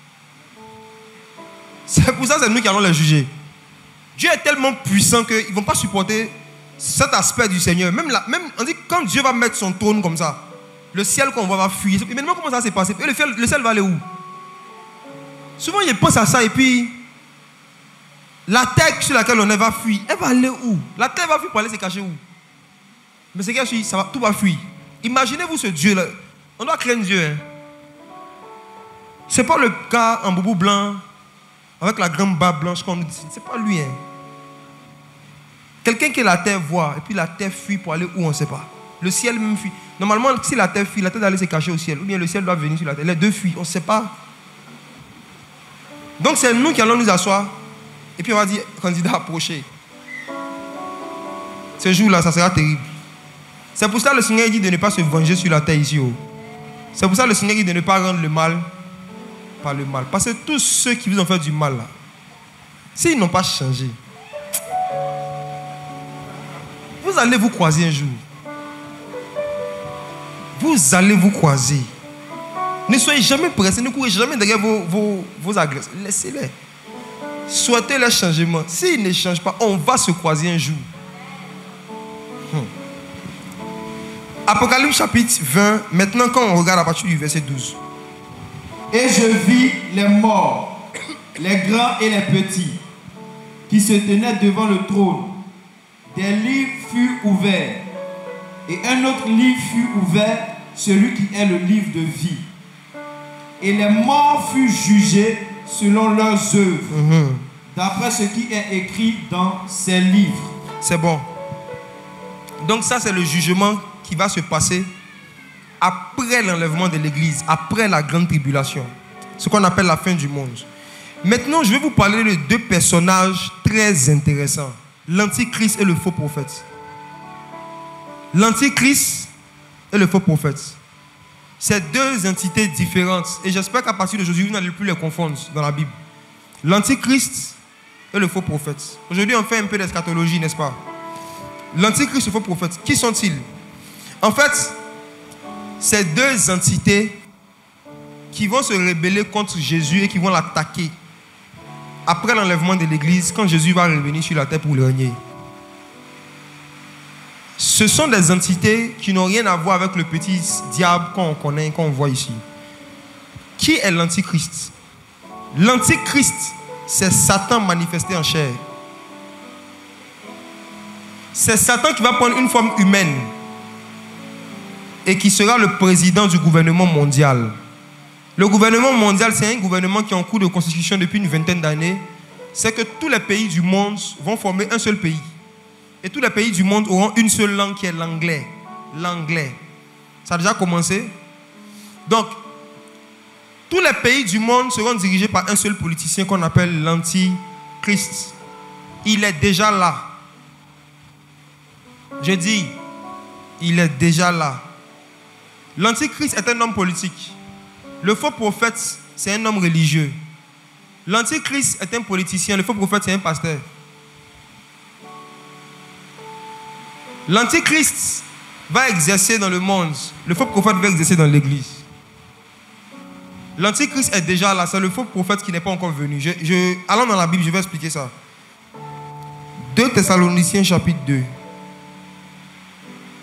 C'est pour ça que c'est nous qui allons les juger. Dieu est tellement puissant qu'ils ne vont pas supporter cet aspect du Seigneur. Même on dit quand Dieu va mettre son trône comme ça, le ciel qu'on voit va fuir. Et maintenant comment ça s'est passé? Le ciel va aller où? Souvent ils pensent à ça et puis la terre sur laquelle on est va fuir. Elle va aller où? La terre va fuir pour aller se cacher où? Mais c'est qu'il ça va, tout va fuir. Imaginez-vous ce Dieu-là. On doit craindre Dieu. Hein? Ce n'est pas le gars en boubou blanc avec la grande barbe blanche qu'on nous dit. Ce n'est pas lui. Hein? Quelqu'un que la terre voit et puis la terre fuit pour aller où on ne sait pas. Le ciel même fuit. Normalement, si la terre fuit, la terre doit aller se cacher au ciel. Ou bien le ciel doit venir sur la terre. Les deux fuient. On ne sait pas. Donc c'est nous qui allons nous asseoir. Et puis on va dire, candidat approché. Ce jour-là, ça sera terrible. C'est pour ça que le Seigneur dit de ne pas se venger sur la terre ici. C'est pour ça que le Seigneur dit de ne pas rendre le mal par le mal. Parce que tous ceux qui vous ont fait du mal, là, s'ils n'ont pas changé, vous allez vous croiser un jour. Vous allez vous croiser. Ne soyez jamais pressés, ne courez jamais derrière vos agresseurs. Laissez-les. Souhaitez leur changement. S'ils ne changent pas, on va se croiser un jour. Apocalypse chapitre 20, maintenant quand on regarde à partir du verset 12. Et je vis les morts, les grands et les petits, qui se tenaient devant le trône. Des livres furent ouverts, et un autre livre fut ouvert, celui qui est le livre de vie. Et les morts furent jugés selon leurs œuvres, d'après ce qui est écrit dans ces livres. C'est bon. Donc ça c'est le jugement qui va se passer après l'enlèvement de l'église, après la grande tribulation, ce qu'on appelle la fin du monde. Maintenant, je vais vous parler de deux personnages très intéressants, l'antichrist et le faux prophète. L'antichrist et le faux prophète. C'est deux entités différentes et j'espère qu'à partir d'aujourd'hui, vous n'allez plus les confondre dans la Bible. L'antichrist et le faux prophète. Aujourd'hui, on fait un peu d'eschatologie, n'est-ce pas? L'antichrist et le faux prophète, qui sont-ils? En fait, c'est deux entités qui vont se rebeller contre Jésus et qui vont l'attaquer après l'enlèvement de l'église, quand Jésus va revenir sur la terre pour le régner. Ce sont des entités qui n'ont rien à voir avec le petit diable qu'on connaît, qu'on voit ici. Qui est l'antichrist? L'antichrist, c'est Satan manifesté en chair. C'est Satan qui va prendre une forme humaine et qui sera le président du gouvernement mondial. Le gouvernement mondial, c'est un gouvernement qui est en cours de constitution depuis une vingtaine d'années. C'est que tous les pays du monde vont former un seul pays. Et tous les pays du monde auront une seule langue qui est l'anglais. L'anglais. Ça a déjà commencé. Donc, tous les pays du monde seront dirigés par un seul politicien qu'on appelle l'antichrist. Il est déjà là. Je dis, il est déjà là. L'antichrist est un homme politique. Le faux prophète, c'est un homme religieux. L'antichrist est un politicien. Le faux prophète, c'est un pasteur. L'antichrist va exercer dans le monde. Le faux prophète va exercer dans l'église. L'antichrist est déjà là. C'est le faux prophète qui n'est pas encore venu. Allons dans la Bible, je vais expliquer ça. 2 Thessaloniciens chapitre 2.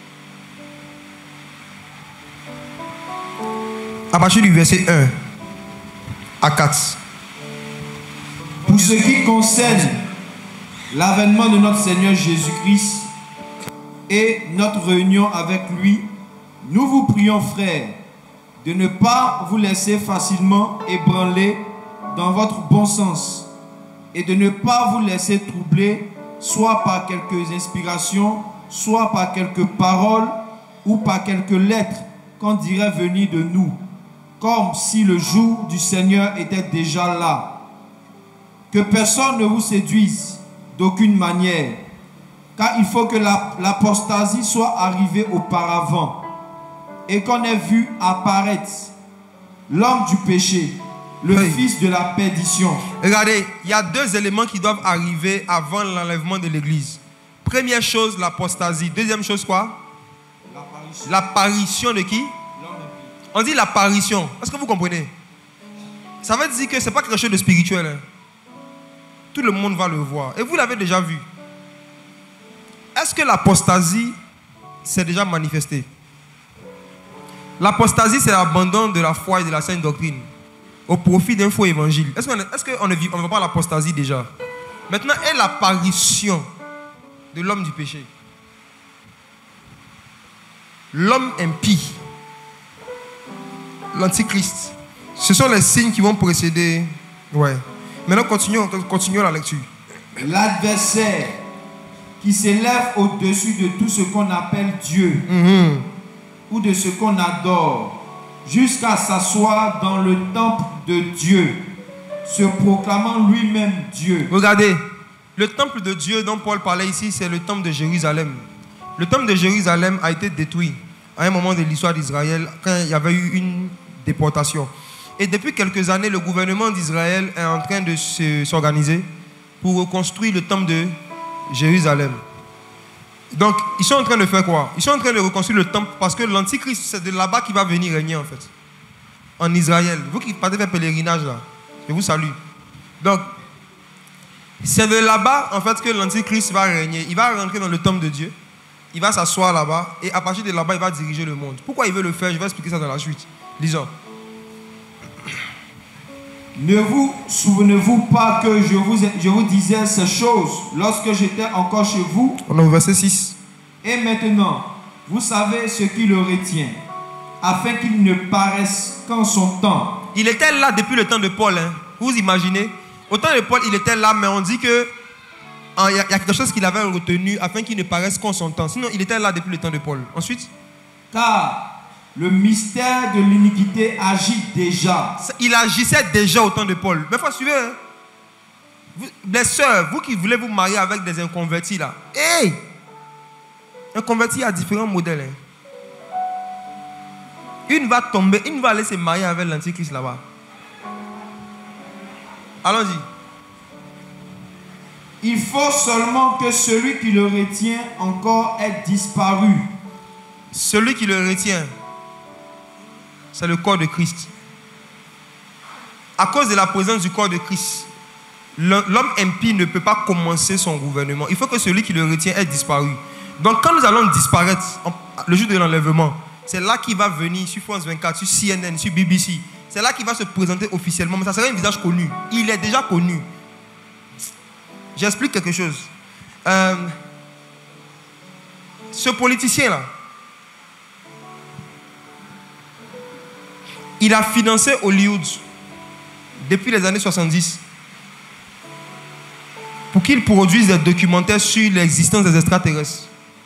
À partir du verset 1 à 4. Pour ce qui concerne l'avènement de notre Seigneur Jésus-Christ et notre réunion avec lui, nous vous prions, frères, de ne pas vous laisser facilement ébranler dans votre bon sens et de ne pas vous laisser troubler soit par quelques inspirations, soit par quelques paroles ou par quelques lettres qu'on dirait venir de nous, comme si le jour du Seigneur était déjà là. Que personne ne vous séduise d'aucune manière, car il faut que l'apostasie soit arrivée auparavant et qu'on ait vu apparaître l'homme du péché, le fils de la perdition. Regardez, il y a deux éléments qui doivent arriver avant l'enlèvement de l'église. Première chose, l'apostasie. Deuxième chose, quoi? L'apparition de qui? On dit l'apparition. Est-ce que vous comprenez? Ça veut dire que ce n'est pas quelque chose de spirituel. Hein. Tout le monde va le voir. Et vous l'avez déjà vu. Est-ce que l'apostasie s'est déjà manifestée? L'apostasie, c'est l'abandon de la foi et de la sainte doctrine au profit d'un faux évangile. Est-ce qu'on ne voit pas l'apostasie déjà? Maintenant, est l'apparition de l'homme du péché. L'homme impie. L'antichrist. Ce sont les signes qui vont précéder. Ouais. Maintenant, continuons la lecture. L'adversaire qui s'élève au-dessus de tout ce qu'on appelle Dieu ou de ce qu'on adore, jusqu'à s'asseoir dans le temple de Dieu, se proclamant lui-même Dieu. Regardez, le temple de Dieu dont Paul parlait ici, c'est le temple de Jérusalem. Le temple de Jérusalem a été détruit à un moment de l'histoire d'Israël, quand il y avait eu une déportation. Et depuis quelques années, le gouvernement d'Israël est en train de s'organiser pour reconstruire le temple de Jérusalem. Donc, ils sont en train de faire quoi? Ils sont en train de reconstruire le temple parce que l'Antichrist, c'est de là-bas qu'il va venir régner en fait. En Israël. Vous qui partez faire pèlerinage là, je vous salue. Donc, c'est de là-bas en fait que l'Antichrist va régner. Il va rentrer dans le temple de Dieu. Il va s'asseoir là-bas et à partir de là-bas, il va diriger le monde. Pourquoi il veut le faire? Je vais expliquer ça dans la suite. Lisons. Ne vous souvenez-vous pas que je vous disais ces choses lorsque j'étais encore chez vous? On est au verset 6. Et maintenant, vous savez ce qui le retient, afin qu'il ne paraisse qu'en son temps. Il était là depuis le temps de Paul. Hein. Vous imaginez? Au temps de Paul, il était là, mais on dit que il y a quelque chose qu'il avait retenu afin qu'il ne paraisse qu'en son temps. Sinon, il était là depuis le temps de Paul. Ensuite? Car le mystère de l'iniquité agit déjà. Il agissait déjà au temps de Paul. Mais il faut suivre. Hein? Les sœurs, vous qui voulez vous marier avec des inconvertis là. Hey! Un converti a différents modèles. Hein? Une va tomber, une va aller se marier avec l'antichrist là-bas. Allons-y. Il faut seulement que celui qui le retient encore ait disparu. Celui qui le retient, c'est le corps de Christ. À cause de la présence du corps de Christ, l'homme impie ne peut pas commencer son gouvernement. Il faut que celui qui le retient ait disparu. Donc quand nous allons disparaître, le jour de l'enlèvement, c'est là qu'il va venir sur France 24, sur CNN, sur BBC. C'est là qu'il va se présenter officiellement. Mais ça serait un visage connu. Il est déjà connu. J'explique quelque chose. Ce politicien-là, il a financé Hollywood depuis les années 70 pour qu'il produise des documentaires sur l'existence des extraterrestres.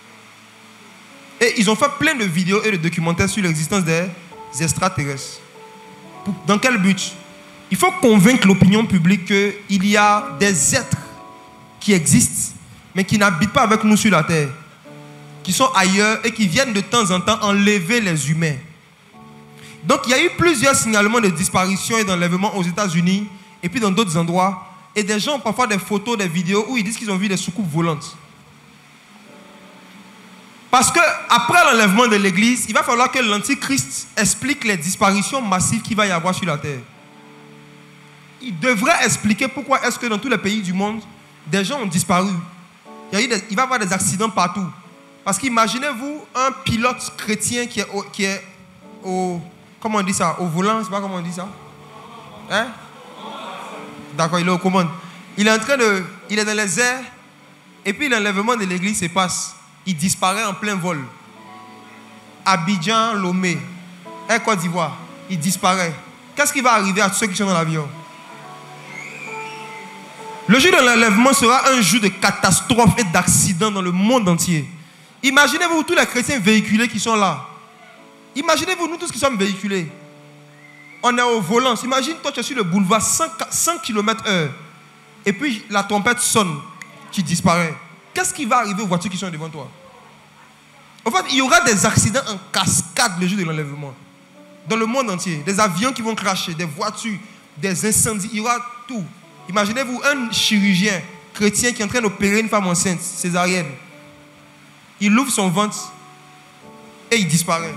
Et ils ont fait plein de vidéos et de documentaires sur l'existence des extraterrestres. Dans quel but? Il faut convaincre l'opinion publique qu'il y a des êtres qui existent, mais qui n'habitent pas avec nous sur la terre, qui sont ailleurs et qui viennent de temps en temps enlever les humains. Donc il y a eu plusieurs signalements de disparition et d'enlèvement aux États-Unis et puis dans d'autres endroits. Et des gens ont parfois des photos, des vidéos où ils disent qu'ils ont vu des soucoupes volantes. Parce qu'après l'enlèvement de l'église, il va falloir que l'Antichrist explique les disparitions massives qu'il va y avoir sur la terre. Il devrait expliquer pourquoi est-ce que dans tous les pays du monde, des gens ont disparu. Il va y avoir des accidents partout. Parce qu'imaginez-vous un pilote chrétien qui est comment on dit ça? Au volant, c'est pas comment on dit ça? Hein? D'accord, il est aux commandes. Il est dans les airs, et puis l'enlèvement de l'église se passe. Il disparaît en plein vol. Abidjan, Lomé, Côte d'Ivoire, il disparaît. Qu'est-ce qui va arriver à ceux qui sont dans l'avion? Le jour de l'enlèvement sera un jour de catastrophe et d'accident dans le monde entier. Imaginez-vous tous les chrétiens véhiculés qui sont là. Imaginez-vous nous tous qui sommes véhiculés. On est au volant. Imagine toi tu es sur le boulevard 100 km/h. Et puis la trompette sonne, tu disparais. Qu'est-ce qui va arriver aux voitures qui sont devant toi? En fait, il y aura des accidents en cascade le jour de l'enlèvement. Dans le monde entier. Des avions qui vont cracher, des voitures, des incendies. Il y aura tout. Imaginez-vous un chirurgien chrétien qui est en train d'opérer une femme enceinte, césarienne. Il ouvre son ventre et il disparaît.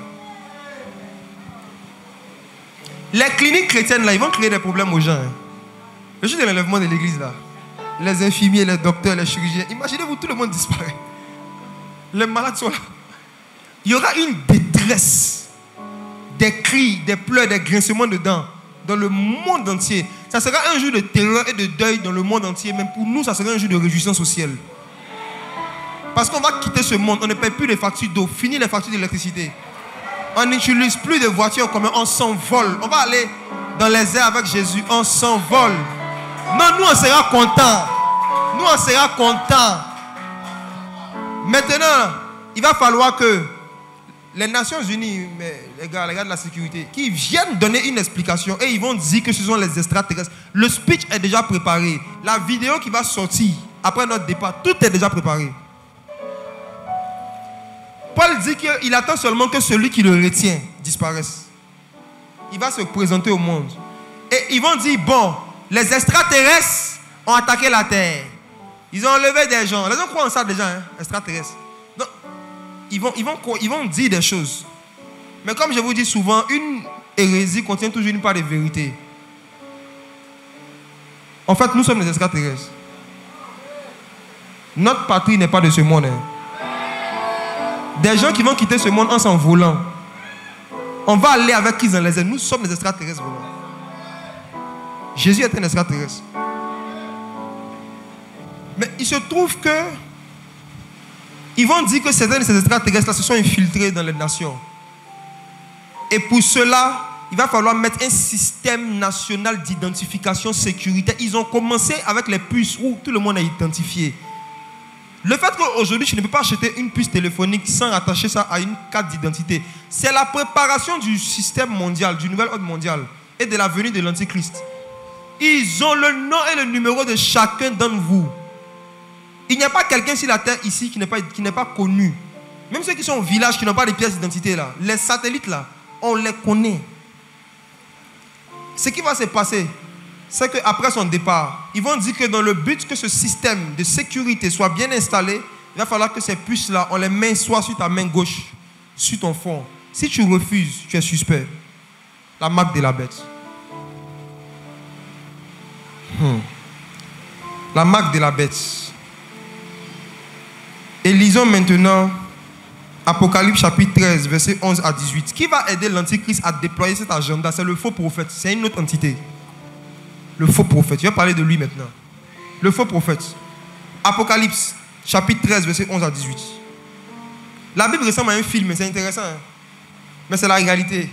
Les cliniques chrétiennes, là, ils vont créer des problèmes aux gens. Hein. Le jour de l'enlèvement de l'église, là, les infirmiers, les docteurs, les chirurgiens, imaginez-vous, tout le monde disparaît. Les malades sont là. Il y aura une détresse, des cris, des pleurs, des grincements de dents dans le monde entier. Ça sera un jour de terreur et de deuil dans le monde entier. Même pour nous, ça sera un jour de réjouissance au ciel. Parce qu'on va quitter ce monde. On ne paie plus les factures d'eau. Fini les factures d'électricité. On n'utilise plus de voitures communes. On s'envole. On va aller dans les airs avec Jésus. On s'envole. Non, nous, on sera contents. Nous, on sera contents. Maintenant, il va falloir que les Nations Unies, les gars de la sécurité, qui viennent donner une explication et ils vont dire que ce sont les extraterrestres. Le speech est déjà préparé. La vidéo qui va sortir après notre départ, tout est déjà préparé. Paul dit qu'il attend seulement que celui qui le retient disparaisse. Il va se présenter au monde. Et ils vont dire, bon, les extraterrestres ont attaqué la terre. Ils ont enlevé des gens. Les gens croient en ça déjà, hein, extraterrestres. Donc, ils vont dire des choses. Mais comme je vous dis souvent, une hérésie contient toujours une part de vérité. En fait, nous sommes les extraterrestres. Notre patrie n'est pas de ce monde. Hein. Des gens qui vont quitter ce monde en s'envolant. On va aller avec qui dans les airs. Nous sommes les extraterrestres. Voilà. Jésus est un extraterrestre. Mais il se trouve que ils vont dire que certains de ces extraterrestres-là se sont infiltrés dans les nations. Et pour cela, il va falloir mettre un système national d'identification sécuritaire. Ils ont commencé avec les puces où tout le monde est identifié. Le fait qu'aujourd'hui, tu ne peux pas acheter une puce téléphonique sans attacher ça à une carte d'identité, c'est la préparation du système mondial, du nouvel ordre mondial et de la venue de l'Antichrist. Ils ont le nom et le numéro de chacun d'entre vous. Il n'y a pas quelqu'un sur la terre ici qui n'est pas connu. Même ceux qui sont au village, qui n'ont pas de pièces d'identité là, les satellites là, on les connaît. Ce qui va se passer, c'est qu'après son départ, ils vont dire que dans le but que ce système de sécurité soit bien installé, il va falloir que ces puces-là, on les met soit sur ta main gauche, sur ton front. Si tu refuses, tu es suspect. La marque de la bête. La marque de la bête. Et lisons maintenant Apocalypse chapitre 13, versets 11 à 18. Qui va aider l'Antichrist à déployer cet agenda? C'est le faux prophète. C'est une autre entité. Le faux prophète. Je vais parler de lui maintenant. Le faux prophète. Apocalypse chapitre 13, versets 11 à 18. La Bible ressemble à un film, c'est intéressant. Hein? Mais c'est la réalité.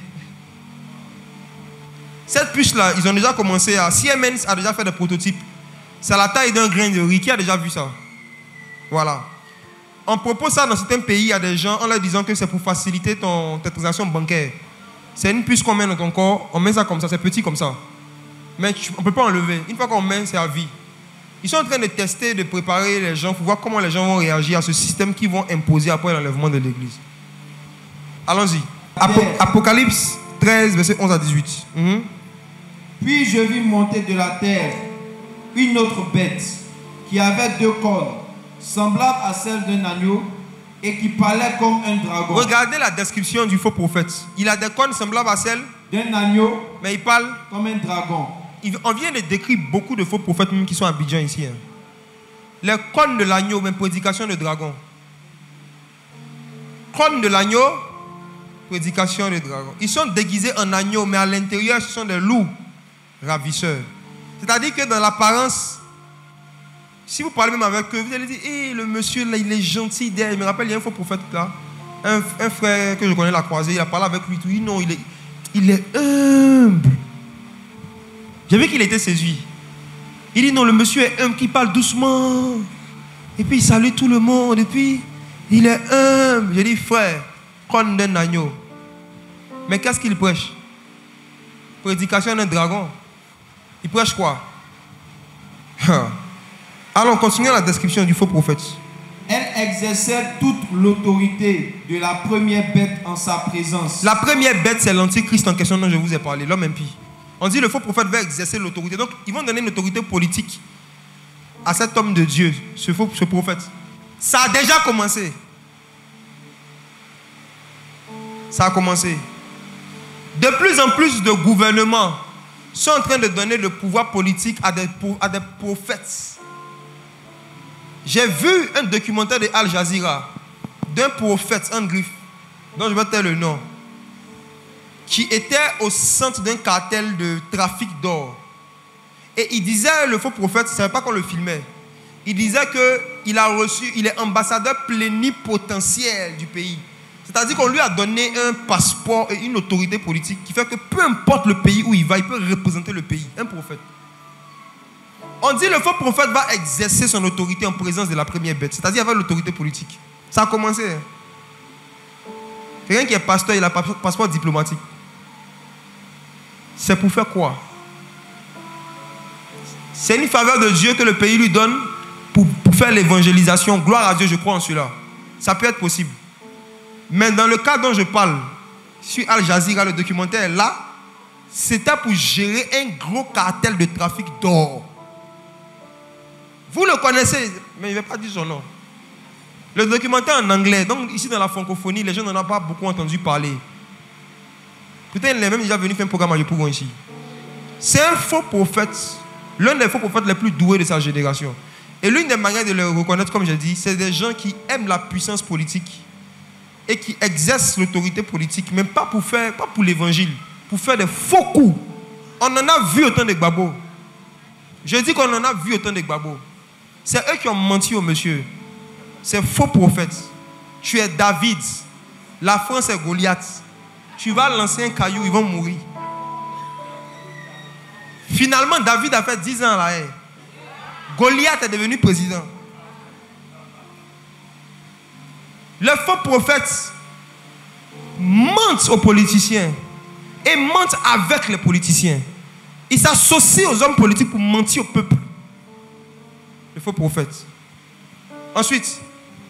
Cette puce-là, ils ont déjà commencé à... Siemens a déjà fait des prototypes. C'est la taille d'un grain de riz. Qui a déjà vu ça? Voilà. On propose ça dans certains pays, il y a des gens en leur disant que c'est pour faciliter ta transaction bancaire. C'est une puce qu'on met dans ton corps, on met ça comme ça, c'est petit comme ça. Mais on ne peut pas enlever. Une fois qu'on met, c'est à vie. Ils sont en train de tester, de préparer les gens pour voir comment les gens vont réagir à ce système qu'ils vont imposer après l'enlèvement de l'église. Allons-y. Apocalypse 13, verset 11 à 18. Puis je vis monter de la terre une autre bête qui avait 2 cornes, semblable à celle d'un agneau et qui parlait comme un dragon. Regardez la description du faux prophète. Il a des cornes semblables à celles d'un agneau, mais il parle comme un dragon. On vient de décrire beaucoup de faux prophètes même qui sont à Abidjan ici. Hein. Les cornes de l'agneau, même prédication de dragon. Cornes de l'agneau, Prédication des dragons. Ils sont déguisés en agneaux, mais à l'intérieur, ce sont des loups ravisseurs. C'est-à-dire que dans l'apparence, si vous parlez même avec eux, vous allez dire, hey, le monsieur là, il est gentil. Il me rappelle, il y a un faux prophète là. Un frère que je connais l'a croisé, il a parlé avec lui. Tout. Il dit, non, il est humble. J'ai vu qu'il était séduit. Il dit, non, le monsieur est humble, qui parle doucement. Et puis il salue tout le monde. Et puis, il est humble. J'ai dit, frère, prends un agneau. Mais qu'est-ce qu'il prêche? Prédication d'un dragon. Il prêche quoi? Allons, continuons la description du faux prophète. Elle exerçait toute l'autorité de la première bête en sa présence. La première bête, c'est l'antichrist en question dont je vous ai parlé, l'homme impie. On dit le faux prophète va exercer l'autorité. Donc, ils vont donner une autorité politique à cet homme de Dieu, ce prophète. Ça a déjà commencé. Ça a commencé. De plus en plus de gouvernements sont en train de donner le pouvoir politique à des prophètes. J'ai vu un documentaire de Al Jazeera d'un prophète, un griffe, dont je vais taire le nom, qui était au centre d'un cartel de trafic d'or. Et il disait, le faux prophète, je ne savais pas qu'on le filmait, il disait qu'il est ambassadeur plénipotentiaire du pays. C'est-à-dire qu'on lui a donné un passeport et une autorité politique qui fait que peu importe le pays où il va, il peut représenter le pays. Un prophète. On dit que le faux prophète va exercer son autorité en présence de la première bête, c'est-à-dire avec l'autorité politique. Ça a commencé. Quelqu'un qui est pasteur, il a un passeport diplomatique. C'est pour faire quoi? C'est une faveur de Dieu que le pays lui donne pour faire l'évangélisation. Gloire à Dieu, je crois en cela. Ça peut être possible. Mais dans le cas dont je parle, sur Al Jazeera, le documentaire là, c'était pour gérer un gros cartel de trafic d'or. Vous le connaissez, mais je ne vais pas dire son nom. Le documentaire en anglais, donc ici dans la francophonie, les gens n'en ont pas beaucoup entendu parler. Peut-être il est même déjà venu faire un programme à Yopougon ici. C'est un faux prophète, l'un des faux prophètes les plus doués de sa génération. Et l'une des manières de le reconnaître, comme je dis, c'est des gens qui aiment la puissance politique et qui exercent l'autorité politique, mais pas pour l'évangile, pour faire des faux coups. On en a vu autant de gbabos. Je dis qu'on en a vu autant de gbabos. C'est eux qui ont menti au monsieur. C'est faux prophète. Tu es David. La France est Goliath. Tu vas lancer un caillou, ils vont mourir. Finalement, David a fait 10 ans là. Goliath est devenu président. Le faux prophète ment aux politiciens et ment avec les politiciens. Il s'associe aux hommes politiques pour mentir au peuple. Le faux prophète. Ensuite,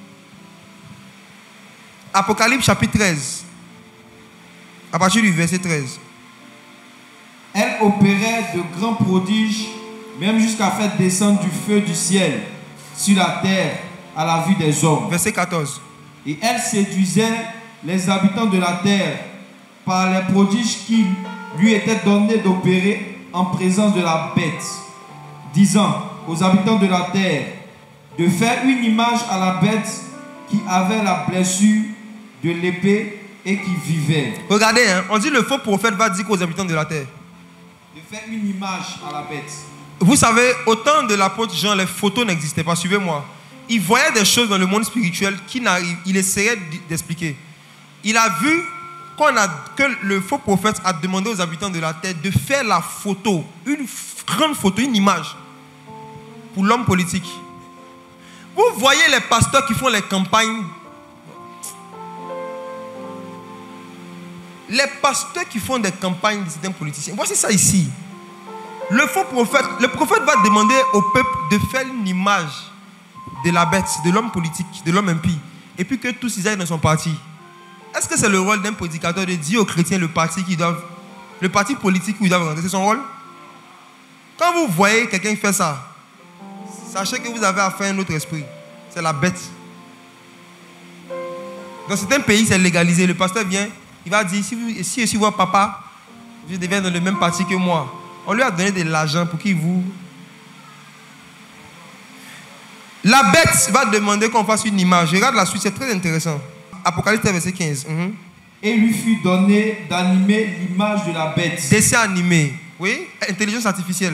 Apocalypse chapitre 13, à partir du verset 13. Elle opérait de grands prodiges, même jusqu'à faire descendre du feu du ciel sur la terre à la vue des hommes. Verset 14. Et elle séduisait les habitants de la terre par les prodiges qui lui étaient donnés d'opérer en présence de la bête, disant aux habitants de la terre de faire une image à la bête qui avait la blessure de l'épée et qui vivait. Regardez, on dit le faux prophète va dire aux habitants de la terre de faire une image à la bête. Vous savez, au temps de l'apôtre Jean, les photos n'existaient pas. Suivez-moi. Il voyait des choses dans le monde spirituel qu'il essayait d'expliquer. Il a vu que le faux prophète a demandé aux habitants de la terre de faire la photo, une grande photo, une image pour l'homme politique. Vous voyez les pasteurs qui font les campagnes. Les pasteurs qui font des campagnes de certains politiciens. Voici ça ici. Le faux prophète, le prophète va demander au peuple de faire une image de la bête, de l'homme politique, de l'homme impie, et puis que tous ils aillent dans son parti. Est-ce que c'est le rôle d'un prédicateur de dire aux chrétiens le parti politique où ils doivent rentrer? C'est son rôle? Quand vous voyez quelqu'un faire ça, sachez que vous avez affaire à un autre esprit. C'est la bête. Dans certains pays, c'est légalisé. Le pasteur vient, il va dire, si je suis votre papa, je deviens dans le même parti que moi. On lui a donné de l'argent pour qu'il vous... La bête va demander qu'on fasse une image. Regarde la suite, c'est très intéressant. Apocalypse verset 15. et lui fut donné d'animer l'image de la bête. Dessin animé. Oui, intelligence artificielle.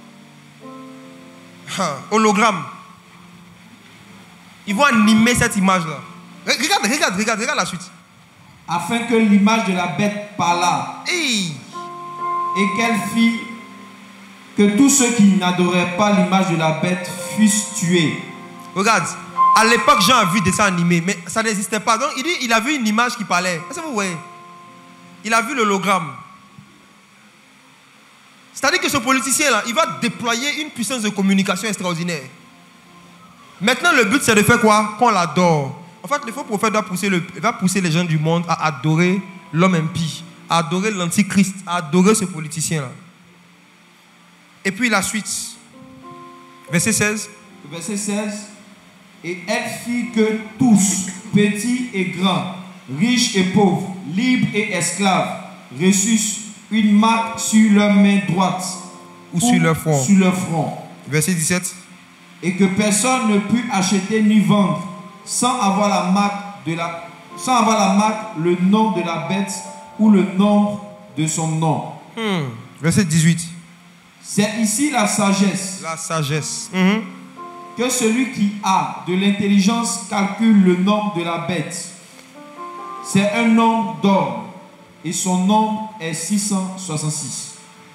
Hologramme. Ils vont animer cette image-là. Regarde la suite. Afin que l'image de la bête parlât. Hey. Et qu'elle fit que tous ceux qui n'adoraient pas l'image de la bête fussent tués. Regarde, à l'époque, Jean a vu des dessins animés, mais ça n'existait pas. Donc, il dit, il a vu une image qui parlait. Est-ce que vous voyez? Il a vu l'hologramme. C'est-à-dire que ce politicien-là, il va déployer une puissance de communication extraordinaire. Maintenant, le but, c'est de faire quoi? Qu'on l'adore. En fait, le faux prophète va pousser les gens du monde à adorer l'homme impie, à adorer l'antichrist, à adorer ce politicien-là. Et puis la suite. Verset 16. Verset 16. Et elle fit que tous, petits et grands, riches et pauvres, libres et esclaves, reçussent une marque sur leur main droite ou sur leur front. Verset 17. Et que personne ne put acheter ni vendre sans avoir la marque, le nom de la bête ou le nombre de son nom. Verset 18. C'est ici la sagesse. La sagesse. Que celui qui a de l'intelligence calcule le nombre de la bête. C'est un nombre d'or et son nombre est 666.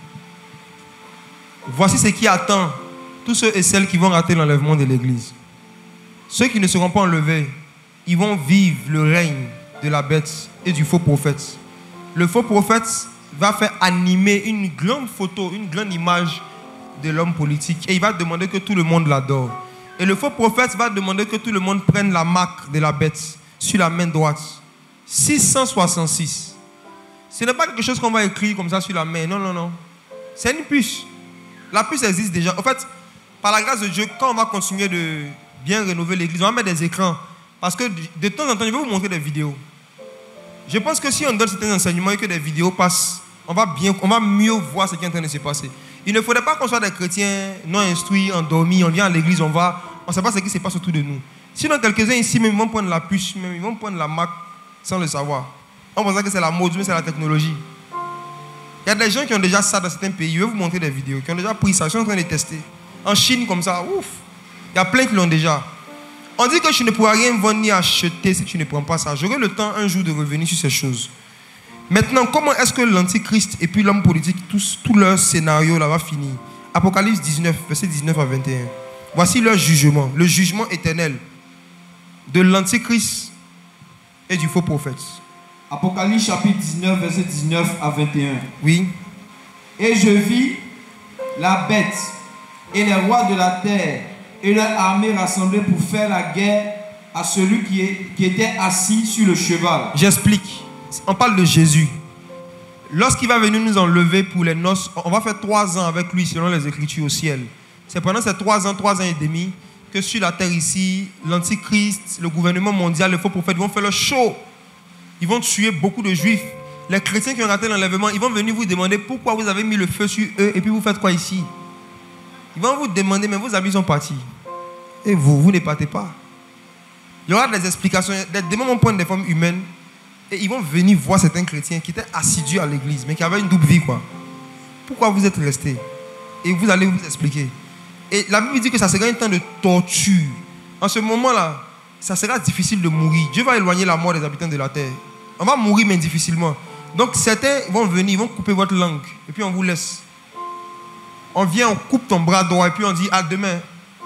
Voici ce qui attend tous ceux et celles qui vont rater l'enlèvement de l'Église. Ceux qui ne seront pas enlevés, ils vont vivre le règne de la bête et du faux prophète. Le faux prophète va faire animer une grande photo, une grande image de l'homme politique et il va demander que tout le monde l'adore. Et le faux prophète va demander que tout le monde prenne la marque de la bête sur la main droite. 666. Ce n'est pas quelque chose qu'on va écrire comme ça sur la main. Non. C'est une puce. La puce existe déjà. En fait, par la grâce de Dieu, quand on va continuer de bien rénover l'église, on va mettre des écrans. Parce que de temps en temps, je vais vous montrer des vidéos. Je pense que si on donne certains enseignements et que des vidéos passent, on va mieux voir ce qui est en train de se passer. Il ne faudrait pas qu'on soit des chrétiens non instruits, endormis, on vient à l'église, on ne sait pas ce qui se passe autour de nous. Sinon, quelques-uns ici, même, ils vont prendre la puce, même, ils vont prendre la marque sans le savoir. On pense que c'est la mode, mais c'est la technologie. Il y a des gens qui ont déjà ça dans certains pays. Je vais vous montrer des vidéos, qui ont déjà pris ça, ils sont en train de tester. En Chine, comme ça, ouf. Il y a plein qui l'ont déjà. On dit que tu ne pourras rien vendre ni acheter si tu ne prends pas ça. J'aurai le temps un jour de revenir sur ces choses. Maintenant, comment est-ce que l'antichrist et puis l'homme politique, tout leur scénario là va finir? Apocalypse 19, verset 19 à 21. Voici leur jugement, le jugement éternel de l'antichrist et du faux prophète. Apocalypse chapitre 19, verset 19 à 21. Oui. Et je vis la bête et les rois de la terre et leur armée rassemblés pour faire la guerre à celui qui était assis sur le cheval. J'explique. On parle de Jésus. Lorsqu'il va venir nous enlever pour les noces, on va faire 3 ans avec lui selon les Écritures au ciel. C'est pendant ces 3 ans et demi, que sur la terre ici, l'antichrist, le gouvernement mondial, les faux prophètes vont faire le show. Ils vont tuer beaucoup de juifs. Les chrétiens qui ont raté l'enlèvement, ils vont venir vous demander pourquoi vous avez mis le feu sur eux et puis vous faites quoi ici? Ils vont vous demander, mais vos amis sont partis. Et vous ne partez pas. Il y aura des explications. Des démons vont prendre des formes humaines et ils vont venir voir certains chrétiens qui étaient assidus à l'église, mais qui avaient une double vie, quoi. Pourquoi vous êtes restés? Et vous allez vous expliquer. Et la Bible dit que ça sera un temps de torture. En ce moment-là, ça sera difficile de mourir. Dieu va éloigner la mort des habitants de la terre. On va mourir, mais difficilement. Donc certains vont venir, ils vont couper votre langue. Et puis on vous laisse. On vient, on coupe ton bras droit et puis on dit à demain.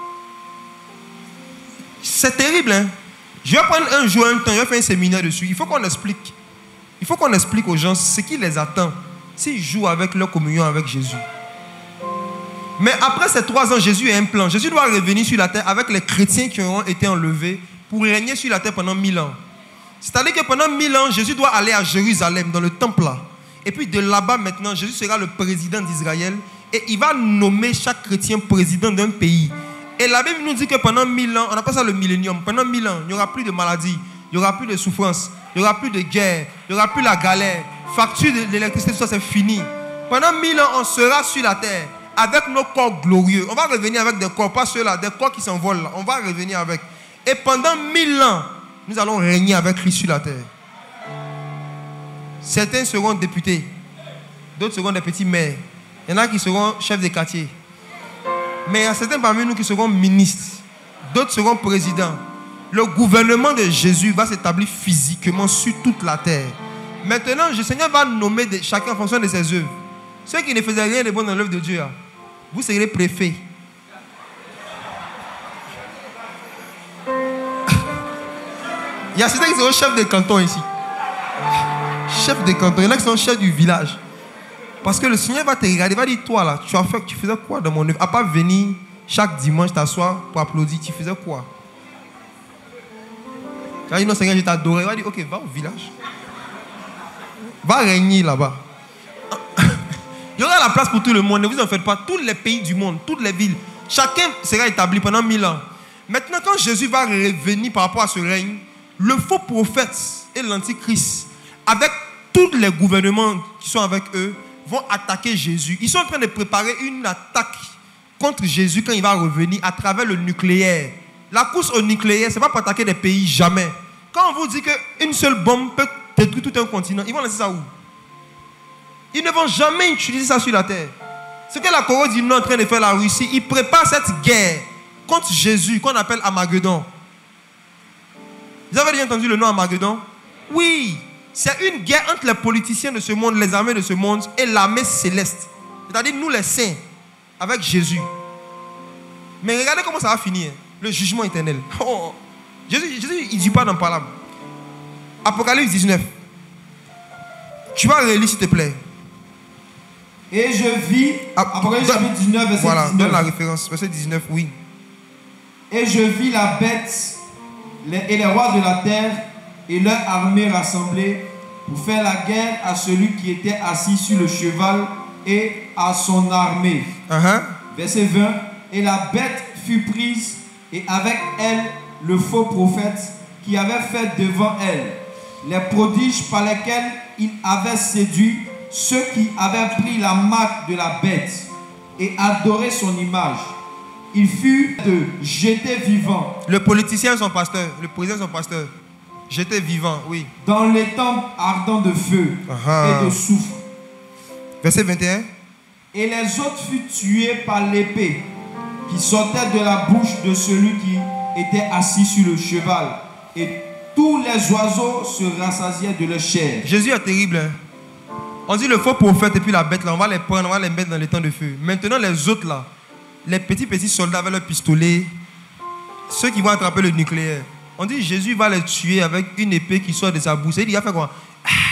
C'est terrible, hein? Je vais prendre un jour, un temps, je vais faire un séminaire dessus. Il faut qu'on explique. Il faut qu'on explique aux gens ce qui les attend s'ils jouent avec leur communion avec Jésus. Mais après ces 3 ans, Jésus a un plan. Jésus doit revenir sur la terre avec les chrétiens qui auront été enlevés pour régner sur la terre pendant 1000 ans. C'est-à-dire que pendant 1000 ans, Jésus doit aller à Jérusalem, dans le temple là. Et puis de là-bas maintenant, Jésus sera le président d'Israël. Et il va nommer chaque chrétien président d'un pays. Et la Bible nous dit que pendant 1000 ans, on appelle ça le millénium. Pendant 1000 ans, il n'y aura plus de maladies, il n'y aura plus de souffrance, il n'y aura plus de guerre, il n'y aura plus la galère. Facture de l'électricité, tout ça, c'est fini. Pendant 1000 ans, on sera sur la terre avec nos corps glorieux. On va revenir avec des corps, pas ceux-là, des corps qui s'envolent là. On va revenir avec. Et pendant 1000 ans, nous allons régner avec Christ sur la terre. Certains seront députés, d'autres seront des petits maires. Il y en a qui seront chefs de quartier. Mais il y a certains parmi nous qui seront ministres, d'autres seront présidents. Le gouvernement de Jésus va s'établir physiquement sur toute la terre. Maintenant, le Seigneur va nommer chacun en fonction de ses œuvres. Ceux qui ne faisaient rien de bon dans l'œuvre de Dieu, vous serez préfets. Il y a certains qui seront chefs de canton ici. Chef de canton. Il y en a qui sont chefs du village. Parce que le Seigneur va te regarder, il va dire, toi là, tu faisais quoi dans mon œuvre? À part venir chaque dimanche t'asseoir pour applaudir, tu faisais quoi? Tu vas dire, non Seigneur, je t'adorais. Il va dire, ok, va au village. Va régner là-bas. Il y aura la place pour tout le monde, ne vous en faites pas. Tous les pays du monde, toutes les villes, chacun sera établi pendant 1000 ans. Maintenant, quand Jésus va revenir par rapport à ce règne, le faux prophète et l'antichrist, avec tous les gouvernements qui sont avec eux, vont attaquer Jésus. Ils sont en train de préparer une attaque contre Jésus quand il va revenir à travers le nucléaire. La course au nucléaire, ce n'est pas pour attaquer des pays, jamais. Quand on vous dit qu'une seule bombe peut détruire tout un continent, ils vont laisser ça où? Ils ne vont jamais utiliser ça sur la terre. Ce que la Corée du Nord est en train de faire la Russie, ils préparent cette guerre contre Jésus qu'on appelle Armageddon. Vous avez déjà entendu le nom Armageddon? Oui, c'est une guerre entre les politiciens de ce monde, les armées de ce monde et l'armée céleste. C'est-à-dire nous les saints, avec Jésus. Mais regardez comment ça va finir. Le jugement éternel. Oh. Jésus il ne dit pas dans parole. Apocalypse 19. Tu vas relire s'il te plaît. Et je vis, Apocalypse 19, verset voilà, 19. Donne la référence, verset 19, oui. Et je vis la bête et les rois de la terre et leur armée rassemblée pour faire la guerre à celui qui était assis sur le cheval et à son armée. Verset 20. Et la bête fut prise et avec elle le faux prophète qui avait fait devant elle les prodiges par lesquels il avait séduit ceux qui avaient pris la marque de la bête et adoré son image. Il fut jeté vivant. Le politicien son pasteur, le président son pasteur. Jeté vivant, oui. Dans l'étang ardent de feu et de soufre. Verset 21. Et les autres furent tués par l'épée qui sortait de la bouche de celui qui était assis sur le cheval. Et tous les oiseaux se rassasiaient de leur chair. Jésus est terrible. Hein? On dit le faux prophète et puis la bête là, on va les prendre, on va les mettre dans les temps de feu. Maintenant les autres là, les petits soldats avec leurs pistolets, ceux qui vont attraper le nucléaire. On dit Jésus va les tuer avec une épée qui sort de sa bouche. Il a fait quoi?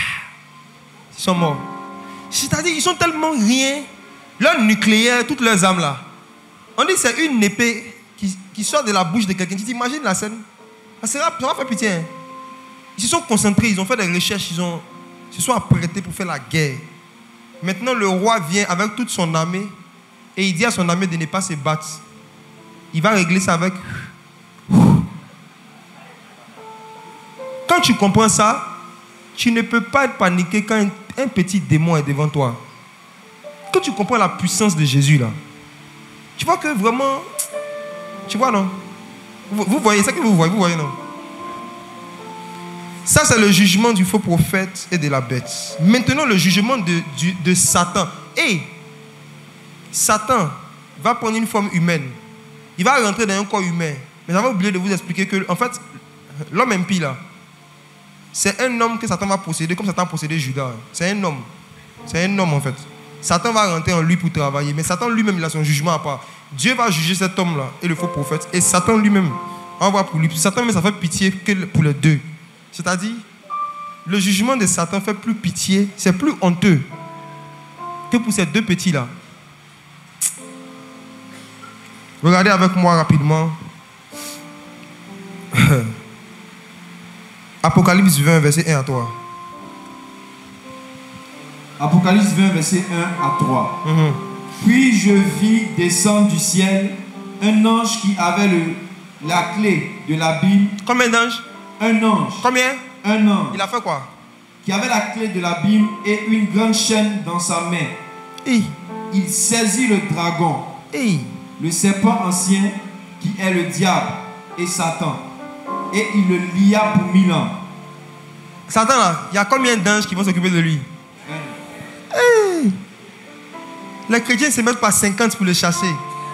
Ils sont morts. C'est-à-dire ils sont tellement rien. Leur nucléaire, toutes leurs âmes là. On dit c'est une épée qui sort de la bouche de quelqu'un. Tu t'imagines la scène? Ça va faire pitié. Hein? Ils se sont concentrés, ils ont fait des recherches, ils se sont apprêtés pour faire la guerre. Maintenant, le roi vient avec toute son armée et il dit à son armée de ne pas se battre. Il va régler ça avec... Quand tu comprends ça, tu ne peux pas être paniqué quand un petit démon est devant toi. Quand tu comprends la puissance de Jésus, là, tu vois que vraiment... Tu vois, non? Vous voyez ça que vous voyez, non? Ça, c'est le jugement du faux prophète et de la bête. Maintenant, le jugement de Satan. Et Satan va prendre une forme humaine. Il va rentrer dans un corps humain. Mais j'avais oublié de vous expliquer que, en fait, l'homme impie, là, c'est un homme que Satan va posséder, comme Satan a possédé Judas. C'est un homme. C'est un homme, en fait. Satan va rentrer en lui pour travailler. Mais Satan lui-même, il a son jugement à part. Dieu va juger cet homme-là et le faux prophète. Et Satan lui-même, on va pour lui. Satan, mais ça fait pitié que pour les deux. C'est-à-dire, le jugement de Satan fait plus pitié, c'est plus honteux que pour ces deux petits-là. Regardez avec moi rapidement. Apocalypse 20, verset 1 à 3. Apocalypse 20, verset 1 à 3. Puis je vis descendre du ciel un ange qui avait la clé de l'abîme. Combien d'anges? Un ange. Combien? Un ange. Il a fait quoi? Qui avait la clé de l'abîme et une grande chaîne dans sa main. Il saisit le dragon, le serpent ancien qui est le diable et Satan, et il le lia pour 1000 ans. Satan là, il y a combien d'anges qui vont s'occuper de lui? Hey. Les chrétiens se mettent par 50 pour le chasser.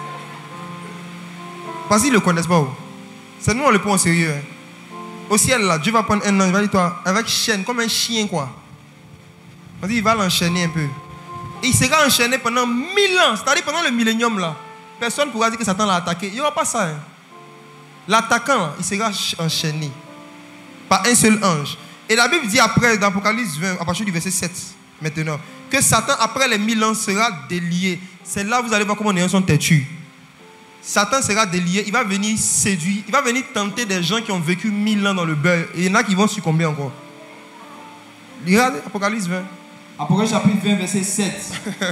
Parce qu'ils ne le connaissent pas. C'est nous, on le prend au sérieux. Hein. Au ciel, là, Dieu va prendre un ange, il va dire, toi, avec chaîne, comme un chien, quoi. On dit, il va l'enchaîner un peu. Et il sera enchaîné pendant 1000 ans. C'est-à-dire pendant le millénium, là. Personne ne pourra dire que Satan l'a attaqué. Il n'y aura pas ça. Hein. L'attaquant, il sera enchaîné par un seul ange. Et la Bible dit après, dans Apocalypse 20, à partir du verset 7, maintenant, que Satan, après les 1000 ans, sera délié. C'est là que vous allez voir comment les gens sont têtus. Satan sera délié, il va venir séduire, il va venir tenter des gens qui ont vécu 1000 ans dans le beurre. Et il y en a qui vont succomber encore. Regardez Apocalypse 20. Apocalypse chapitre 20, verset 7.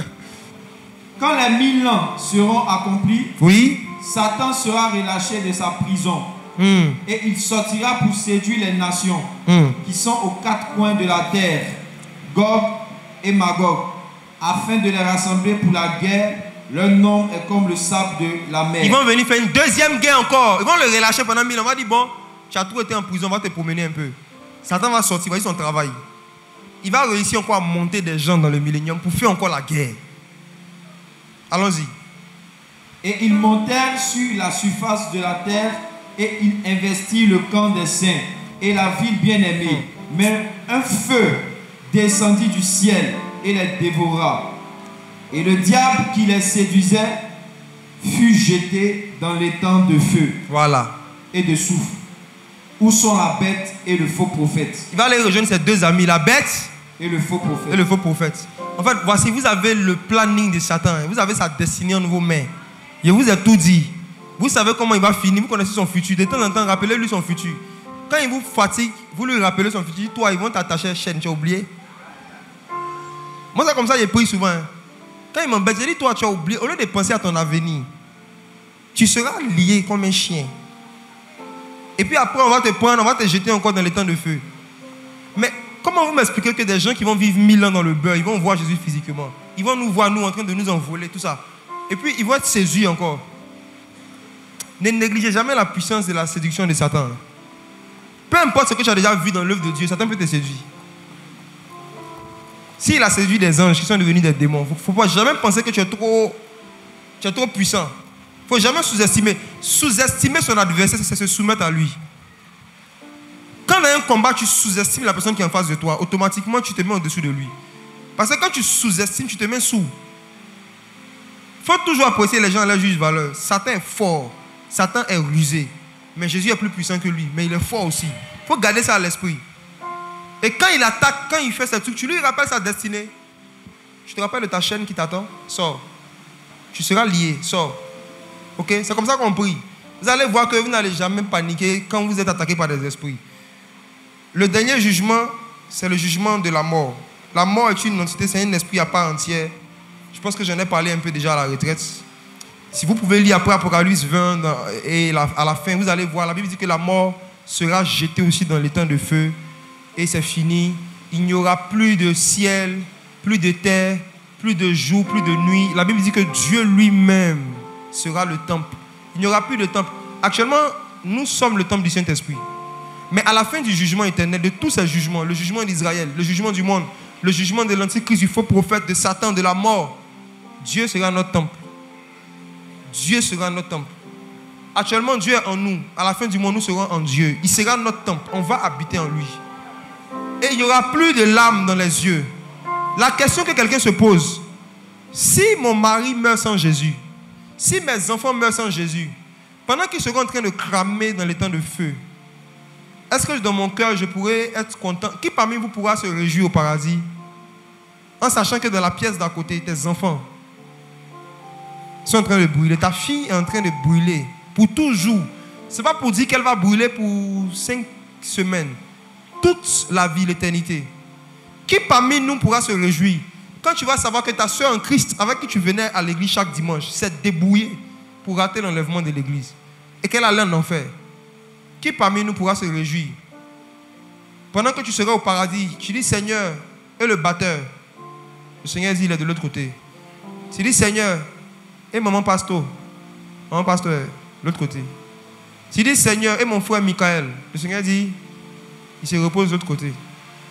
Quand les 1000 ans seront accomplis, oui, Satan sera relâché de sa prison. Et il sortira pour séduire les nations qui sont aux quatre coins de la terre, Gog et Magog, afin de les rassembler pour la guerre. Leur nom est comme le sable de la mer. Ils vont venir faire une deuxième guerre encore. Ils vont le relâcher pendant 1000 ans. On va dire, bon, tu as trop été en prison, on va te promener un peu. Satan va sortir, il va faire son travail. Il va réussir encore à monter des gens dans le millénium pour faire encore la guerre. Allons-y. Et ils montèrent sur la surface de la terre et ils investirent le camp des saints et la ville bien-aimée. Mais un feu descendit du ciel et les dévora. Et le diable qui les séduisait fut jeté dans l'étang de feu, voilà, et de soufre, où sont la bête et le faux prophète. Il va aller rejoindre ses deux amis, la bête et le faux prophète. Et le faux prophète. En fait, voici, vous avez le planning de Satan. Vous avez sa destinée en vos mains. Je vous ai tout dit. Vous savez comment il va finir. Vous connaissez son futur. De temps en temps, rappelez-lui son futur. Quand il vous fatigue, vous lui rappelez son futur. Toi, ils vont t'attacher à la chaîne. Tu as oublié. Moi, c'est comme ça, j'ai pris souvent. Hein. Quand il m'embête, je dis, toi, tu as oublié. Au lieu de penser à ton avenir, tu seras lié comme un chien. Et puis après, on va te prendre, on va te jeter encore dans les temps de feu. Mais comment vous m'expliquez que des gens qui vont vivre 1000 ans dans le beurre, ils vont voir Jésus physiquement. Ils vont nous voir, nous, en train de nous envoler, tout ça. Et puis, ils vont être séduits encore. Ne négligez jamais la puissance de la séduction de Satan. Peu importe ce que tu as déjà vu dans l'œuvre de Dieu, Satan peut te séduire. S'il a séduit des anges qui sont devenus des démons, il ne faut pas jamais penser que tu es trop puissant. Il ne faut jamais sous-estimer. Sous-estimer son adversaire, c'est se soumettre à lui. Quand dans un combat, tu sous-estimes la personne qui est en face de toi, automatiquement, tu te mets au-dessus de lui. Parce que quand tu sous-estimes, tu te mets sous. Il faut toujours apprécier les gens à leur juste valeur. Satan est fort. Satan est rusé. Mais Jésus est plus puissant que lui. Mais il est fort aussi. Il faut garder ça à l'esprit. Et quand il attaque, quand il fait ce truc, tu lui rappelles sa destinée. Je te rappelle de ta chaîne qui t'attend. Sors. Tu seras lié. Sors. Ok? C'est comme ça qu'on prie. Vous allez voir que vous n'allez jamais paniquer quand vous êtes attaqué par des esprits. Le dernier jugement, c'est le jugement de la mort. La mort est une entité, c'est un esprit à part entière. Je pense que j'en ai parlé un peu déjà à la retraite. Si vous pouvez lire après Apocalypse 20 et à la fin, vous allez voir, la Bible dit que la mort sera jetée aussi dans l'étang de feu. Et c'est fini. Il n'y aura plus de ciel, plus de terre, plus de jour, plus de nuit. La Bible dit que Dieu lui-même sera le temple. Il n'y aura plus de temple. Actuellement, nous sommes le temple du Saint-Esprit. Mais à la fin du jugement éternel, de tous ces jugements, le jugement d'Israël, le jugement du monde, le jugement de l'Antichrist, du faux prophète, de Satan, de la mort, Dieu sera notre temple. Dieu sera notre temple. Actuellement, Dieu est en nous. À la fin du monde, nous serons en Dieu. Il sera notre temple. On va habiter en lui. Et il n'y aura plus de larmes dans les yeux. La question que quelqu'un se pose, si mon mari meurt sans Jésus, si mes enfants meurent sans Jésus, pendant qu'ils seront en train de cramer dans les temps de feu, est-ce que dans mon cœur, je pourrais être content? Qui parmi vous pourra se réjouir au paradis en sachant que dans la pièce d'à côté, tes enfants sont en train de brûler. Ta fille est en train de brûler pour toujours. Ce n'est pas pour dire qu'elle va brûler pour 5 semaines. Toute la vie, l'éternité. Qui parmi nous pourra se réjouir quand tu vas savoir que ta soeur en Christ, avec qui tu venais à l'église chaque dimanche, s'est débrouillée pour rater l'enlèvement de l'église et qu'elle allait en enfer? Qui parmi nous pourra se réjouir pendant que tu seras au paradis? Tu dis Seigneur, et le batteur, le Seigneur dit il est de l'autre côté. Tu dis Seigneur, et maman pasteur, l'autre côté. Tu dis Seigneur, et mon frère Michael, le Seigneur dit il se repose de l'autre côté.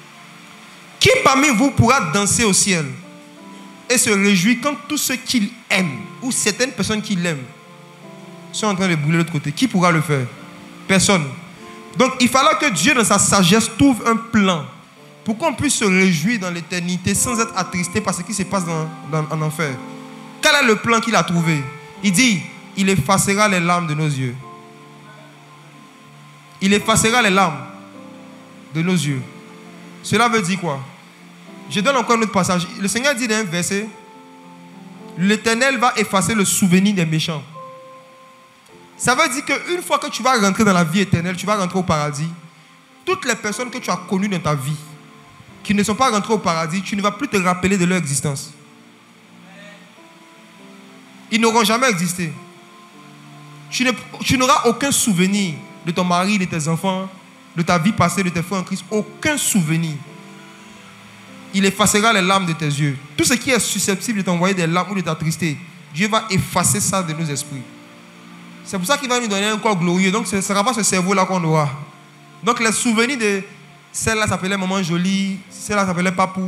parmi vous pourra danser au ciel et se réjouir quand tous ceux qu'il aime ou certaines personnes qui l'aiment sont en train de brûler de l'autre côté. Qui pourra le faire? Personne. Donc il fallait que Dieu dans sa sagesse trouve un plan pour qu'on puisse se réjouir dans l'éternité sans être attristé par ce qui se passe en enfer. Quel est le plan qu'il a trouvé? Il dit, il effacera les larmes de nos yeux. Il effacera les larmes de nos yeux. Cela veut dire quoi? Je donne encore un autre passage. Le Seigneur dit dans un verset, l'Éternel va effacer le souvenir des méchants. Ça veut dire qu'une fois que tu vas rentrer dans la vie éternelle, tu vas rentrer au paradis, toutes les personnes que tu as connues dans ta vie, qui ne sont pas rentrées au paradis, tu ne vas plus te rappeler de leur existence. Ils n'auront jamais existé. Tu n'auras aucun souvenir de ton mari, de tes enfants, de ta vie passée, de tes frères en Christ. Aucun souvenir. Il effacera les larmes de tes yeux. Tout ce qui est susceptible de t'envoyer des larmes ou de t'attrister, Dieu va effacer ça de nos esprits. C'est pour ça qu'il va nous donner un corps glorieux. Donc ce ne sera pas ce cerveau-là qu'on aura. Donc les souvenirs de celle-là s'appelait maman jolie, celle-là s'appelait papou.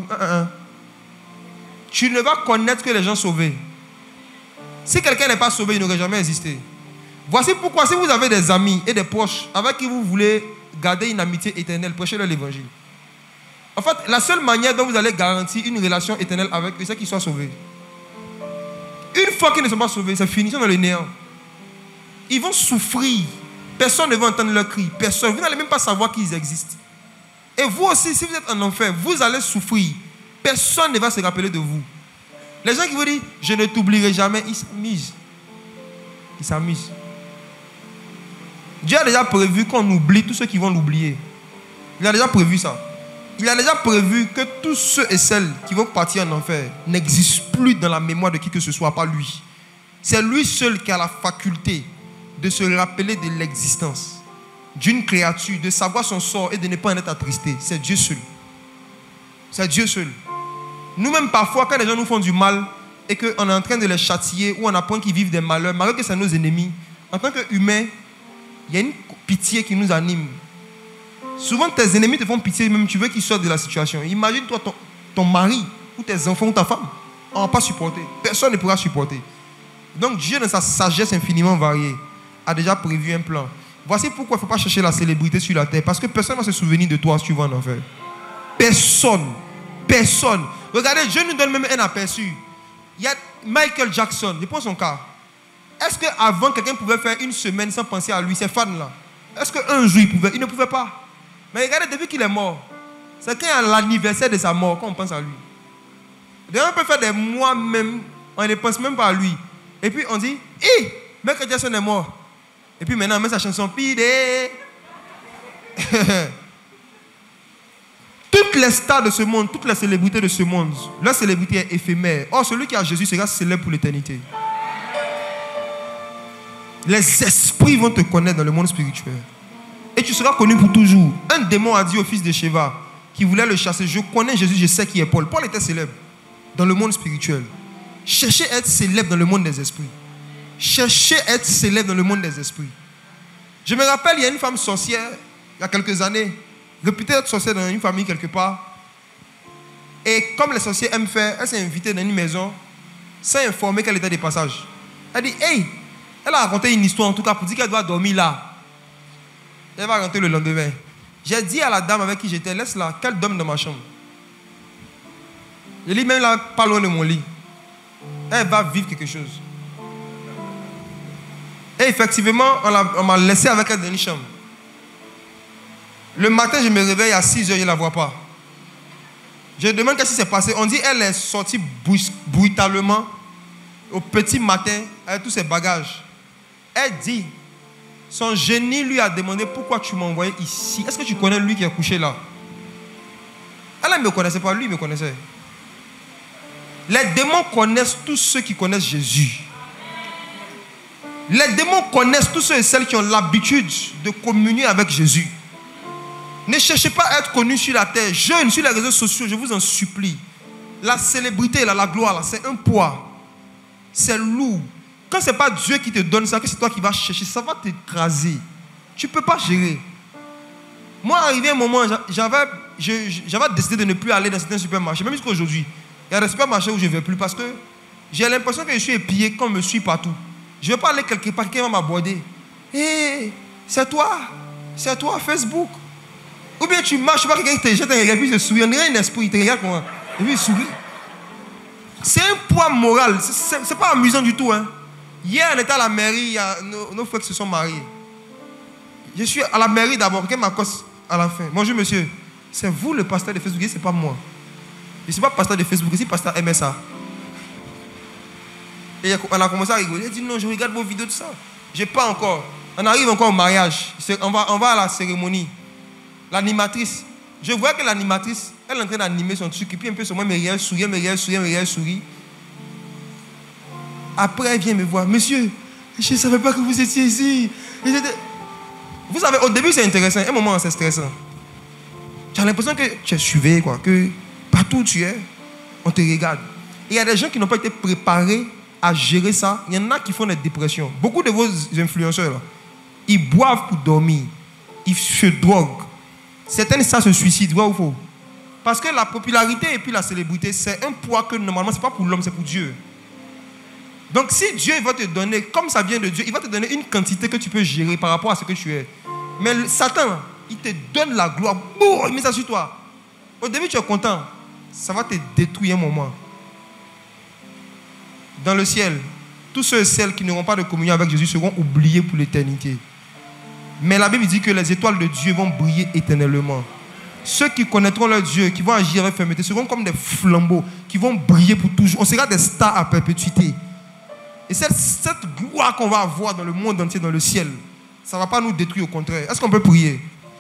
Tu ne vas connaître que les gens sauvés. Si quelqu'un n'est pas sauvé, il n'aurait jamais existé. Voici pourquoi, si vous avez des amis et des proches avec qui vous voulez garder une amitié éternelle, prêchez-leur l'évangile. En fait, la seule manière dont vous allez garantir une relation éternelle avec eux, c'est qu'ils soient sauvés. Une fois qu'ils ne sont pas sauvés, c'est fini, ils sont dans le néant. Ils vont souffrir. Personne ne va entendre leurs cris. Personne. Vous n'allez même pas savoir qu'ils existent. Et vous aussi, si vous êtes en enfer, vous allez souffrir. Personne ne va se rappeler de vous. Les gens qui vous disent, je ne t'oublierai jamais, ils s'amusent. Ils s'amusent. Dieu a déjà prévu qu'on oublie tous ceux qui vont l'oublier. Il a déjà prévu ça. Il a déjà prévu que tous ceux et celles qui vont partir en enfer n'existent plus dans la mémoire de qui que ce soit, pas lui. C'est lui seul qui a la faculté de se rappeler de l'existence d'une créature, de savoir son sort et de ne pas en être attristé. C'est Dieu seul. C'est Dieu seul. Nous-mêmes, parfois, quand les gens nous font du mal et qu'on est en train de les châtier ou on apprend qu'ils vivent des malheurs, malgré que c'est nos ennemis, en tant qu'humains, il y a une pitié qui nous anime. Souvent, tes ennemis te font pitié, même tu veux qu'ils sortent de la situation. Imagine-toi ton mari ou tes enfants ou ta femme. On ne va pas supporter. Personne ne pourra supporter. Donc, Dieu, dans sa sagesse infiniment variée, a déjà prévu un plan. Voici pourquoi il ne faut pas chercher la célébrité sur la terre. Parce que personne ne va se souvenir de toi si tu vas en enfer. Personne. Personne. Regardez, Dieu nous donne même un aperçu. Il y a Michael Jackson, je prends son cas. Est-ce qu'avant, quelqu'un pouvait faire une semaine sans penser à lui, ces fans-là? Est-ce qu'un jour, il pouvait? Il ne pouvait pas. Mais regardez, depuis qu'il est mort, c'est quand il y a l'anniversaire de sa mort qu'on pense à lui. D'ailleurs, on peut faire des mois même, on ne pense même pas à lui. Et puis on dit, hé, Michael Jackson est mort. Et puis maintenant, on met sa chanson, Pidé. Toutes les stars de ce monde, toutes les célébrités de ce monde, leur célébrité est éphémère. Or, celui qui a Jésus sera célèbre pour l'éternité. Les esprits vont te connaître dans le monde spirituel. Et tu seras connu pour toujours. Un démon a dit au fils de Sheva, qui voulait le chasser, je connais Jésus, je sais qui est Paul. Paul était célèbre dans le monde spirituel. Cherchez à être célèbre dans le monde des esprits. Cherchez à être célèbre dans le monde des esprits. Je me rappelle, il y a une femme sorcière, il y a quelques années, réputée être sorcière dans une famille quelque part. Et comme les sorciers aiment faire, elle s'est invitée dans une maison sans informer qu'elle était de passage. Elle dit, hey, elle a raconté une histoire en tout cas pour dire qu'elle doit dormir là. Elle va rentrer le lendemain. J'ai dit à la dame avec qui j'étais, laisse-la, qu'elle dorme dans ma chambre. Je lis même là, pas loin de mon lit. Elle va vivre quelque chose. Et effectivement, on m'a laissé avec elle dans une chambre. Le matin, je me réveille à 6 h, je ne la vois pas. Je demande qu'est-ce qui s'est passé. On dit qu'elle est sortie brutalement au petit matin avec tous ses bagages. Elle dit, son génie lui a demandé pourquoi tu m'as envoyé ici. Est-ce que tu connais lui qui est couché là? Elle ne me connaissait pas, lui me connaissait. Les démons connaissent tous ceux qui connaissent Jésus. Les démons connaissent tous ceux et celles qui ont l'habitude de communier avec Jésus. Ne cherchez pas à être connu sur la terre. Jeunes sur les réseaux sociaux, je vous en supplie. La célébrité, la gloire, c'est un poids. C'est lourd. Quand ce n'est pas Dieu qui te donne ça, que c'est toi qui vas chercher, ça va t'écraser. Tu ne peux pas gérer. Moi, arrivé un moment, j'avais décidé de ne plus aller dans certains supermarchés, même jusqu'à aujourd'hui. Il y a des supermarchés où je ne vais plus parce que j'ai l'impression que je suis épié quand on me suit partout. Je ne vais pas aller quelque part, quelqu'un va m'aborder. Hé, c'est toi, Facebook. Ou bien tu marches, je sais pas, quelqu'un te jette un regard, puis il se sourit. On dirait un esprit, il te regarde comment. Et puis il sourit. C'est un poids moral, c'est pas amusant du tout. Hein. Hier, on était à la mairie, nos frères qui se sont mariés. Je suis à la mairie d'abord, quelqu'un m'accoste à la fin. Bonjour monsieur, c'est vous le pasteur de Facebook, c'est pas moi. Je ne suis pas pasteur de Facebook, je suis pasteur MSA. Et on a commencé à rigoler. Il a dit non, je regarde vos vidéos, tout ça. Je n'ai pas encore. On arrive encore au mariage. On va à la cérémonie. L'animatrice. Je vois que l'animatrice, elle est en train d'animer son truc. Et puis un peu sur moi, me regarde, sourit. Après, elle vient me voir. Monsieur, je ne savais pas que vous étiez ici. Vous savez, au début, c'est intéressant. Un moment, c'est stressant. Tu as l'impression que tu es suivi, quoi. Que partout où tu es, on te regarde. Et il y a des gens qui n'ont pas été préparés à gérer ça. Il y en a qui font des dépressions. Beaucoup de vos influenceurs, là, ils boivent pour dormir. Ils se droguent. Certains, ça se suicident, vrai ou faux? Parce que la popularité et puis la célébrité, c'est un poids que normalement, ce n'est pas pour l'homme, c'est pour Dieu. Donc si Dieu va te donner, comme ça vient de Dieu, il va te donner une quantité que tu peux gérer par rapport à ce que tu es. Mais Satan, il te donne la gloire. Boum, il met ça sur toi. Au début, tu es content. Ça va te détruire un moment. Dans le ciel, tous ceux et celles qui n'auront pas de communion avec Jésus seront oubliés pour l'éternité. Mais la Bible dit que les étoiles de Dieu vont briller éternellement. Ceux qui connaîtront leur Dieu, qui vont agir avec fermeté, seront comme des flambeaux qui vont briller pour toujours. On sera des stars à perpétuité. Et cette gloire qu'on va avoir dans le monde entier, dans le ciel, ça ne va pas nous détruire, au contraire. Est-ce qu'on peut prier?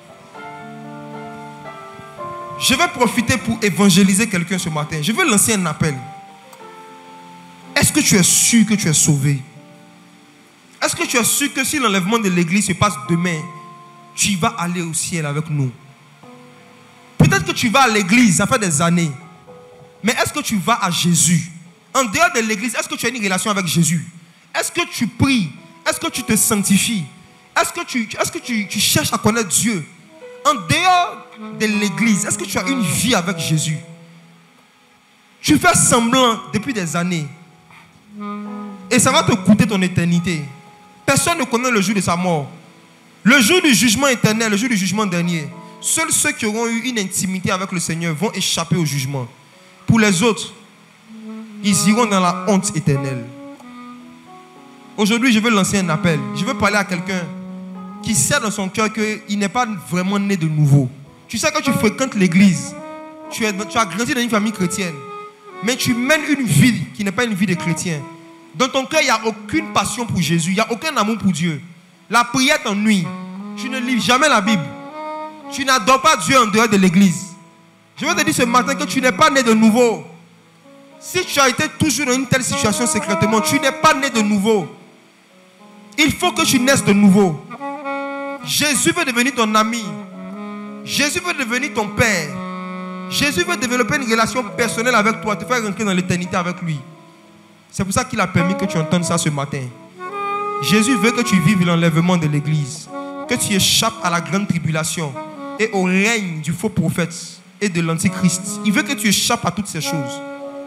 Je vais profiter pour évangéliser quelqu'un ce matin. Je veux lancer un appel. Est-ce que tu es sûr que tu es sauvé? Est-ce que tu es sûr que si l'enlèvement de l'église se passe demain, tu vas aller au ciel avec nous? Peut-être que tu vas à l'église, ça fait des années. Mais est-ce que tu vas à Jésus? En dehors de l'église, est-ce que tu as une relation avec Jésus? Est-ce que tu pries? Est-ce que tu te sanctifies? Est-ce que tu cherches à connaître Dieu? En dehors de l'église, est-ce que tu as une vie avec Jésus? Tu fais semblant depuis des années. Et ça va te coûter ton éternité. Personne ne connaît le jour de sa mort. Le jour du jugement éternel, le jour du jugement dernier, seuls ceux qui auront eu une intimité avec le Seigneur vont échapper au jugement. Pour les autres, ils iront dans la honte éternelle. Aujourd'hui, je veux lancer un appel. Je veux parler à quelqu'un qui sait dans son cœur qu'il n'est pas vraiment né de nouveau. Tu sais que tu fréquentes l'église. Tu as grandi dans une famille chrétienne. Mais tu mènes une vie qui n'est pas une vie de chrétien. Dans ton cœur, il n'y a aucune passion pour Jésus. Il n'y a aucun amour pour Dieu. La prière t'ennuie. Tu ne lis jamais la Bible. Tu n'adores pas Dieu en dehors de l'église. Je veux te dire ce matin que tu n'es pas né de nouveau. Si tu as été toujours dans une telle situation secrètement, tu n'es pas né de nouveau. Il faut que tu naisses de nouveau. Jésus veut devenir ton ami. Jésus veut devenir ton père. Jésus veut développer une relation personnelle avec toi, te faire rentrer dans l'éternité avec lui. C'est pour ça qu'il a permis que tu entendes ça ce matin. Jésus veut que tu vives l'enlèvement de l'église, que tu échappes à la grande tribulation et au règne du faux prophète et de l'antichrist. Il veut que tu échappes à toutes ces choses.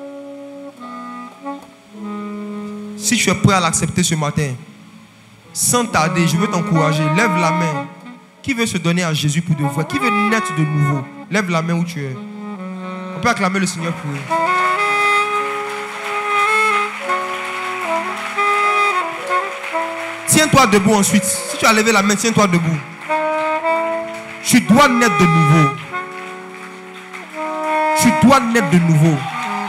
Si tu es prêt à l'accepter ce matin, sans tarder, je veux t'encourager. Lève la main. Qui veut se donner à Jésus pour de vrai? Qui veut naître de nouveau? Lève la main où tu es. On peut acclamer le Seigneur pour eux. Tiens-toi debout ensuite. Si tu as levé la main, tiens-toi debout. Tu dois naître de nouveau. Tu dois naître de nouveau.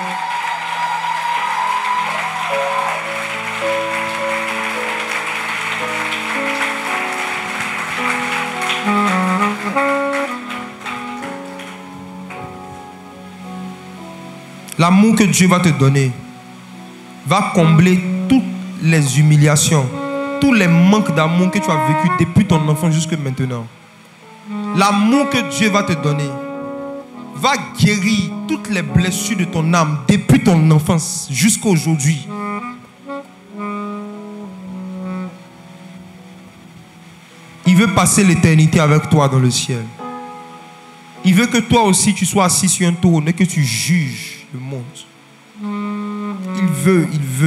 L'amour que Dieu va te donner va combler toutes les humiliations, tous les manques d'amour que tu as vécu depuis ton enfance jusqu'à maintenant. L'amour que Dieu va te donner va guérir toutes les blessures de ton âme depuis ton enfance jusqu'à aujourd'hui. Il veut passer l'éternité avec toi dans le ciel. Il veut que toi aussi tu sois assis sur un trône et que tu juges le monde. Il veut.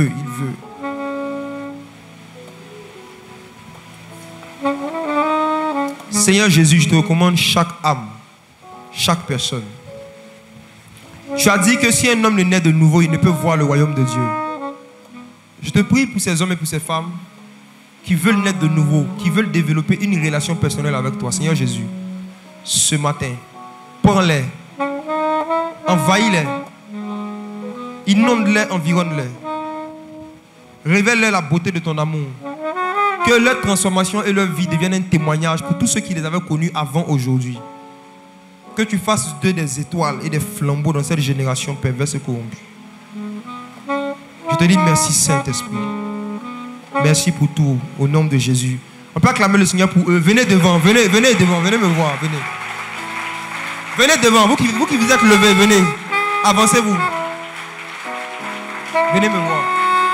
Seigneur Jésus, je te recommande chaque âme, chaque personne. Tu as dit que si un homme ne naît de nouveau, il ne peut voir le royaume de Dieu. Je te prie pour ces hommes et pour ces femmes qui veulent naître de nouveau, qui veulent développer une relation personnelle avec toi. Seigneur Jésus, ce matin, prends-les, envahis-les, inonde-les, environne-les. Révèle-leur la beauté de ton amour. Que leur transformation et leur vie deviennent un témoignage pour tous ceux qui les avaient connus avant aujourd'hui. Que tu fasses d'eux des étoiles et des flambeaux dans cette génération perverse et corrompue. Je te dis merci Saint-Esprit. Merci pour tout, au nom de Jésus. On peut acclamer le Seigneur pour eux. Venez devant, venez devant, venez me voir, venez. Venez devant, vous qui vous êtes levés, venez. Avancez-vous. Venez me voir.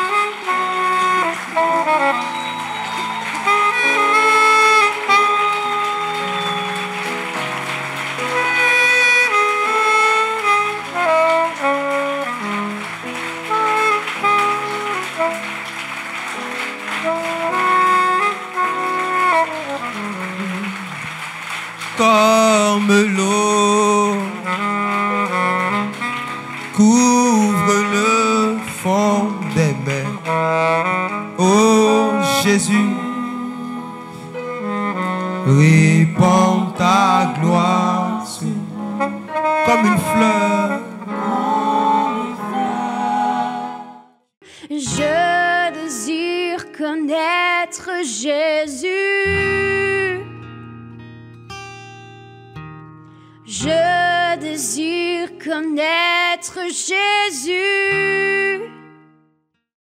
Comme l'eau couvre le fond des mers, oh Jésus, répands ta gloire comme une fleur. Je désire connaître Jésus. Je désire connaître Jésus.